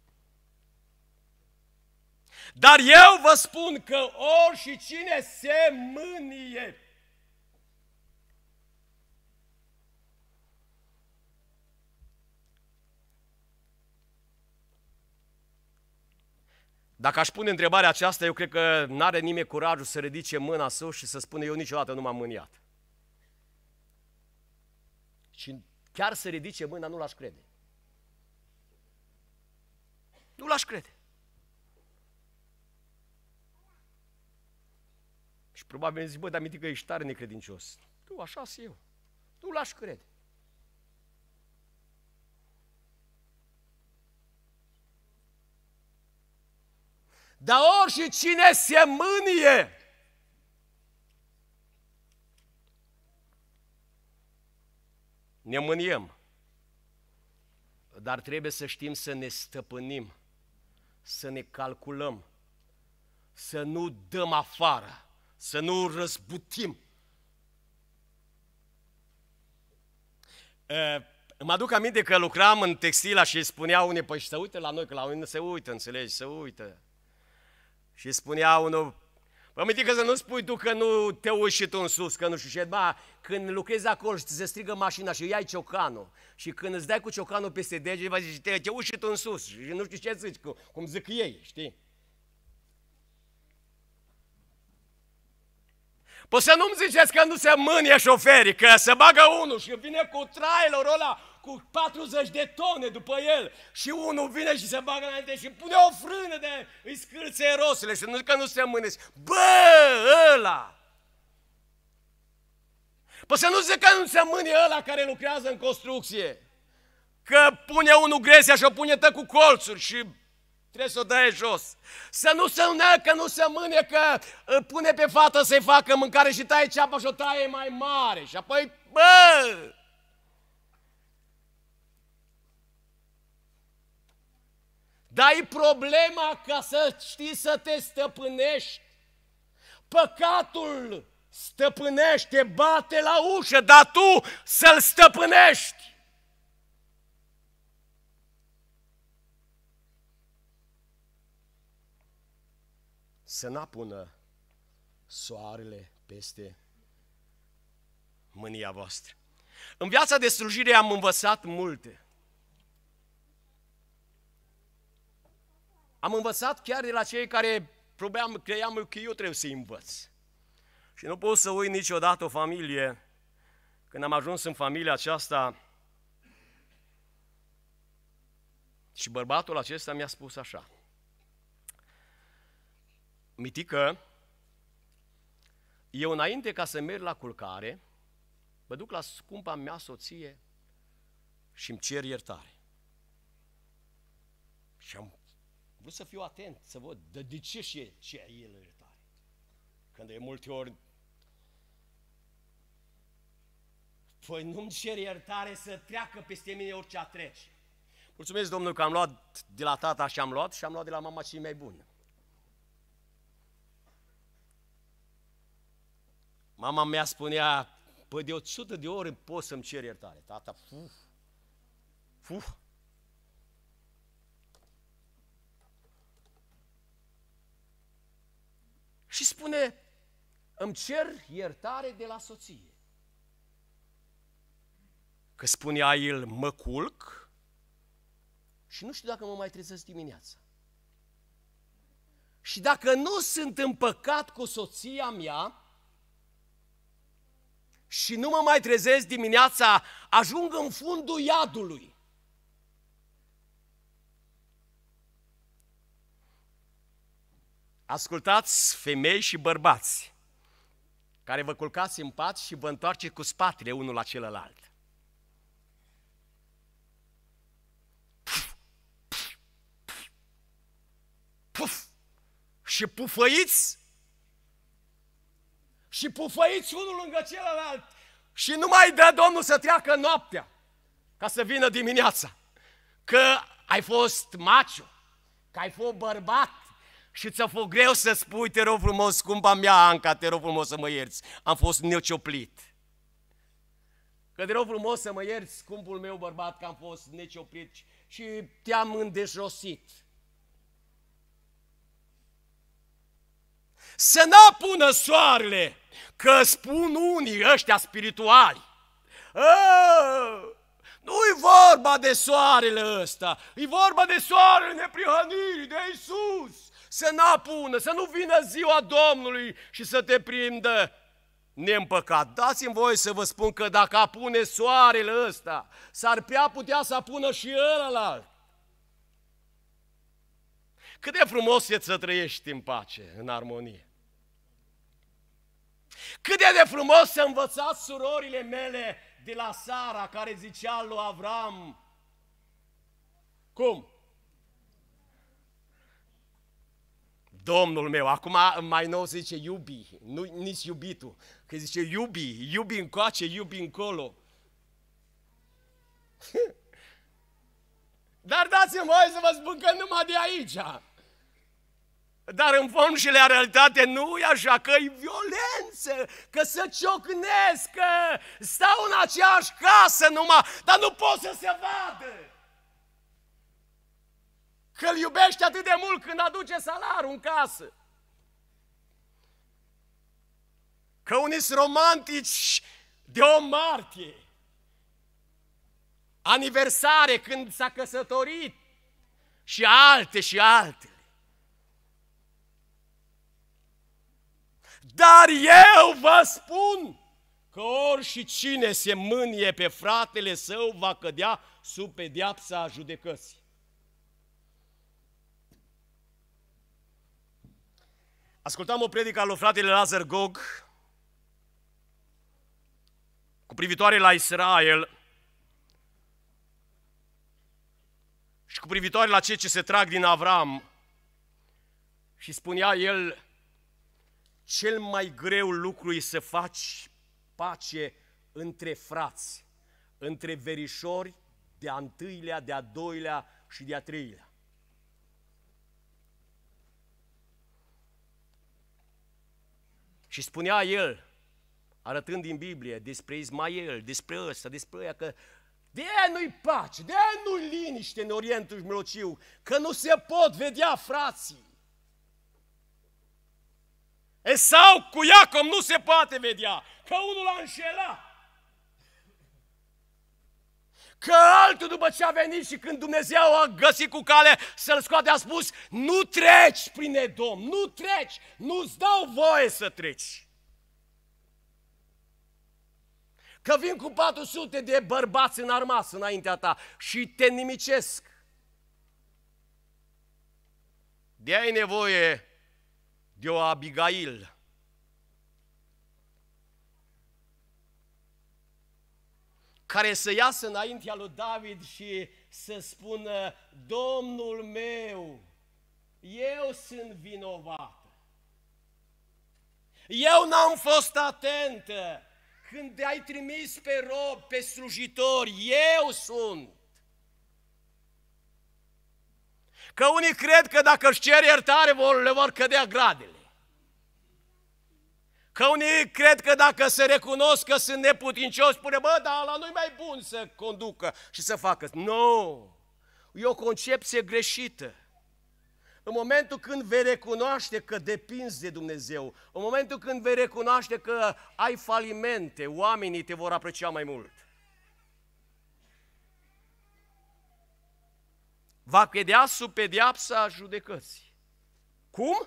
Dar eu vă spun că ori și cine se mânie, dacă aș pune întrebarea aceasta, eu cred că n-are nimeni curajul să ridice mâna sus și să spună eu niciodată nu m-am mâniat. Și chiar să ridice mâna nu l-aș crede. Nu l-aș crede. Și probabil îmi zic, bă, dar mi-e că ești tare necredincios. Nu, așa sunt eu. Nu l-aș crede. Dar ori și cine se mânie, ne mâniem. Dar trebuie să știm să ne stăpânim, să ne calculăm, să nu dăm afară, să nu răzbutim. Îmi aduc aminte că lucram în textila și spunea unii, păi să uite la noi, că la noi se uită, înțelegi, se uită. Și spunea unul, păi mitică să nu spui tu că nu te uiți și tu în sus, că nu știu ce, ba, când lucrezi acolo și ți se strigă mașina și iai ciocanul și când îți dai cu ciocanul peste dege, va zice, te, te uiți și tu în sus și nu știu ce zici, cum, cum zic ei, știi? Păi să nu-mi ziceți că nu se mânie șoferii, că se bagă unul și vine cu trailerul ăla cu patruzeci de tone după el și unul vine și se bagă înainte și pune o frână de îi scârțe rosele și nu că nu se mâneți. Bă, ăla! Păi să nu zic că nu se mânie ăla care lucrează în construcție, că pune unul gresia și o pune tă cu colțuri și trebuie să o dai jos. Să nu se unească, că nu se mânie, că pune pe fată să-i facă mâncare și taie ceapa și o taie mai mare. Și apoi, bă! Dar e problema ca să știi să te stăpânești. păcatul stăpânește, bate la ușă, dar tu să-l stăpânești. Să n-apună soarele peste mânia voastră. În viața de slujire am învățat multe. Am învățat chiar de la cei care probabil creiam că eu trebuie să-i învăț. Și nu pot să uit niciodată o familie. Când am ajuns în familia aceasta și bărbatul acesta mi-a spus așa: Mitică, eu înainte ca să merg la culcare, mă duc la scumpa mea soție și îmi cer iertare. Și am vrut să fiu atent, să văd de, de ce și ce el iertare. Când de multe ori, păi nu-mi cer iertare să treacă peste mine orice a trece. Mulțumesc, Domnul, că am luat de la tata și am luat și am luat de la mama cei mai buni. Mama mea spunea, păi de o sută de ori pot să-mi cer iertare. Tata, fuf, fuf. Și spune, îmi cer iertare de la soție. Că spunea el, mă culc și nu știu dacă mă mai trezesc dimineața. Și dacă nu sunt în păcat cu soția mea și nu mă mai trezesc dimineața, ajung în fundul iadului. Ascultați, femei și bărbați, care vă culcați în pat și vă întoarceți cu spatele unul la celălalt. Puf! Și pufăiți și pufăiți unul lângă celălalt și nu mai dă Domnul să treacă noaptea ca să vină dimineața. Că ai fost macho, că ai fost bărbat și ți-a fost greu să spui, te rog frumos, scumpa mea, Anca, te rog frumos să mă ierți, am fost necioplit. Că te rog frumos să mă ierți, scumpul meu bărbat, că am fost necioplit și te-am îndejosit. Să n-apună soarele, că spun unii ăștia spirituali. Nu-i vorba de soarele ăsta, e vorba de soarele neprihănirii, de Iisus. Să n-apună, să nu vină ziua Domnului și să te prindă neîmpăcat. Dați-mi voie să vă spun că dacă apune soarele ăsta, s-ar prea putea să apună și ălălalt. Cât de frumos e să trăiești în pace, în armonie. Cât de, de frumos să învățați surorile mele de la Sara, care zicea lui Avram, cum? Domnul meu, acum mai nou se zice iubi, nu nici iubitul, că zice iubi, iubi încoace, iubi încolo. Dar dați-mi voie să vă spun că numai de aici. Dar în fond și la realitate nu e așa, că e violență, că se ciocnesc, că stau în aceeași casă numai, dar nu pot să se vadă. Că îl iubește atât de mult când aduce salarul în casă. Că unii sunt romantici de o martie, aniversare când s-a căsătorit și alte și altele. Dar eu vă spun că ori și cine se mânie pe fratele său va cădea sub pedeapsa judecății. Ascultam o predică a lui fratele Lazar Gog cu privitoare la Israel și cu privitoare la cei ce se trag din Avram. Și spunea el, cel mai greu lucru e să faci pace între frați, între verișori de-a întâilea, de-a doilea și de-a treilea. Și spunea el, arătând din Biblie, despre Ismael, despre ăsta, despre ăia, că de-aia nu-i pace, de-aia nu-i liniște în Orientul Mijlociu, că nu se pot vedea frații. Esau cu Iacov nu se poate vedea, că unul l-a înșelat. Că altul după ce a venit și când Dumnezeu a găsit cu cale să-l scoate, a spus, nu treci prin Edom, nu treci, nu-ți dau voie să treci. Că vin cu patru sute de bărbați înarmați înaintea ta și te nimicesc. De ai nevoie de o Abigail. Care să iasă înaintea lui David și să spună, Domnul meu, eu sunt vinovată. Eu n-am fost atentă. Când ai trimis pe rob, pe slujitori, eu sunt. Că unii cred că dacă își cer iertare, vor, le vor cădea gradele. Că unii cred că dacă se recunosc că sunt neputincioși, spune, bă, dar ăla nu-i mai bun să conducă și să facă. Nu! E o concepție greșită. În momentul când vei recunoaște că depinzi de Dumnezeu, în momentul când vei recunoaște că ai falimente, oamenii te vor aprecia mai mult. Va cădea sub pedeapsa judecății. Cum?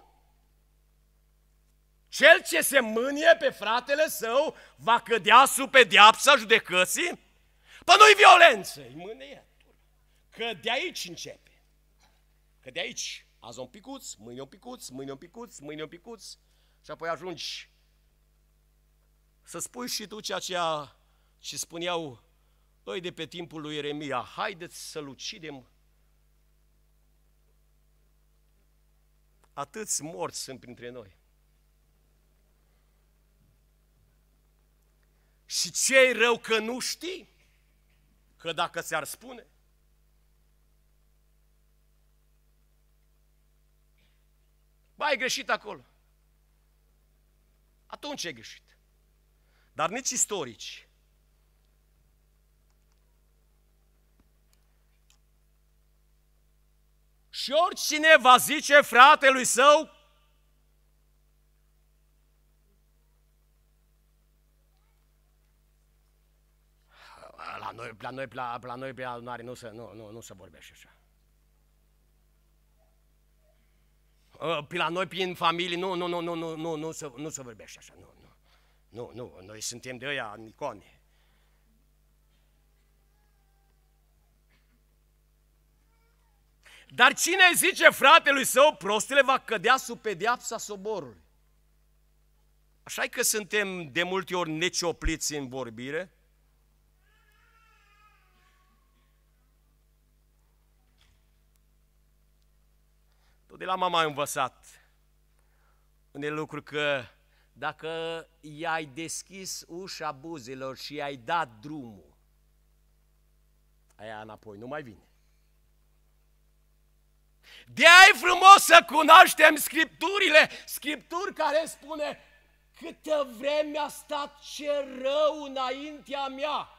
Cel ce se mânie pe fratele său va cădea sub pedeapsa judecății? Păi nu-i violență, e mânietură. Că de aici începe. Că de aici, azi un picuț, mâine un picuț, mâine un picuț, mâine un picuț și apoi ajungi să spui și tu ceea ce, a, ce spuneau ăi de pe timpul lui Ieremia, haideți să-l ucidem. Atâți morți sunt printre noi. Și ce-i rău că nu știi? Că dacă ți-ar spune, bă, ai greșit acolo. Atunci ai greșit. Dar nici istorici. Și oricine va zice fratelui său, la noi, la noi, la, la noi pe adunare nu se, nu, nu, nu se vorbește așa. Pe la noi, prin familie, nu, nu, nu, nu, nu, nu, nu, se, nu se vorbește așa, nu, nu, nu, nu, noi suntem de ăia în icone. Dar cine zice fratelui său, prostele, va cădea sub pedeapsa soborului. Așa-i că suntem de multe ori neciopliți în vorbire. Tot de la mama am învățat unele lucruri, că dacă i-ai deschis ușa buzelor și i-ai dat drumul, aia înapoi nu mai vine. De-aia e frumos să cunoaștem Scripturile, Scripturi care spune câtă vreme a stat ce rău înaintea mea.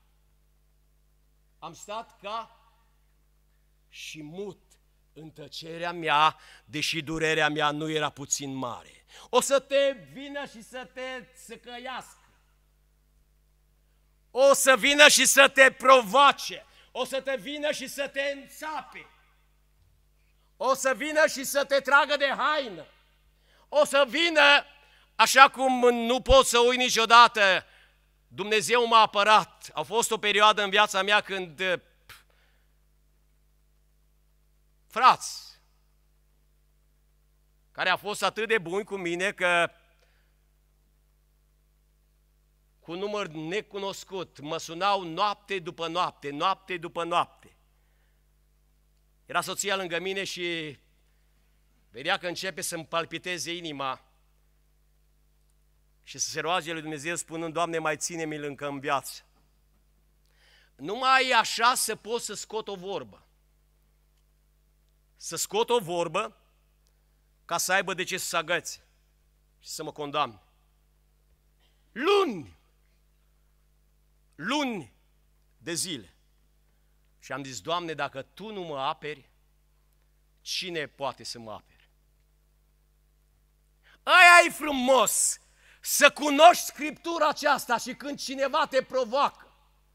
Am stat ca și mut în tăcerea mea, deși durerea mea nu era puțin mare. O să te vină și să te săcăiască. O să vină și să te provoace. O să te vină și să te înțape. O să vină și să te tragă de haină. O să vină, așa cum nu pot să uit niciodată, Dumnezeu m-a apărat. A fost o perioadă în viața mea când frați care a fost atât de buni cu mine că cu număr necunoscut mă sunau noapte după noapte, noapte după noapte. Era soția lângă mine și vedea că începe să-mi palpiteze inima și să se roage lui Dumnezeu spunând, Doamne, mai ține-mi-l încă în viață. Numai așa să pot să scot o vorbă. Să scot o vorbă ca să aibă de ce să se agățe și să mă condamne. luni, luni de zile. Și am zis, Doamne, dacă Tu nu mă aperi, cine poate să mă apere? Aia e frumos, să cunoști Scriptura aceasta și când cineva te provoacă,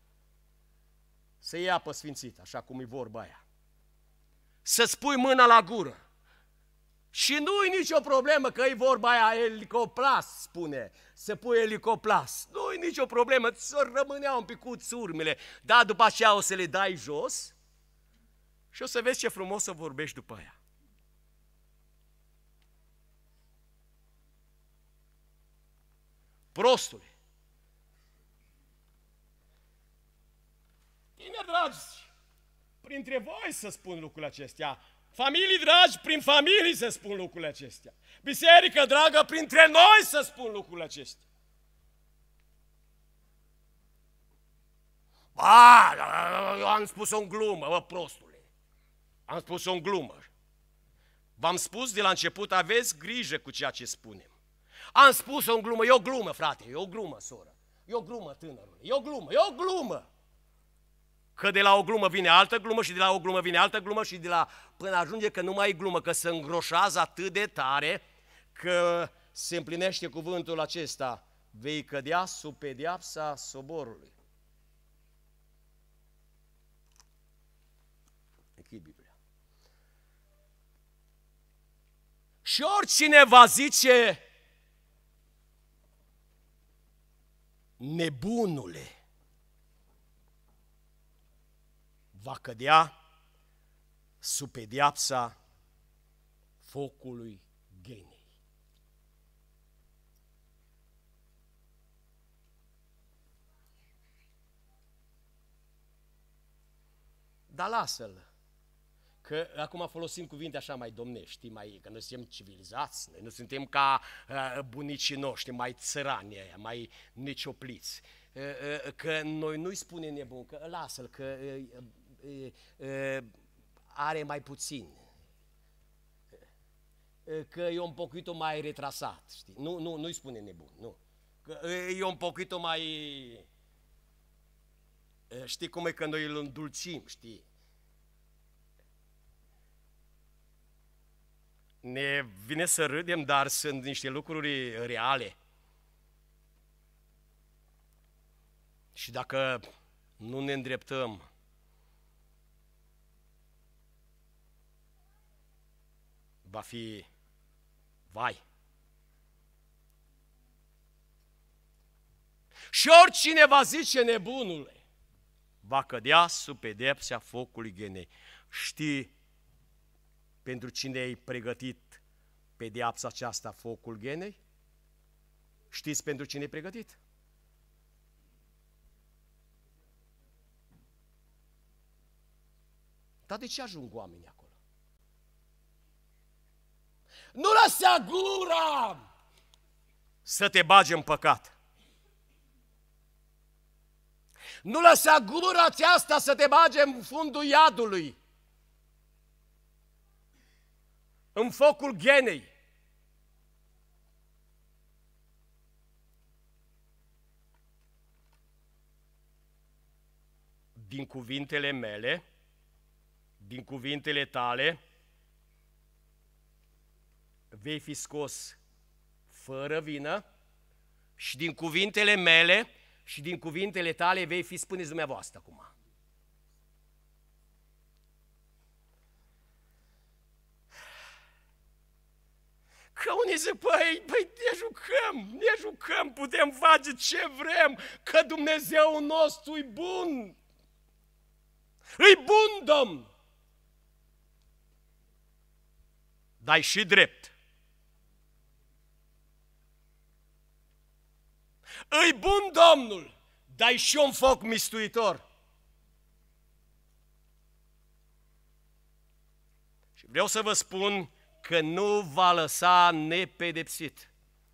să iei apă sfințită, așa cum e vorba aia. Să-ți pui mâna la gură. Și nu-i nicio problemă că e vorba aia elicoplas, spune, să pui elicoplas. Nu-i nicio problemă, să rămânea un picuț urmele, dar după aceea o să le dai jos și o să vezi ce frumos să vorbești după aia. Prostule, tineri dragi, printre voi să spun lucrurile acestea, familii dragi, prin familii să spun lucrurile acestea, biserică dragă, printre noi să spun lucrurile acestea. Ba, eu am spus-o în glumă, bă, prostule, am spus-o în glumă. V-am spus de la început, aveți grijă cu ceea ce spunem. Am spus-o în glumă, e o glumă, frate, e o glumă, soră, e o glumă, tânărule, e o glumă, e o glumă. Că de la o glumă vine altă glumă și de la o glumă vine altă glumă și de la până ajunge că nu mai e glumă, că se îngroșează atât de tare că se împlinește cuvântul acesta, vei cădea sub pedeapsa soborului. Închid Biblia. Și oricine va zice, nebunule, va cădea sub pedeapsa focului ghenei. Dar lasă-l, că acum folosim cuvinte așa mai domnești, mai, că noi suntem civilizați, noi nu suntem ca uh, bunicii noștri, mai țărani aia, mai neciopliți. Uh, uh, că noi nu-i spunem nebun, că lasă-l, că uh, uh, uh, are mai puțin, uh, că e un poquito mai retrasat, știi? Nu, nu, nu-i spune nebun, nu. Că uh, e un poquito mai... Uh, știi cum e că noi îl îndulcim, știi? Ne vine să râdem, dar sunt niște lucruri reale. Și dacă nu ne îndreptăm, va fi vai. Și oricine va zice nebunule, va cădea sub pedepsa focului ghenei. Știi pentru cine ai pregătit pedeapsa aceasta, focul ghenei? Știți pentru cine e pregătit? Dar de ce ajung oamenii acolo? Nu lăsa gura să te bagi în păcat. Nu lăsa gura aceasta să te bage în fundul iadului, în focul ghenei. Din cuvintele mele, din cuvintele tale, vei fi scos fără vină și din cuvintele mele și din cuvintele tale vei fi, spuneți dumneavoastră acum. Că unii zic, păi, păi ne jucăm, ne jucăm, putem face ce vrem, că Dumnezeul nostru e bun. E bun, Domn. Dar și drept. E bun Domnul, dar și un foc mistuitor. Și vreau să vă spun că nu va lăsa nepedepsit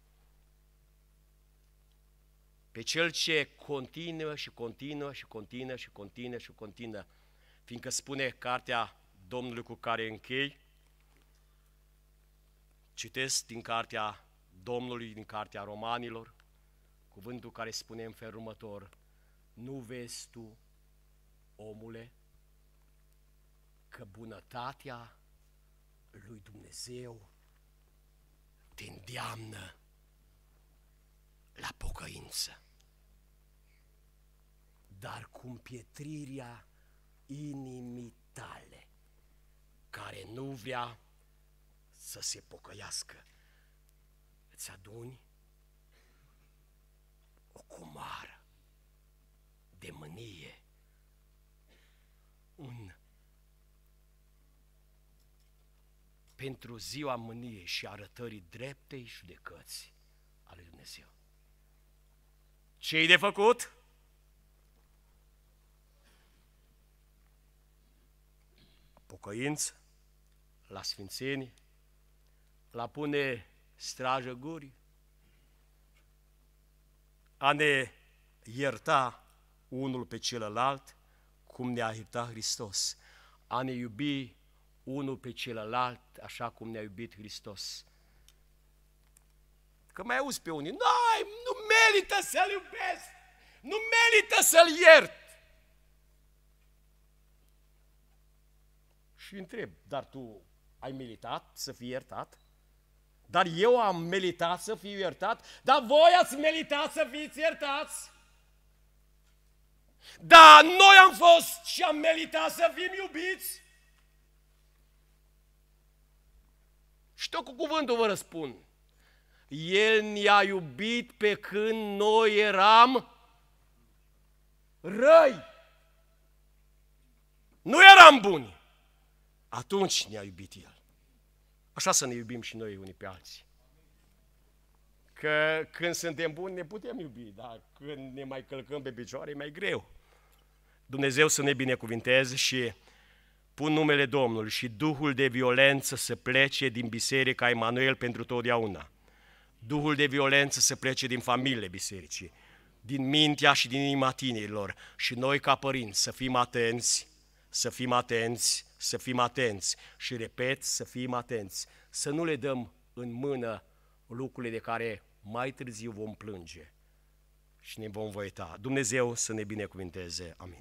pe cel ce continuă și continuă și continuă și continuă și continuă, fiindcă spune cartea Domnului cu care închei, citesc din cartea Domnului, din cartea Romanilor, Cuvântul care spune în felul următor: nu vezi tu, omule, că bunătatea lui Dumnezeu te îndeamnă la pocăință, dar cu împietrirea inimii tale, care nu vrea să se pocăiască, îți aduni o comoară de mânie, un pentru ziua mâniei și arătării dreptei judecăți ale lui Dumnezeu. Ce-i de făcut? Pocăință, la sfințenie, la pune strajă gurii, a ne ierta unul pe celălalt, cum ne-a iertat Hristos, a ne iubi unul pe celălalt, așa cum ne-a iubit Hristos. Că mai auzi pe unii: "N-ai, nu merită să-L iubesc, nu merită să-L iert." Și întreb: dar tu ai meritat să fii iertat? Dar eu am meritat să fiu iertat? Dar voi ați meritat să fiți iertați? Da, noi am fost și am meritat să fim iubiți? Și tot cu cuvântul vă răspund: El ne-a iubit pe când noi eram răi. Nu eram buni. Atunci ne-a iubit El. Așa să ne iubim și noi unii pe alții. Că când suntem buni ne putem iubi, dar când ne mai călcăm pe picioare e mai greu. Dumnezeu să ne binecuvinteze și pun numele Domnului și duhul de violență să plece din Biserica Emanuel pentru totdeauna. Duhul de violență să plece din familiile bisericii, din mintea și din inima tinerilor. Și noi ca părinți să fim atenți, să fim atenți, să fim atenți și repet, să fim atenți, să nu le dăm în mână lucrurile de care mai târziu vom plânge și ne vom văita. Dumnezeu să ne binecuvinteze. Amin.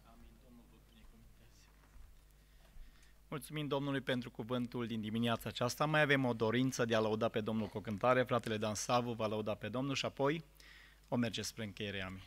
Mulțumim Domnului pentru cuvântul din dimineața aceasta. Mai avem o dorință de a lăuda pe Domnul cu o cântare. Fratele Dan Savu va lăuda pe Domnul și apoi o merge spre încheiere. Amin.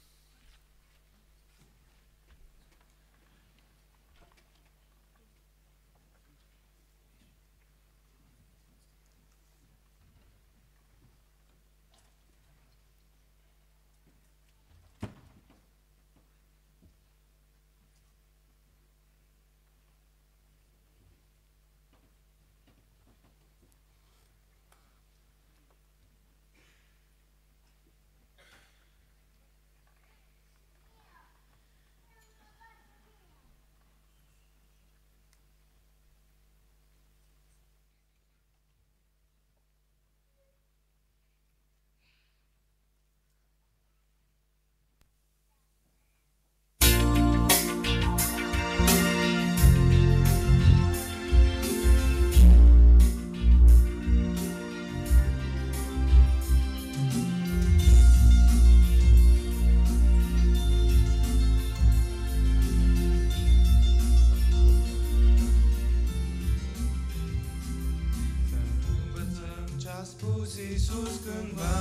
Iisus cândva,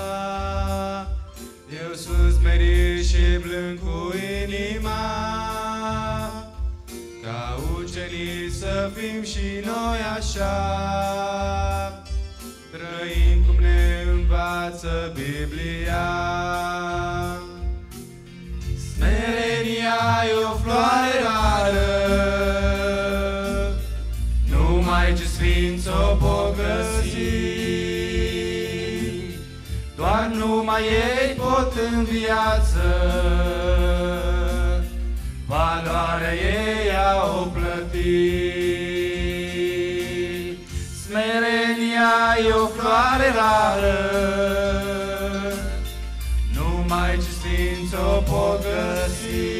eu sus merit și blând cu inima, ca ucenii să fim și noi așa, trăim cum ne învață Biblia. Smerenia e o floare rară, numai ce sfinți o pot găsi. Doar numai ei pot în viață, valoarea ei a o plăti. Smerenia e o floare rară, numai ce sfinți o pot găsi.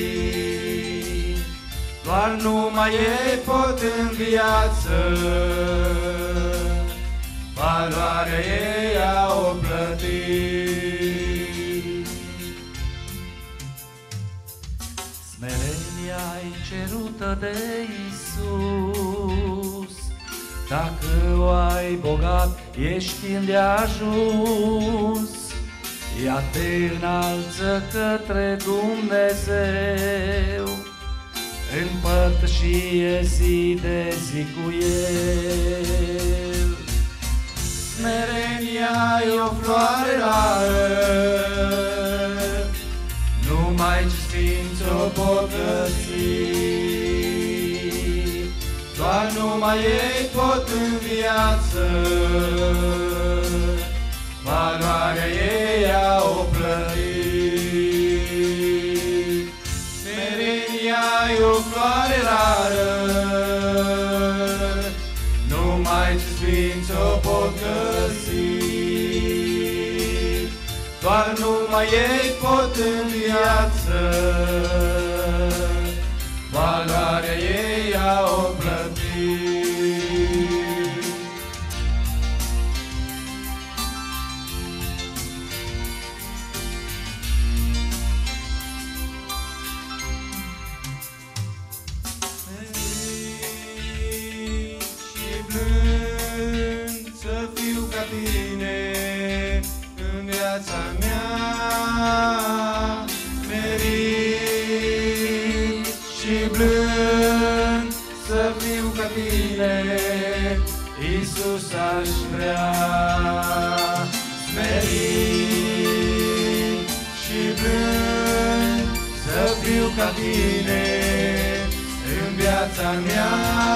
Doar numai ei pot în viață, valoarea ei a o plăti. cerută de Iisus. Dacă o ai bogat, ești îndeajuns, ea te înalță către Dumnezeu, împărtășie zi de zi cu El. Smerenia e o floare rară, numai ce sfinți o pot găsi. Doar numai ei pot în viață valoarea ei a-o plăti. Smerenia e o floare rară, numai ce sfinți o pot găsi. Doar numai ei pot în viață valoarea ei a-o plăti. Viața mea, smerit și blând să fiu ca tine, Iisus aș vrea. Smerit și blând să fiu ca tine în viața mea,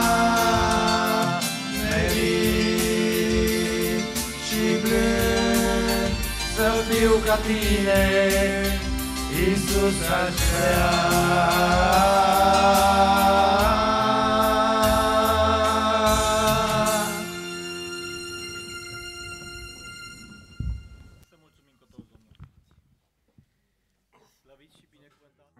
smerit și blând să fiu ca tine, Iisus aș vrea. Să mulțumim cu toți, Domnul. Slăvit și binecuvântat.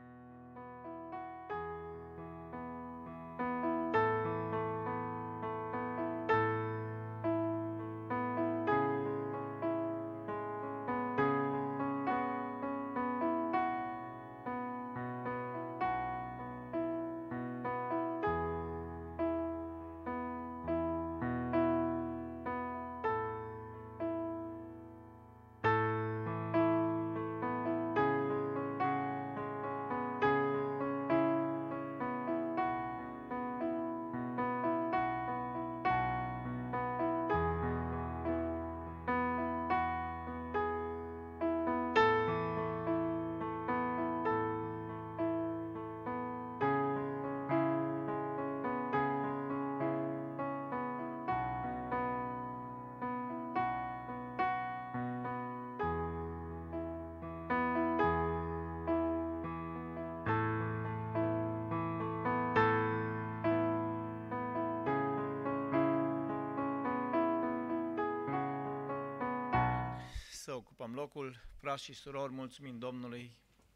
Să ocupăm locul. Frați și surori, mulțumim Domnului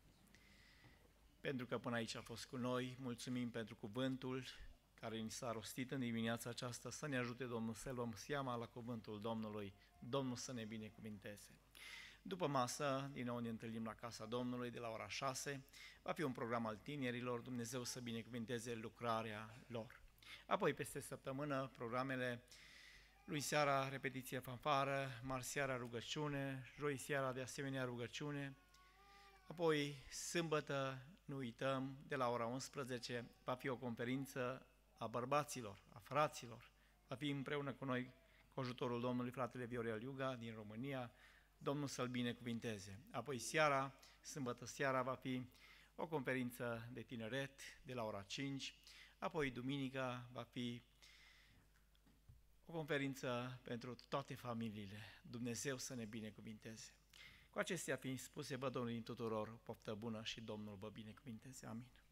pentru că până aici a fost cu noi. Mulțumim pentru cuvântul care ni s-a rostit în dimineața aceasta. Să ne ajute Domnul să luăm seama la cuvântul Domnului. Domnul să ne binecuvinteze. După masă, din nou ne întâlnim la Casa Domnului de la ora șase. Va fi un program al tinerilor. Dumnezeu să binecuvinteze lucrarea lor. Apoi, peste săptămână, programele luni seara repetiție fanfară, marți seara rugăciune, joi seara de asemenea rugăciune, apoi sâmbătă, nu uităm, de la ora unsprezece va fi o conferință a bărbaților, a fraților, va fi împreună cu noi, cu ajutorul Domnului, fratele Viorel Iuga din România, Domnul să-l binecuvinteze. Apoi seara, sâmbătă seara, va fi o conferință de tineret de la ora cinci, apoi duminica va fi o conferință pentru toate familiile. Dumnezeu să ne binecuvinteze. Cu acestea fiind spuse, vă dorim tuturor poftă bună și Domnul vă binecuvinteze. Amin.